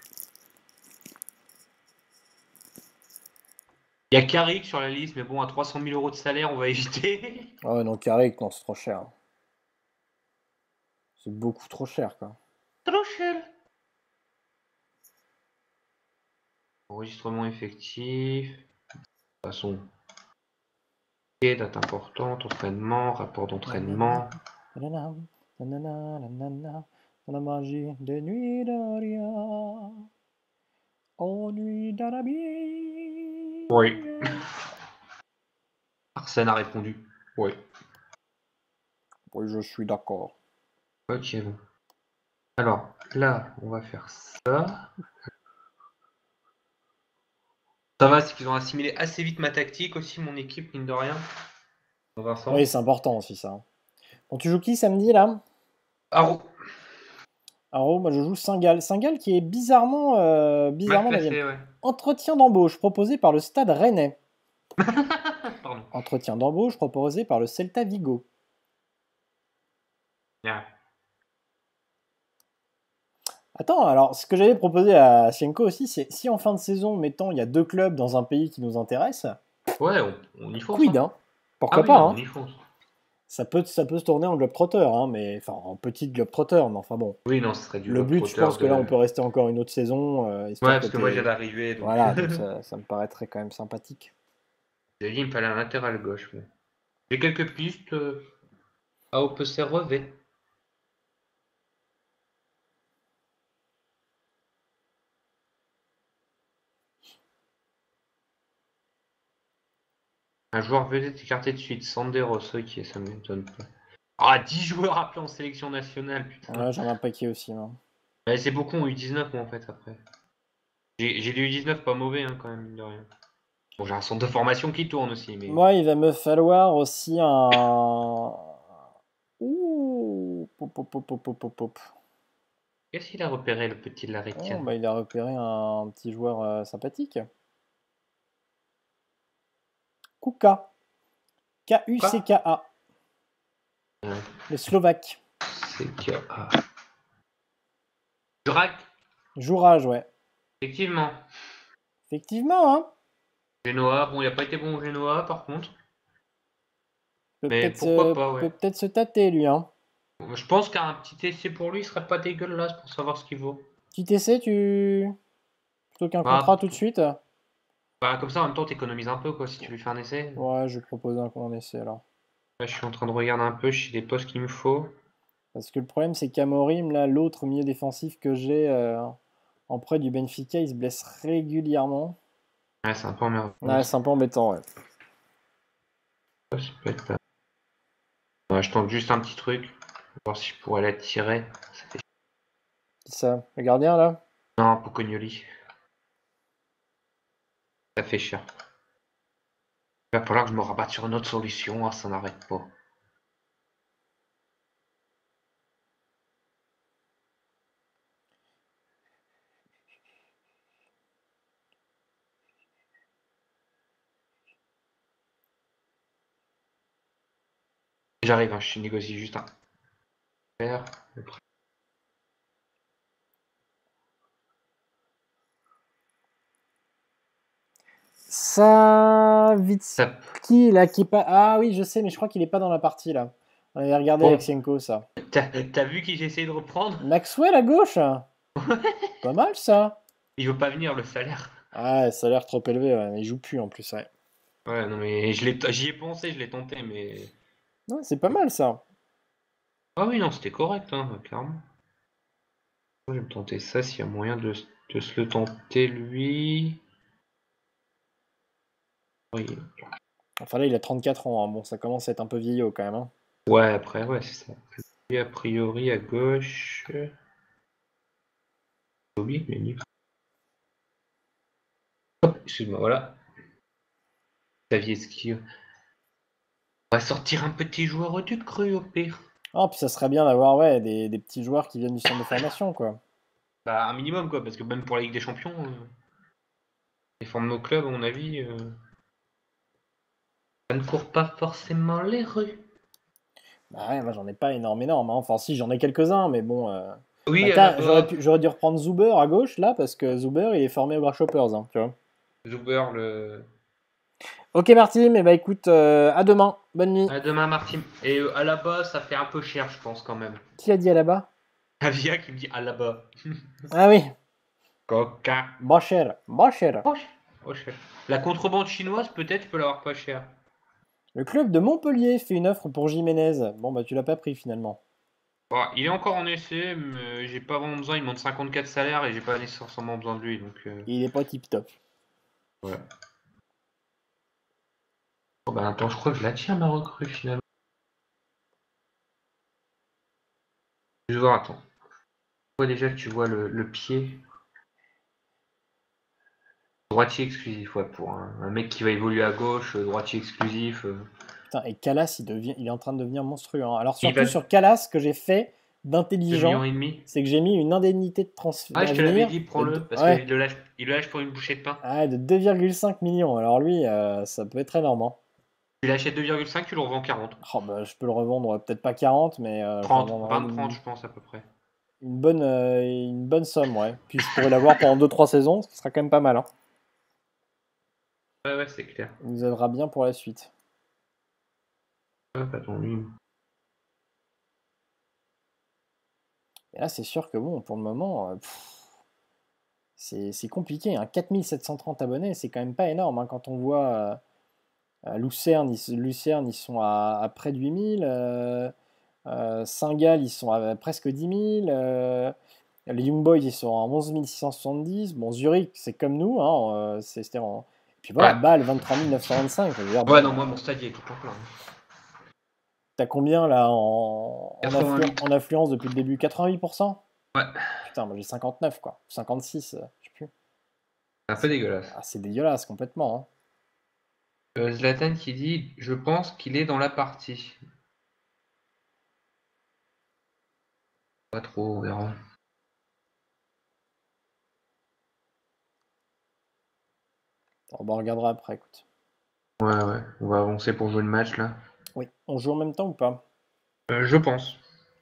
Il y a Carrick sur la liste, mais bon, à trois cent mille euros de salaire, on va éviter. Ah ouais, non, Carrick, non, c'est trop cher. C'est beaucoup trop cher, quoi. Trop cher. Enregistrement effectif. De toute façon, date importante, entraînement, rapport d'entraînement. Dans la magie des nuits d'Aria. Oh, nuit d'Arabie. Oui. Arsène a répondu. Oui. Oui, je suis d'accord. Ok, bon. Alors, là, on va faire ça. Ça va, c'est qu'ils ont assimilé assez vite ma tactique aussi, mon équipe, mine de rien. Vincent. Oui, c'est important aussi, ça. Bon, tu joues qui samedi, là? Aro. Alors, moi, je joue Saint-Gall. Saint-Gall qui est bizarrement, euh, Mal bizarrement neuvième. classé, ouais. Entretien d'embauche proposé par le Stade Rennais. Pardon. Entretien d'embauche proposé par le Celta Vigo. Yeah. Attends, alors ce que j'avais proposé à Sienko aussi, c'est si en fin de saison, mettons, il y a deux clubs dans un pays qui nous intéressent, Ouais, on, on y fonce. quid, hein. hein Pourquoi Ah oui, pas, non, hein on y fonce. ça peut, ça peut se tourner en globe-trotter, hein, mais enfin en petite globe-trotter, mais enfin bon. Oui, non, ce serait du Le but, je Globetrotter pense que de... là, on peut rester encore une autre saison, euh, histoire Ouais, parce que moi, t'aies- j'ai d'arriver, donc... Voilà, donc ça, ça me paraîtrait quand même sympathique. J'ai dit, il me fallait un latéral gauche. Mais... J'ai quelques pistes euh, à O P C Revêt. Un joueur vedette écarté de suite, Sanderos, ok, ça m'étonne pas. Ah, dix joueurs appelés en sélection nationale, putain. Ouais, j'en ai un paquet aussi, moi. Ouais, c'est beaucoup en U dix-neuf, moi, en fait, après. J'ai j'ai des U dix-neuf pas mauvais, hein, quand même, mine de rien. Bon, j'ai un centre de formation qui tourne aussi, mais... Moi, il va me falloir aussi un... Ouh, pop, pop, pop, pop, pop, pop. Qu'est-ce qu'il a repéré, le petit Oh, Laretian? bah, il a repéré un petit joueur euh, sympathique. Kuka. K U C K A. Ouais. Le Slovaque. C'est que... Ah. Jurac, Jourage, ouais. effectivement. Effectivement, hein. Genoa, bon, il a pas été bon au Genoa, par contre. Peut Mais peut-être pourquoi se... pas, ouais. peut peut-être se tâter, lui, hein. Je pense qu'un petit essai pour lui serait pas dégueulasse pour savoir ce qu'il vaut. Petit essai, tu... Plutôt qu'un Bah, contrat tout de suite. bah, comme ça, en même temps, t'économises un peu, quoi, si tu lui fais un essai. Ouais, je vais proposer un un essai, alors. Là, je suis en train de regarder un peu, je sais les postes qu'il me faut. Parce que le problème, c'est qu'Amorim, là, l'autre milieu défensif que j'ai euh, en prêt du Benfica, il se blesse régulièrement. Ouais, c'est un peu emmerdant. Ouais, c'est un peu embêtant, ouais. Ça, ça peut être pas- Ouais, je tente juste un petit truc, voir si je pourrais l'attirer. Ça fait... Qui ça? Le gardien, là? Non, Pocognoli. Ça fait cher. Il va falloir que je me rabatte sur une autre solution, hein, ça n'arrête pas. J'arrive, hein, je négocie juste un. Faire. Savitski, là, qui est pas... Ah oui, je sais, mais je crois qu'il est pas dans la partie, là. On avait regardé Bon. avec Sienko, ça. T'as t'as vu qui j'ai essayé de reprendre? Maxwell à gauche? Pas mal, ça. Il veut pas venir, le salaire. Ah, ça a l'air trop élevé, ouais. Il joue plus, en plus, ouais. Ouais, non, mais je l'ai- j'y ai pensé, je l'ai tenté, mais... Ouais, c'est pas mal, ça. Ah oui, non, c'était correct, hein, clairement. Je vais me tenter ça, s'il y a moyen de, de se le tenter, lui. Oui. Enfin, là, il a trente-quatre ans, hein. Bon, ça commence à être un peu vieillot, quand même, hein. Ouais, après, ouais, c'est ça. Et a priori, à gauche... J'ai oublié, mais ni- Hop, excuse-moi, voilà. Xavier Ski. On va sortir un petit joueur du cru, au pire. Oh, puis ça serait bien d'avoir, ouais, des, des petits joueurs qui viennent du centre de formation, quoi. Bah, un minimum, quoi, parce que même pour la Ligue des Champions, euh, les formes de nos clubs, à mon avis, euh, ça ne court pas forcément les rues. Bah ouais, moi j'en ai pas énorme, énorme. Hein. Enfin, si, j'en ai quelques-uns, mais bon. Euh... Oui, Bah, à la t'as- j'aurais bas, pu, j'aurais dû reprendre Zuber à gauche là, parce que Zuber il est formé au Grasshoppers, hein, tu vois. Zuber, le. Ok, Marty, mais bah écoute, euh, à demain. Bonne nuit. À demain, Martin. Et euh, à la base, ça fait un peu cher, je pense, quand même. Qui a dit à là-bas? Avia qui me dit à la bas. Ah oui, Coca. pas cher, pas cher. Oh, ch- oh, cher. La contrebande chinoise, peut-être, tu peux l'avoir pas cher. Le club de Montpellier fait une offre pour Jiménez. Bon, bah tu l'as pas pris finalement. Bon, il est encore en essai, mais j'ai pas vraiment besoin. Il monte cinquante-quatre salaires et j'ai pas nécessairement besoin de lui. Donc, euh, Il est pas tip-top. ouais. Oh, bah, attends, je crois que je la tiens, ma recrue, finalement. Je vais voir, attends. Je vois déjà que tu vois le, le pied. Droitier exclusif, ouais, pour un, un mec qui va évoluer à gauche, euh, droitier exclusif. euh. Putain, et Calas, il, devient, il est en train de devenir monstrueux. Hein. Alors Il surtout va sur Calas, ce que j'ai fait deux millions d'intelligent, et demi. c'est que j'ai mis une indemnité de transfert Ah, je te l'avais d'avenir dit, de, prends-le, deux- parce ouais, qu'il le lâche, il le lâche pour une bouchée de pain. ouais, de deux virgule cinq millions. Alors lui, euh, ça peut être énorme. Hein. Tu l'achètes deux virgule cinq, tu le revends quarante. Oh, bah, je peux le revendre, euh, peut-être pas quarante, mais euh, je le trente, revendrai vingt, trente, une, je pense, à peu près. une bonne, euh, une bonne somme. Ouais. Puis je pourrais l'avoir pendant deux trois saisons, ce qui sera quand même pas mal. Hein. Ouais, ouais, c'est clair. Il nous aidera bien pour la suite. Hop, attends, lui. Et là, c'est sûr que bon, pour le moment, euh, pff, c'est c'est compliqué. Hein. quatre mille sept cent trente abonnés, c'est quand même pas énorme. Hein, quand on voit euh, euh, Lucerne, ils, Lucerne, ils sont à, à près de huit mille. Euh, euh, Saint-Gall, ils sont à presque dix mille. Euh, les Young Boys, ils sont à onze mille six cent soixante-dix. Bon, Zurich, c'est comme nous. Hein, euh, c'est, c'était en... Puis voilà, Ouais. Bâle, vingt-trois mille neuf cent vingt-cinq. Je veux dire, Ouais, bon, non, moi, euh, mon stade, il est tout en plein. t'as combien là en, en, afflu- quatre-vingt-huit. en affluence depuis le début? quatre-vingt-huit pour cent? Ouais, Putain, moi j'ai cinquante-neuf quoi. cinquante-six, euh, je sais plus. c'est un peu dégueulasse. Ah, c'est dégueulasse complètement. Hein. Euh, Zlatan qui dit, je pense qu'il est dans la partie. Pas trop, on verra. On bah, on regardera après, écoute. Ouais, ouais, on va avancer pour jouer le match, là. Oui, on joue en même temps ou pas? Euh, je pense.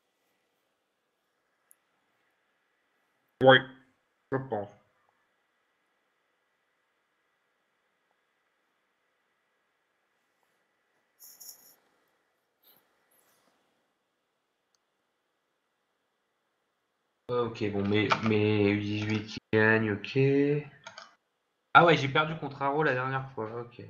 Oui, je pense. Ok, bon, mais, mais U dix-huit qui gagne, ok. Ah ouais, j'ai perdu contre Aro la dernière fois, ok.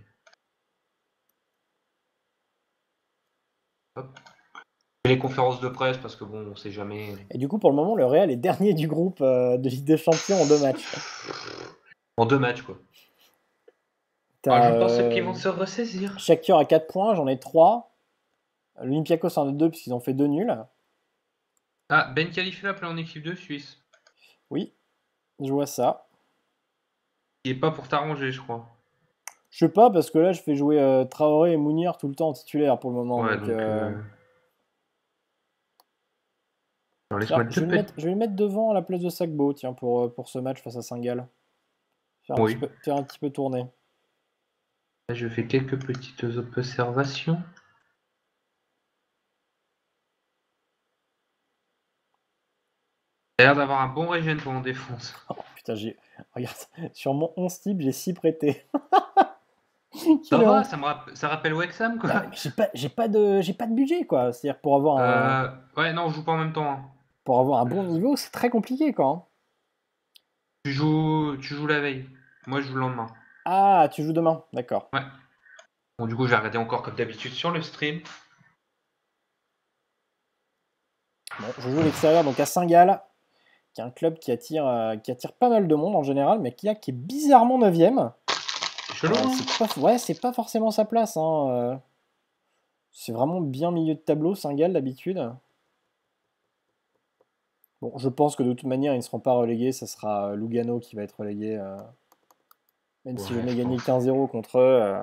Hop. Les conférences de presse, parce que bon, on sait jamais. Et du coup, pour le moment, le Real est dernier du groupe euh, de Ligue des Champions en deux matchs. En deux matchs, quoi. Ah, T'as je pense qu'ils vont euh, se ressaisir. Shakhtar à quatre points, j'en ai trois. L'Olympiakos en a deux puisqu'ils ont fait deux nuls. Ah, Ben Khalifa appelé en équipe de Suisse. Oui, je vois ça. Il est pas pour t'arranger, je crois. Je sais pas parce que là, je fais jouer euh, Traoré et Mounir tout le temps en titulaire pour le moment. Ouais, Donc, donc. euh, Euh... Alors, tiens, laisse-moi je deux vais le petits. mettre, je vais le mettre devant à la place de Sagbo, tiens, pour, euh, pour ce match face à Saint-Gall. Faire un petit Oui. peu, faire un petit peu tourner. Là, je fais quelques petites observations. Il a l'air d'avoir un bon régène pour en défense. Oh putain, j'ai. Regarde, sur mon onze type, j'ai six prêtés. Ça Quelle va, honte. ça me rapp- ça rappelle Wexham, Non, quoi. mais j'ai pas, j'ai pas de, j'ai pas de budget, quoi. C'est-à-dire pour avoir un, Euh... Ouais, non, on joue pas en même temps. Hein. pour avoir un bon niveau, c'est très compliqué, quoi. Hein. Tu joues... tu joues la veille. Moi, je joue le lendemain. Ah, tu joues demain, d'accord. Ouais. Bon, du coup, j'ai regardé encore comme d'habitude sur le stream. Bon, je joue à l'extérieur, donc à Saint-Gall, qui est un club qui attire, euh, qui attire pas mal de monde en général, mais qui, a, qui est bizarrement neuvième. C'est chelou, Euh, hein. c'est pas, ouais, c'est pas forcément sa place. Hein. euh. C'est vraiment bien milieu de tableau, Saint-Gall, d'habitude. Bon, je pense que de toute manière, ils ne seront pas relégués. Ça sera euh, Lugano qui va être relégué. euh. Même si je Ouais, mets je gagner pense. quinze zéro contre eux. euh.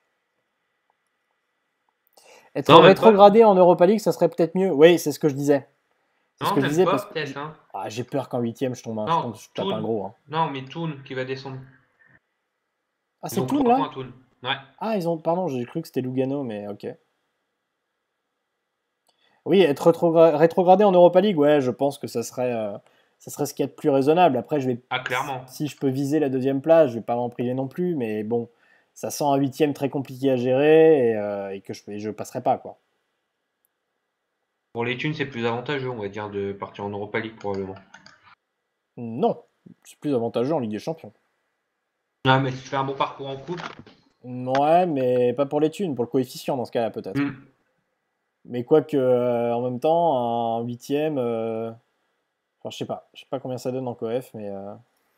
Être Non, même pas. rétrogradé en Europa League, ça serait peut-être mieux. Oui, c'est ce que je disais. C'est ce Non, que je même disais pas, parce que peut-être, j'ai hein. ah, j'ai peur qu'en huitième, je tombe, un- je tombe, Non, je tape un Toon. gros. Hein. Non, mais Toon qui va descendre. Ah, Ils c'est ont Toon trois points, là? Toon. Ouais. Ah, ils ont. Pardon, j'ai cru que c'était Lugano, mais ok. Oui, être rétrogra- rétrogradé en Europa League, ouais, je pense que ça serait, euh, ça serait ce qu'il y a de plus raisonnable. Après, je vais, Ah, clairement. si je peux viser la deuxième place, je vais pas m'en priver non plus, mais bon, ça sent un huitième très compliqué à gérer et, euh, et que je, je passerai pas, quoi. Pour les thunes, c'est plus avantageux, on va dire, de partir en Europa League probablement. Non, c'est plus avantageux en Ligue des Champions. Ah, mais si tu fais un bon parcours en coupe, Ouais, mais pas pour les thunes, pour le coefficient dans ce cas-là, peut-être. hmm, Mais quoique, euh, en même temps, un huitième, euh, enfin, je sais pas, je sais pas combien ça donne en coef, mais euh,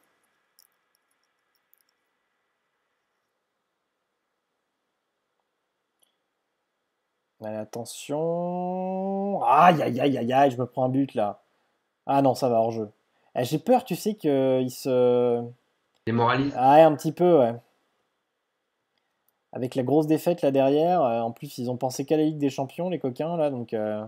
allez, attention. Aïe, aïe, aïe, aïe, aïe, je me prends un but là. Ah non, ça va hors jeu. Eh, j'ai peur, tu sais, qu'il se. démoralise. Ah, ouais, un petit peu, ouais. Avec la grosse défaite là derrière, euh, en plus, ils ont pensé qu'à la Ligue des Champions, les coquins, là, donc. euh,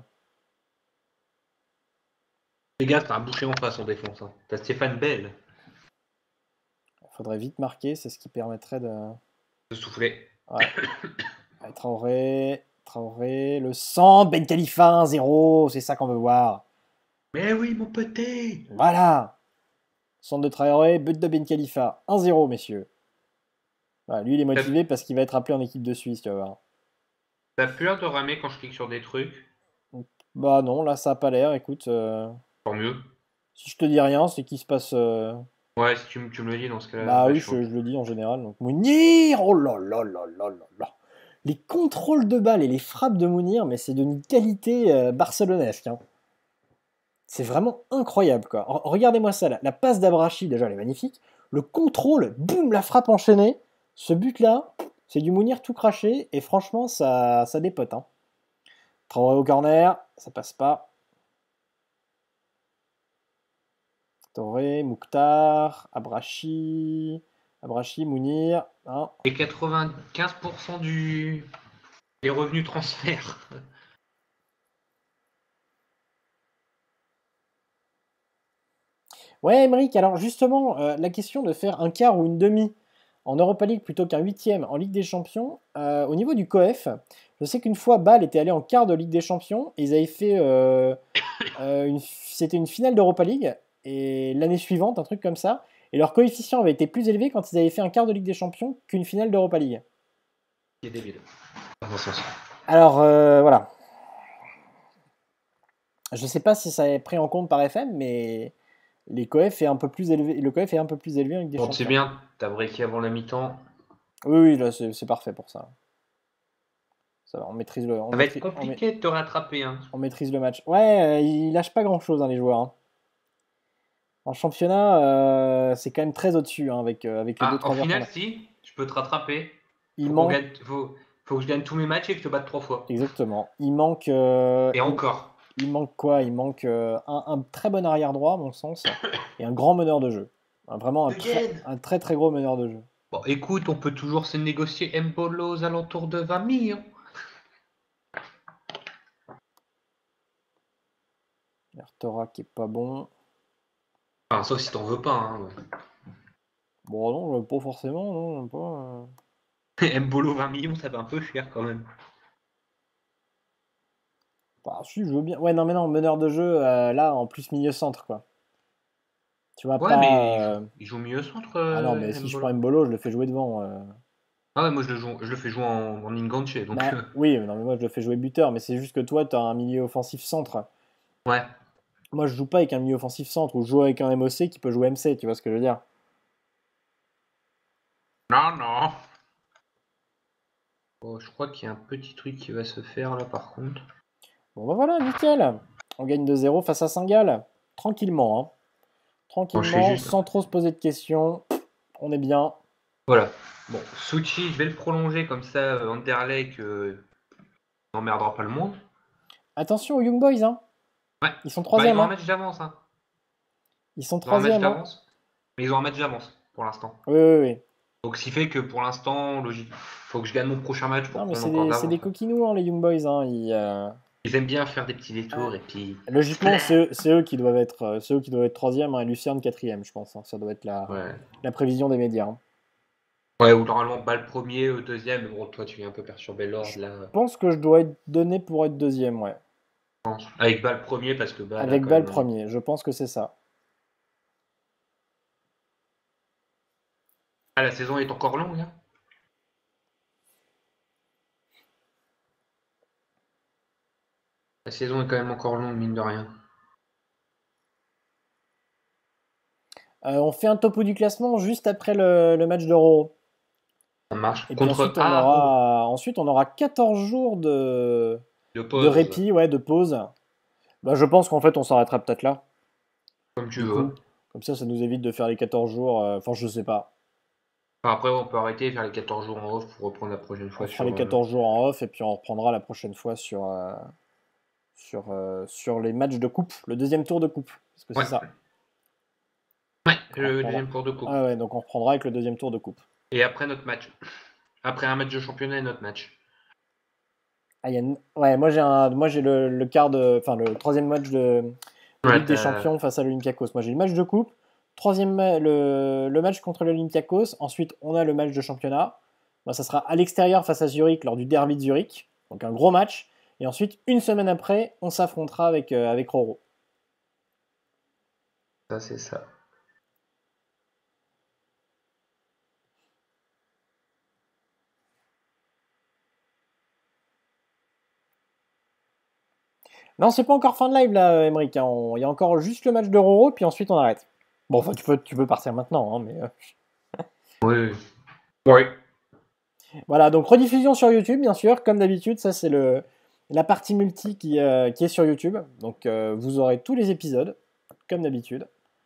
Les gars, t'as un boucher en face en défense. Hein. T'as Stéphane Bell faudrait vite marquer, c'est ce qui permettrait de. de souffler. Ouais. Ouais, Traoré, Traoré, le sang, Ben Khalifa un zéro, c'est ça qu'on veut voir. Mais oui, mon petit. Voilà. Centre de Traoré, but de Ben Khalifa, un zéro, messieurs. Voilà, lui, il est T'as motivé parce qu'il va être appelé en équipe de Suisse, tu vas voir. t'as peur de ramer quand je clique sur des trucs? Bah non, là, ça a pas l'air, écoute. euh, Tant mieux. Si je te dis rien, c'est qu'il se passe. euh, Ouais, si tu, me- tu me le dis dans ce cas-là, Bah bah, oui, je suis je, je le dis en général. Donc Mounir, oh là là là là là là. Les contrôles de balles et les frappes de Mounir, mais c'est d'une qualité euh, barcelonesque, hein. C'est vraiment incroyable, quoi. Re- Regardez-moi ça, là. La passe d'Abrachi, déjà, elle est magnifique. Le contrôle, boum, la frappe enchaînée. Ce but-là, c'est du Mounir tout craché. Et franchement, ça, ça dépote, hein. Traoré au corner, ça passe pas. Traoré, Mouktar, Abrachi, Abrachi, Mounir. Hein. Et quatre-vingt-quinze pour cent du... des revenus transferts. Ouais, Emeric, alors justement, euh, la question de faire un quart ou une demi en Europa League plutôt qu'un huitième en Ligue des Champions, euh, au niveau du coef, je sais qu'une fois Bâle était allé en quart de Ligue des Champions et ils avaient fait, euh, euh, une, c'était une finale d'Europa League et l'année suivante, un truc comme ça, et leur coefficient avait été plus élevé quand ils avaient fait un quart de Ligue des Champions qu'une finale d'Europa League. C'est débile. Dans ce sens. Alors euh, voilà, je sais pas si ça est pris en compte par F M, mais les coef est un peu plus élevé, le coef est un peu plus élevé en Ligue des Bon, c'est Champions. bien, t'as breaké avant la mi-temps. Oui, oui, là c'est c'est parfait pour ça. Ça va, on maîtrise le, on Ça va être maîtrise, on ma- compliqué de te rattraper. Hein. on maîtrise le match. Ouais, euh, ils lâchent pas grand-chose, hein, les joueurs, hein. En championnat, euh, c'est quand même très au-dessus, hein, avec, euh, avec les Ah, en deux trois heures qu'on finale, a. si, je peux te rattraper. Il Faut qu'on manque, gagne, faut, faut que je gagne tous mes matchs et que je te batte trois fois. exactement, il manque, euh, Et il, encore. il manque quoi? Il manque euh, un, un très bon arrière droit, à mon sens, et un grand meneur de jeu. Un- vraiment un très, Again. un très très gros meneur de jeu. Bon, écoute, on peut toujours se négocier Mbolo aux alentours de vingt millions. Ertora qui est pas bon. Enfin, sauf si t'en veux pas. Hein. Bon, non, euh, pas forcément, non, j'aime pas. euh. Mbolo vingt millions, ça fait un peu cher quand même. Bah, si, je veux bien. Ouais, non, mais non, meneur de jeu, euh, là, en plus milieu centre, quoi. Tu vois Ouais, mais il pas. joue, euh, il joue mieux centre, Ah non, euh, mais si je prends Mbolo. Mbolo, je le fais jouer devant. euh. Ah ouais, moi je le, joue, je le fais jouer en, en enganché, donc Bah euh, oui, non, mais moi je le fais jouer buteur, mais c'est juste que toi, tu as un milieu offensif centre. ouais. Moi, je joue pas avec un milieu offensif centre, ou je joue avec un M O C qui peut jouer M C, tu vois ce que je veux dire? Non, non. Oh, je crois qu'il y a un petit truc qui va se faire là par contre. Bon, bah voilà, nickel. On gagne deux zéro face à Saint-Gall. Tranquillement, hein. Bon, je fais Tranquillement, juste. sans trop se poser de questions. On est bien. Voilà. Bon, Suchi, je vais le prolonger comme ça, euh, Anderlecht euh, n'emmerdera pas le monde. Attention aux Young Boys, hein. Ouais. Ils sont Bah, ils troisième, ont un hein. match d'avance. Hein. Ils sont Ils ont un match troisième, hein. d'avance. Mais ils ont un match d'avance pour l'instant. Oui, oui, oui. Donc, ce qui fait que pour l'instant, logique, faut que je gagne mon prochain match pour Non, mais prendre c'est encore des, c'est d'avance. des coquinous, hein, les Young Boys, hein. Ils, euh, Ils aiment bien faire des petits euh, détours et puis. Logiquement, c'est eux, c'est eux qui doivent être, euh, c'est eux qui doivent être troisième, hein, et Lucerne quatrième, je pense, hein. Ça doit être la, Ouais. la prévision des médias, hein. Ouais, ou normalement, pas le premier, au deuxième. Mais bon, toi, tu viens un peu perturber Je l'ordre là. pense que je dois être donné pour être deuxième, ouais. pense. Avec Bâle premier, parce que Bâle. Avec Bâle premier, je pense que c'est ça. Ah, la saison est encore longue, hein. La saison est quand même encore longue, mine de rien. Euh, on fait un topo du classement juste après le, le match de Roro. Ça marche. Et puis Contre ensuite, on ah, aura, oh. ensuite, on aura quatorze jours de, de pause. de répit, ouais, de pause. Bah, je pense qu'en fait, on s'arrêtera peut-être là. Comme tu du veux. Coup. Comme ça, ça nous évite de faire les quatorze jours. Enfin, euh, je sais pas. Enfin, après, on peut arrêter et faire les quatorze jours en off pour reprendre la prochaine fois. On fera sur, les quatorze euh... jours en off et puis on reprendra la prochaine fois sur, euh, sur, euh, sur les matchs de coupe, le deuxième tour de coupe. Parce que ouais. c'est ça. Ouais, le deuxième tour de coupe. Ah ouais, donc on reprendra avec le deuxième tour de coupe. Et après notre match. Après un match de championnat et notre match. Ah, y a une... Ouais, moi j'ai un... moi j'ai le, le quart de, enfin le troisième match de, de ouais, Ligue des Champions face à l'Olympiakos. Moi j'ai le match de coupe, troisième ma... le... le match contre l'Olympiakos. Ensuite on a le match de championnat. Bah, ça sera à l'extérieur face à Zurich lors du derby de Zurich, donc un gros match. Et ensuite une semaine après, on s'affrontera avec euh, avec Roro. Ça c'est ça. Non, c'est pas encore fin de live là, Emmerich. Hein. On... Il y a encore juste le match de Roro, puis ensuite on arrête. Bon, enfin, tu peux, tu peux partir maintenant, hein, mais. Oui. Oui. Voilà, donc rediffusion sur YouTube, bien sûr, comme d'habitude. Ça, c'est le la partie multi qui, euh, qui est sur YouTube. Donc, euh, vous aurez tous les épisodes, comme d'habitude.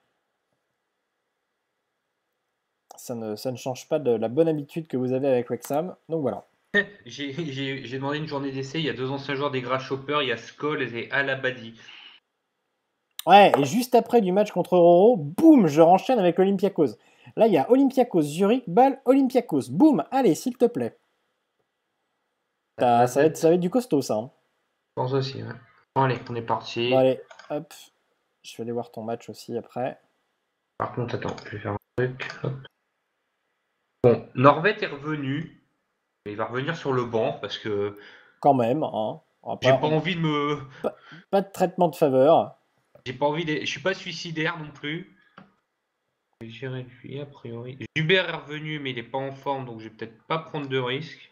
Ça ne, ça ne change pas de la bonne habitude que vous avez avec Wrexham. Donc voilà. J'ai demandé une journée d'essai. Il y a deux anciens joueurs des Grasshoppers. Il y a Skoll et Alabadi. Ouais, et juste après du match contre Roro, boum, je renchaîne avec l'Olympiakos. Là, il y a Olympiakos, Zurich, Bâle, Olympiakos. Boum, allez, s'il te plaît. Ça, ça, va être, ça va être du costaud, ça. Hein. Je pense aussi, ouais. Bon, allez, on est parti. Bon, allez, hop. Je vais aller voir ton match aussi après. Par contre, attends, je vais faire un truc. Hop. Bon, Norvet est revenu. Mais il va revenir sur le banc parce que. Quand même, hein. J'ai pas, pas envie de me. Pas, pas de traitement de faveur. J'ai pas envie de. Je suis pas suicidaire non plus. J'ai réduit a priori. Hubert est revenu, mais il est pas en forme, donc je vais peut-être pas prendre de risques.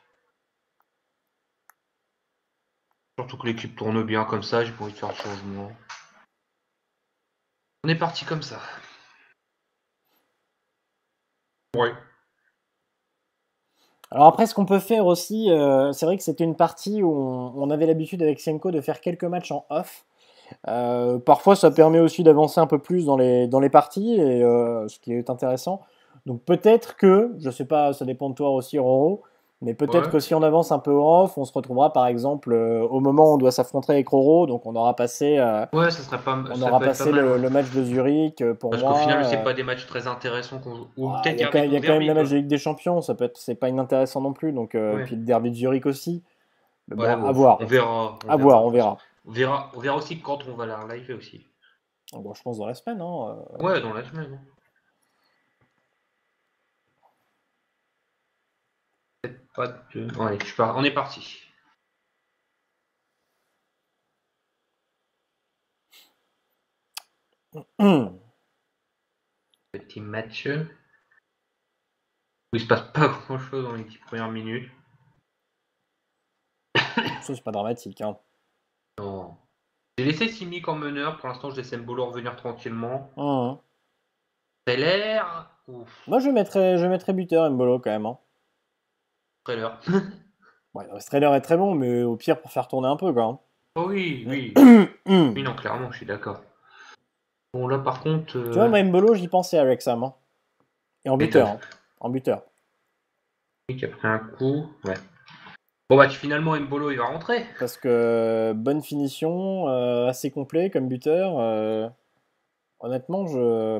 Surtout que l'équipe tourne bien comme ça, j'ai pas envie de faire le changement. On est parti comme ça. Ouais. Alors après, ce qu'on peut faire aussi, euh, c'est vrai que c'était une partie où on, on avait l'habitude avec Sienko de faire quelques matchs en off. Euh, parfois, ça permet aussi d'avancer un peu plus dans les, dans les parties, et, euh, ce qui est intéressant. Donc peut-être que, je sais pas, ça dépend de toi aussi, Roro, mais peut-être Ouais. que si on avance un peu en off, on se retrouvera par exemple euh, au moment où on doit s'affronter avec Roro, donc on aura passé, euh, Ouais, ça serait pas, on ça aura peut être passé pas mal. le, Ouais. le match de Zurich euh, pour Parce moi. qu'au final, c'est euh, pas des matchs très intéressants qu'on joue. Ou ah, peut-être il y a garder quand, il y a ton quand même derby, le match quoi. de Ligue des Champions, ça peut être, c'est pas inintéressant non plus, donc euh, Ouais. puis le derby de Zurich aussi. Mais bon, Ouais, à bon, voir. on verra. On À verra, voir, on verra. On verra, on verra aussi quand on va la live aussi. Bon, je pense dans la semaine. Hein. Ouais, dans la semaine. Pas de... Bon, allez, je pars. On est parti. Petit match. Où il se passe pas grand chose dans les dix premières minutes. Ça, c'est pas dramatique. Hein. Non. J'ai laissé Simic en meneur. Pour l'instant, je laisse Mbolo revenir tranquillement. Mmh. Trailer. Ouf. Moi, je mettrais, je mettrais buteur Mbolo quand même. Hein. Trailer. Ouais, ce trailer est très bon, mais au pire pour faire tourner un peu. Quoi. Hein. Oh oui, oui. Oui, non, clairement, je suis d'accord. Bon, là, par contre. Euh... Tu vois, moi, Mbolo, j'y pensais avec Sam. Hein. Et en buteur. Hein. En buteur. Oui, qui a pris un coup. Ouais. Bon, bah, finalement, Mbolo, il va rentrer. Parce que bonne finition, euh, assez complet comme buteur. Euh, honnêtement, je.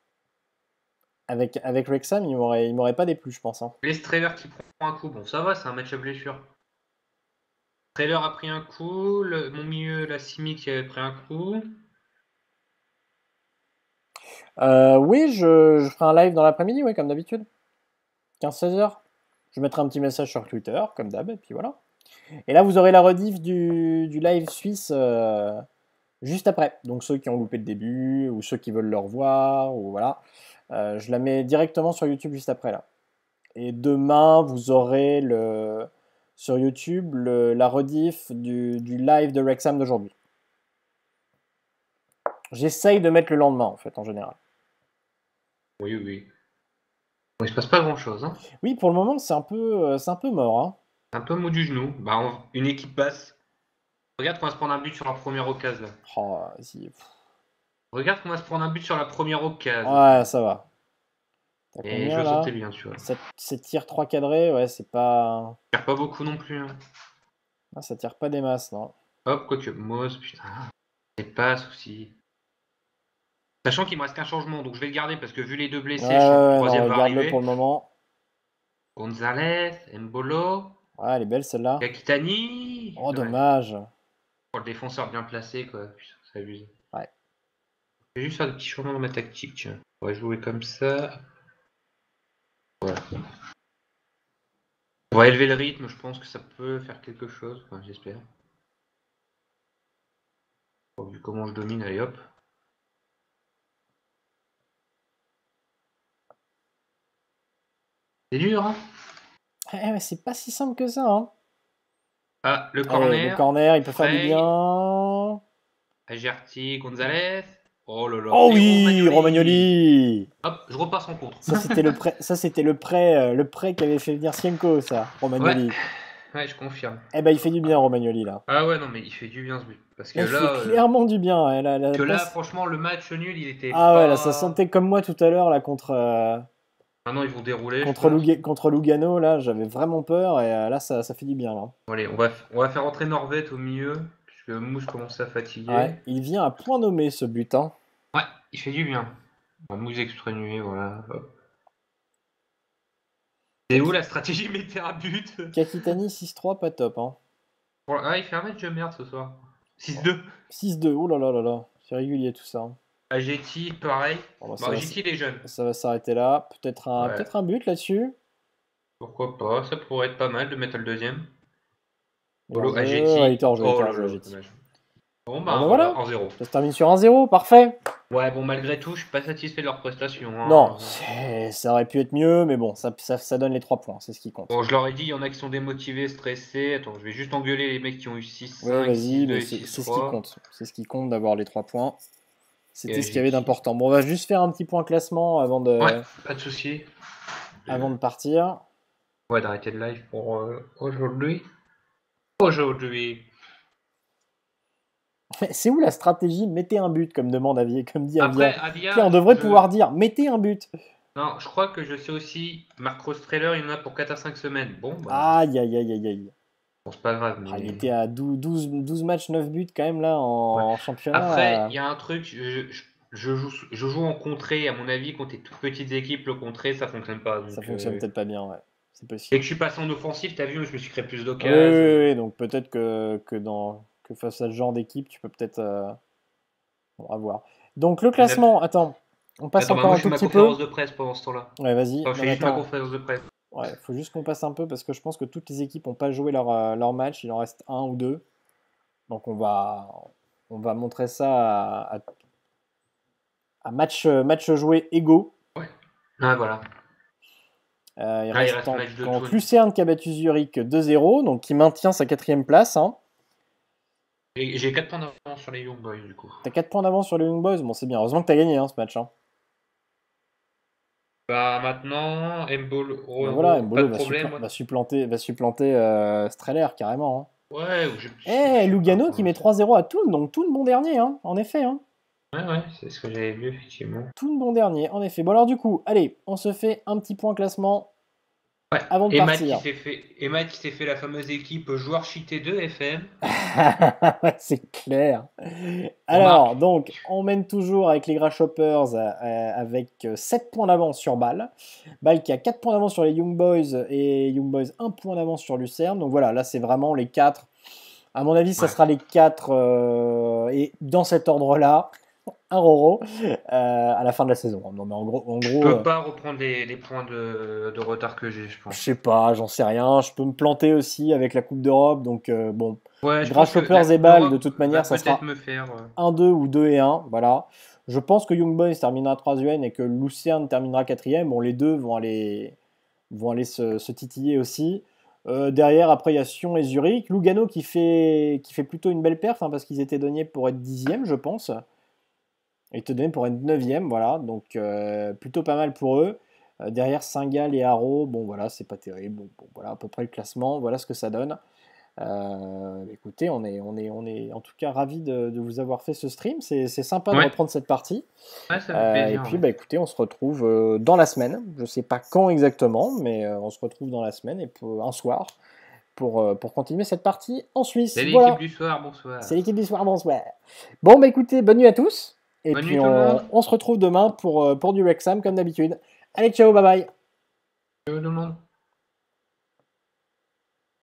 Avec, avec Wrexham, il m'aurait, il m'aurait pas déplu, je pense. Hein. Les Trailer qui prend un coup. Bon, ça va, c'est un match à blessure. Trailer a pris un coup. Le... Mon milieu, la Simi qui avait pris un coup. Euh, oui, je, je ferai un live dans l'après-midi, ouais, comme d'habitude. quinze seize heures. Je mettrai un petit message sur Twitter, comme d'hab, et puis voilà. Et là, vous aurez la rediff du, du live suisse euh, juste après. Donc ceux qui ont loupé le début, ou ceux qui veulent le revoir, ou voilà. Euh, je la mets directement sur YouTube juste après là. Et demain, vous aurez le, sur YouTube le, la rediff du, du live de Wrexham d'aujourd'hui. J'essaye de mettre le lendemain, en fait, en général. Oui, oui. Bon, il se passe pas grand-chose. Hein. Oui, pour le moment, c'est un peu, c'est un peu mort. Hein. Un peu mou du genou. Bah, on- une équipe passe. Regarde qu'on va se prendre un but sur la première occasion. Là. Oh, si. Regarde qu'on va se prendre un but sur la première occasion. Ouais, ça va. T'as Et je combien le là sentais bien, tu vois. sept tirs, trois cadrés, ouais, c'est pas. Ça tire pas beaucoup non plus. Hein. Ah, ça tire pas des masses, non. Hop, quoique. Moz, putain. C'est pas souci. Sachant qu'il me reste qu'un changement, donc je vais le garder parce que vu les deux blessés, Ouais, je sens que le ouais, troisième non, va garde-le arriver. pour le moment. Gonzalez, Mbolo, Ouais, elle est belle celle-là. Kakitani. Oh, Ouais. dommage. Pour le défenseur bien placé, quoi. Putain, c'est abusé. Ouais. Je vais juste faire des petits changements dans ma tactique, tiens. On va jouer comme ça. Voilà. On va élever le rythme, je pense que ça peut faire quelque chose, enfin, j'espère. Bon, vu comment je domine, allez hop. C'est dur, hein. Eh, mais c'est pas si simple que ça, hein. Ah, le Allez, corner. le corner, il peut faire du Frey, bien. Agerti, Gonzalez. Oh là là. Oh Et oui, Romagnoli. Romagnoli. Hop, je repasse en contre. Ça, c'était le prêt, ça, c'était le prêt, euh, le prêt qu'avait fait venir Sienko, ça, Romagnoli. Ouais, ouais, je confirme. Eh ben, il fait du bien, Romagnoli, là. Ah ouais, non, mais il fait du bien ce but. Parce que Là, il fait là, euh, clairement du bien. Hein. La, la que là, passe- franchement, le match nul, il était Ah ouais, pas. là, ça sentait comme moi tout à l'heure, là, contre, euh, Maintenant, ils vont dérouler, je contre, pense. Luga- contre Lugano, là, j'avais vraiment peur, et euh, là, ça, ça fait du bien, là. Bon, allez, on va, on va faire entrer Norvète au milieu, puisque Mousse commence à fatiguer. Ouais, il vient à point nommé, ce but, hein. Ouais, il fait du bien. Bon, Mousse exténué, voilà. Hop. C'est où la stratégie mettez un but? Kakitani six trois, pas top, hein. Bon, ah, il fait un match de merde ce soir. six deux. six deux, oh là là là là, c'est régulier tout ça. Hein. Ageti, pareil. Bon, bah, Bah, ça, va, Ageti, il est jeune. ça va s'arrêter là. Peut-être un, Ouais. peut-être un but là-dessus. Pourquoi pas, ça pourrait être pas mal de mettre le deuxième. Il est Polo, hors-jeu, Ageti. ouais, il était hors-jeu, il Oh était là hors-jeu, là, Ageti. dommage. Bon, Bon, bah bah voilà, voilà, en zéro. ça se termine sur un zéro, parfait. Ouais, bon, malgré tout, je suis pas satisfait de leur prestation. Hein. Non, c'est- ça aurait pu être mieux, mais bon, ça, ça, ça donne les trois points, c'est ce qui compte. Bon, je leur ai dit, il y en a qui sont démotivés, stressés. Attends, je vais juste engueuler les mecs qui ont eu six Ouais, cinq, vas-y, six deux mais et c'est six c'est ce qui trois. compte. C'est ce qui compte d'avoir les trois points. C'était Et ce qu'il y avait Ageti. d'important. Bon, on va juste faire un petit point classement avant de, Ouais, pas de souci. avant de partir. Ouais, d'arrêter le live pour euh, aujourd'hui. Aujourd'hui. C'est où la stratégie? Mettez un but, comme demande Avia, comme dit Après, Avia. Avia, Tiens, on devrait je- pouvoir dire, mettez un but. Non, je crois que je sais aussi, Marc Rostrailer, il en a pour quatre à cinq semaines. Bon, bah, Aïe, aïe, aïe, aïe, aïe. bon, c'est pas grave. Ah, il Mais... était à douze, douze, douze matchs, neuf buts quand même là en, Ouais. en championnat. Après, euh, il y a un truc, je, je- je joue, je joue en contrée, à mon avis, contre les toutes petites équipes, le contrée, ça fonctionne pas. Donc, Ça fonctionne euh, peut-être pas bien, ouais. C'est dès possible. que je suis passé en offensive, t'as vu, je me suis créé plus Oui, oui, d'occasions. oui, oui, donc peut-être que, que, dans, que face à ce genre d'équipe, tu peux peut-être euh, bon, à voir. Donc le classement, attends, on passe Attends, bah, encore moi, un je fais tout ma petit conférence peu. de presse pendant ce temps-là. Ouais, vas-y. Enfin, Non, je fais mais juste ma attends. conférence de presse. Ouais, faut juste qu'on passe un peu parce que je pense que toutes les équipes n'ont pas joué leur, euh, leur match. Il en reste un ou deux. Donc on va, on va montrer ça à, à, à match, match joué égaux. Ouais. Ah, voilà. Euh, il Ah, il reste reste en match de compte Toon. Lucerne qui a battu Zurich deux zéro, donc qui maintient sa quatrième place. Hein. J'ai j'ai quatre points d'avance sur les Young Boys, du coup. T'as quatre points d'avance sur les Young Boys, bon c'est bien, heureusement que t'as gagné hein, ce match. Hein. Bah, maintenant, Mbolo, oh, Ben voilà, oh, pas Mbolo de va, problème. supplan- va supplanter, va supplanter euh, Streller carrément. Hein. Ouais, ou je. Eh, je- je sais Lugano pas, qui pour met l'instant. trois zéro à Toul, donc Toul bon dernier, hein, en effet. Hein. Ouais, ouais, c'est ce que j'avais vu, effectivement. Toul bon dernier, en effet. Bon alors du coup, allez, on se fait un petit point classement Ouais. avant de Et Matt qui partir. s'est fait, et Matt qui s'est fait la fameuse équipe joueur cheaté deux F M. C'est clair. On Alors, marque. donc, on mène toujours avec les Grasshoppers euh, euh, avec sept points d'avance sur Bâle. Bâle qui a quatre points d'avance sur les Young Boys et Young Boys un point d'avance sur Lucerne. Donc voilà, là c'est vraiment les quatre. À mon avis, ça Ouais. sera les quatre euh, et dans cet ordre-là. un Roro euh, à la fin de la saison. Non, mais en gros, en Je gros, peux euh, pas reprendre les, les points de, de retard que j'ai, je je pense. sais pas, j'en sais rien. Je peux me planter aussi avec la Coupe d'Europe. Donc, euh, bon, Ouais, je pense que la Grasshoppers et Coupe Ball, de d'Europe toute va manière, ça peut-être sera me faire. euh, un deux ou deux et un. Voilà. Je pense que Young Boys terminera troisième et que Lucerne terminera quatrième. Bon, les deux vont aller, vont aller se, se titiller aussi. Euh, derrière, après, il y a Sion et Zurich. Lugano qui fait, qui fait plutôt une belle perf, hein, parce qu'ils étaient donnés pour être dixième, je pense. Ils étaient donnés pour être neuvième, voilà. Donc, euh, plutôt pas mal pour eux. Euh, derrière, Saint-Gall et Haro, bon, voilà, c'est pas terrible. Bon, bon, voilà, à peu près le classement. Voilà ce que ça donne. Euh, écoutez, on est, on, est, on est en tout cas ravis de, de vous avoir fait ce stream. C'est c'est sympa de Ouais, reprendre cette partie. ouais, ça fait Euh, et plaisir. puis, Ouais. bah, écoutez, on se retrouve euh, dans la semaine. Je sais pas quand exactement, mais euh, on se retrouve dans la semaine et pour, un soir pour, euh, pour continuer cette partie en Suisse. C'est l'équipe Voilà, du soir, c'est bonsoir. l'équipe du soir, bonsoir. Bon, bah écoutez, bonne nuit à tous. Et Bonne nuit puis, tout le on, monde. on se retrouve demain pour, euh, pour du Wrexham, comme d'habitude. Allez, ciao, bye bye. Ciao tout le monde.